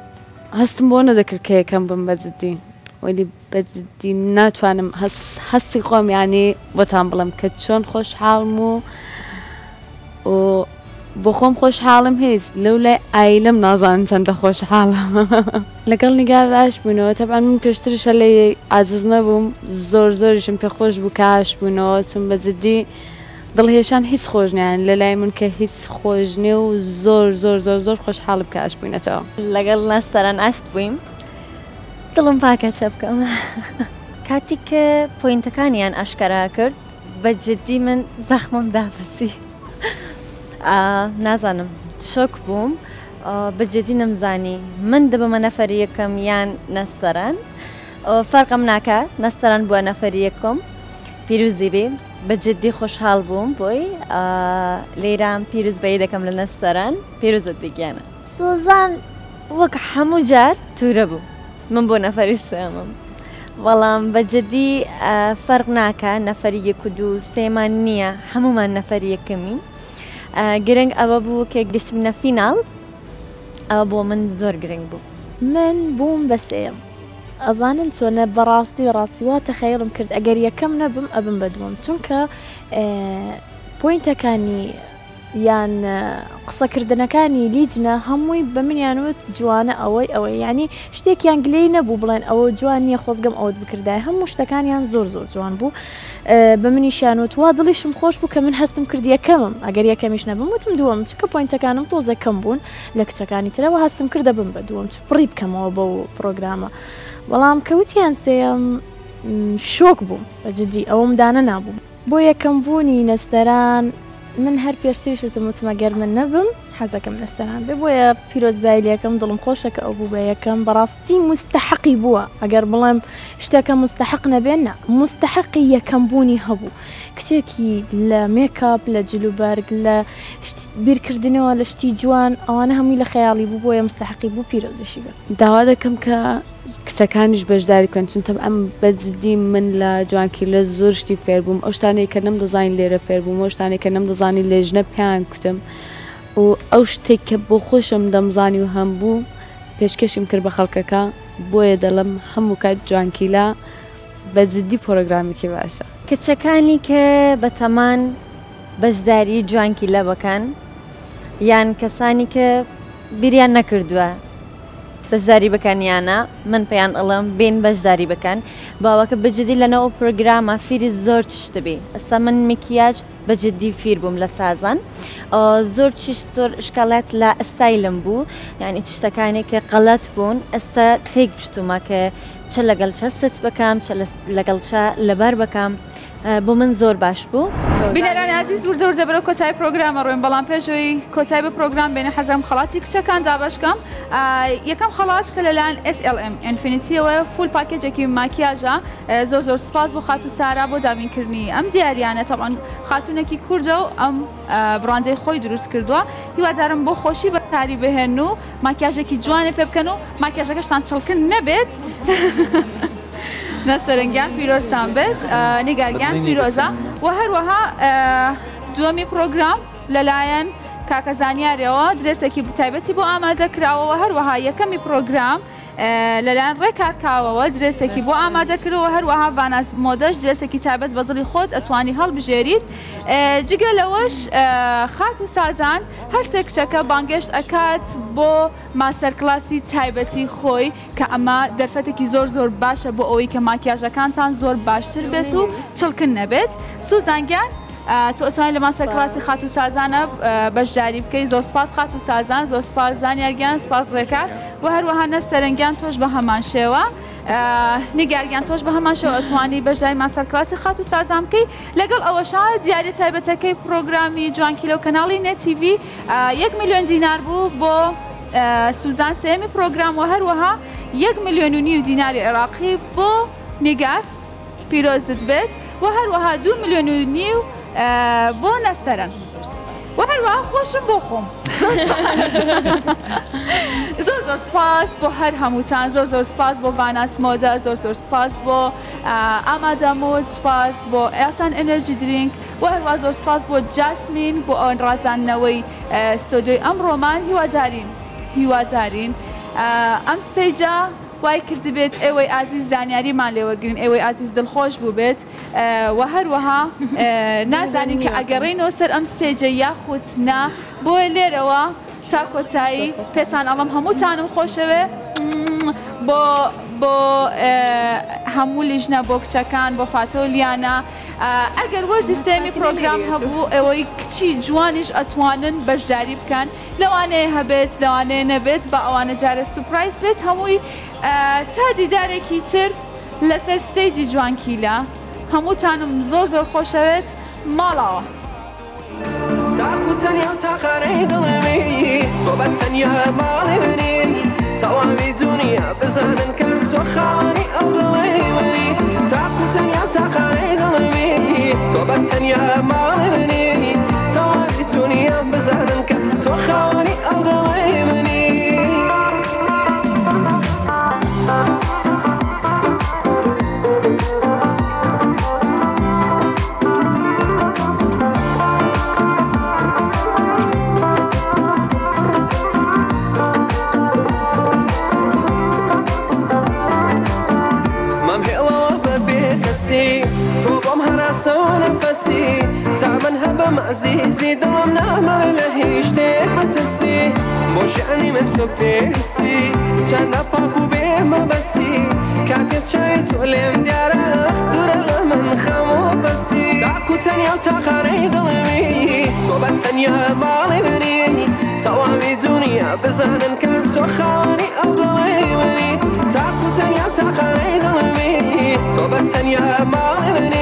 هەستم بۆ نەدەکرد کە یەکەم بم بەجددی وەلی بەجددی ناتوانم هەستی خۆم یعنی بۆتان بڵم کە چۆن خۆشحاڵم و بۆ خۆم خۆشحاڵم هیچ لەو لای ئایلم نازانم چەندە خۆشحاڵم لەگەڵ نیگارداش بوونەوە تەبان من پێشترشە لێ عاجز نەبووم زۆر زۆریشم پێخۆش بوو کاش بوونەوە چون بەجددی دڵهێشان هیچ خۆش نیان لە لای من کە هیچ خۆش نییە و زۆر زۆر زۆر زۆر خۆشحاڵم کە ئاش بووینەتەوە لەگەڵ ناستەران ئاشت بوویم دڵم پاکە چە بکەم کاتی کە پۆینتەکانیان ئاشکارا کرد بە جددی من زەخمم داپرسی نازانم شۆک بووم بە جددی نەمزانی من دەبمە نەفەری یەکەم یان نەستەران فەرقم ناکە نەستەران بووە نەفەری یەکەم پیرۆزی بێ بە جددی خۆشحاڵ بووم بۆی لێرام پیرۆز بەیە دەکەم لە نەستەران پیرۆزت بگیانە سۆزان وەک هەموو جار توورە بوو من بۆ نەفەری سێمم بەڵام بە جددی فەرق ناکە نەفەری یەک و دوو سێمان نییە هەمومان نەفەری یەکەمین گرنگ ئەوە بوو کە گەشتمنە فیناڵ ئەوە بۆ من زۆر گرنگ بوو من بووم بە سێم ئەزانن چۆنە بەڕاستی ڕاستیواتە خەیڵم کرد ئەگەر یەکەم نەبم ئەبم بەدوم چونکە پۆینتەکانی یان قسەکردنەکانی لیجنە هەمووی بە منیانوت جوانە ئەوەی ئەوەی ینی شتێکیان گلەی نەبوو بڵێن ئەوە جوان نییە خۆزگەم ئەوت بکردای هەموو شتەکانیان زۆر زۆر جوان بوو بە منیشیانوت وا دڵیشم خۆش بوو کە من هەستم کرد یەکەمم ئەگەر یەکەمیش نەبم وتم دووەم چکە پۆینتەکانم تۆزە کەم بوون لە کچەکانی ترەوە هەستم کردە بم بە دووەم چ پڕی بکەمەوە بەو پرۆگرامە بەڵام کەوتیان سێم شۆک بووم بەجددی ئەوەم دانە نابوو بۆ یەکەم بوونی نەستەران من هەر پێشتریش وتم وتمەگەر من نەبم حەزەکەم نەستەران بێ بۆیە پیرۆزبای لە یەکەم دڵم خۆشەکە ئەو بوو بە یەکەم بەڕاستی مستحقی بووە ئەگەر بڵێم شتێکە مستحق نەبێن نە مستحقی یەکەم بوونی هەبوو کچێکی لە مێکاپ لە جلوبەرگ لە بیرکردنەوە لە شتی جوان ئەوانە هەمووی لە خەیاڵی بوو بۆیە مستحقی بوو پیرۆزیشی بێت داوا دەکەم کە کچەکانیش بەشداری کەن چونتە ئەم بەجددی من لە جوانکی لە زۆر شتی فێر بووم ئەو شتانەی کە نەم دەزانین لێرە فێر بووم ئەو شتانێک کە نەم دەزانی لێژنە پیان کوتم و ئەو شتێک کە بۆ خۆشم دەمزانی و هەم بوو پێشکەشیم کرد بە خەڵکەکە بۆیە دەڵم هەموو کات جوانکیلا بەجددی پرۆگرامێکی باشە کچەکانی کە بە تەمان بەشداری جوانکیلا بەکەن یان کەسانی کە بیریان نەکردووە بەشداری بەکانیانە من پێیان ئەڵم بین بەشداری بکەن باوەکە بەجددی لەنەوە پرۆگرامە فیری زۆر چشتە بێ ئەستا من میکیاج بەجددی فیر بووم لە سازان زۆر چشت زۆر شکالات لە ئەستایلم بوو یعنی تشتەکانی کە قەڵەت بوون ئەستا تێک گشتومە کە چە لەگەڵ چە ست بکەم چە لەگەڵ چە لەبەر بکەم بۆ من زۆر باش بوو بینەرانی عزیز وردە وردە بەرەو کۆتایی پرۆگرامە ڕۆین بەڵام پێشەوەی کۆتایی بە پرۆگرام بێنە حەزم خەڵاتی کچەکان دابشکەم یەکەم خەڵات کە لەلایەن ئێس ئێل ئێم ئینفینیتیەوە فول پاکێجێکی ماکیاژە زۆر زۆر سپاس بۆ خاتو سارا بۆ دابینکردنی ئەم دیاریانە تەبعاً خاتونێکی کوردە و ئەم بڕاندەی خۆی دروست کردووە هیوادارم بۆ خۆشی بەکاری بهێن و ماکیاژێکی جوانێ پێ بکەن و ماکیاژەکەشتان چڵکن نەبێت نەسەرنگیان پیرۆزتان بێت نیگارگیان پیرۆزە و هەروەها دووەمی پرۆگرام لەلایەن کاکە زانیاریەوە درێسێکی تایبەتی بۆ ئامادەکراوەوە هەروەها یەکەمی پرۆگرام لەلایەن ڕێکارکاوەوە درێسێکی بۆ ئامادەکردەوە هەروەها ڤاناس مۆدەش درێسێکی تایبەت بە دڵی خۆت ئەتوانی هەڵبژێریت جگە لەوەش خات و سازان هەر سێ کچەکە بانگەشت ئەکات بۆ ماستەر کلاسی تایبەتی خۆی کە ئەمە دەرفەتێکی زۆر زۆر باشە بۆ ئەوەی کە ماکیاژەکانتان زۆر باشتر بێت و چڵکن نەبێت سوزانگیان تۆ ئەتوانیت لە ماستەر کلاسی خات و سازانە بەشداری بکەی زۆر سپاس خات و سازان زۆر سپاس زانیارگیان سپاس ڕێکار و هەروەها نەستەرنگیان تۆش بە هەمان شێوە نیگارگیان تۆش بە هەمان شێوە ئەتوانی بەشداری ماستەر کلاسی خات و سازان بکەی لەگەڵ ئەوەشا دیاری تایبەتەکەی پرۆگرامی جوانکیلە و کەناڵی نێت تیڤی یەک میلیۆن دینار بوو بۆ سوزان سێمی پرۆگرام و هەروەها یەک میلیۆن و نیو دیناری عێراقی بۆ نیگار پیرۆزت بێت و هەروەها دوو میلیۆن و نیو بۆ نەستەرن و هەروەها خۆشم بۆ خۆم زۆر زۆر سپاس بۆ هەر هەمووتان زۆر زۆر سپاس بۆ ڤاناس مۆدە زۆر زۆر سپاس بۆ ئامادە مۆد سپاس بۆ ئێسان ئەنەرجی درینک و هەروەها زۆر سپاس بۆ جاسمین بۆ ئەوەن ڕازاندنەوەی ستۆدیۆی ئەمڕۆمان هیوادارین هیوادارین ئەم ستەیجە وای کردی بێت ئێوەی ئازیز زانیاریمان لێوەرگرن ئێوەی ئازیز دڵخۆش بوو بێت و هەروەها نازانین کە ئەگەڕێنەوە سەر ئەم سێجە یاخود نا بۆ لێرەوە تا کۆتایی پێتان ئەڵم هەمووتانم خۆشەوێ بۆ بۆ هەموو لیژنە بۆ کچەکان بۆ فاتۆ لیانە ئەگەر وەرزی سێمی پرۆگرام هەبوو ئەوەی کچی جوانیش ئەتوانن بەشداری بکەن لەوانەیە هەبێت لەوانەیە نەبێت بە ئەوانە جارە سوپرایز بێت هەمووی تا دیدارێکی تر لەسەر ستەیجی جوانکیلە هەمووتانم زۆر زۆر خۆشەوێت ماڵاوە تاکو تەنیا تاقانەی دڵێمی تۆ بە تەنیا ماڵی منی تەواوی دنیا بزانن کە تۆ خاوەنی ئەو دڵەی منی تاکو تەنیا تاقانەی دڵێمی تۆ بە تەنیا ماڵی منی تەواوی دنیا بزانن کە تۆ خاوەنی ئەو دڵەی منی تۆ بۆم هەناسە و نەفەسی تا من هەبە عزیزی دلم نامه لهیش تک بترسی باشنی من تو پیستی چند پاکو به ما بستی کاتیت شای تو لم دیارخ دور لمن خمو بستی تاکو تنیا تاخری دلمی تو بتنیا مالی بنی توامی دنیا بزنن کن تو خوانی او دلی منی تاکو تنیا تاخری دلمی تو بتنیا مالی بنی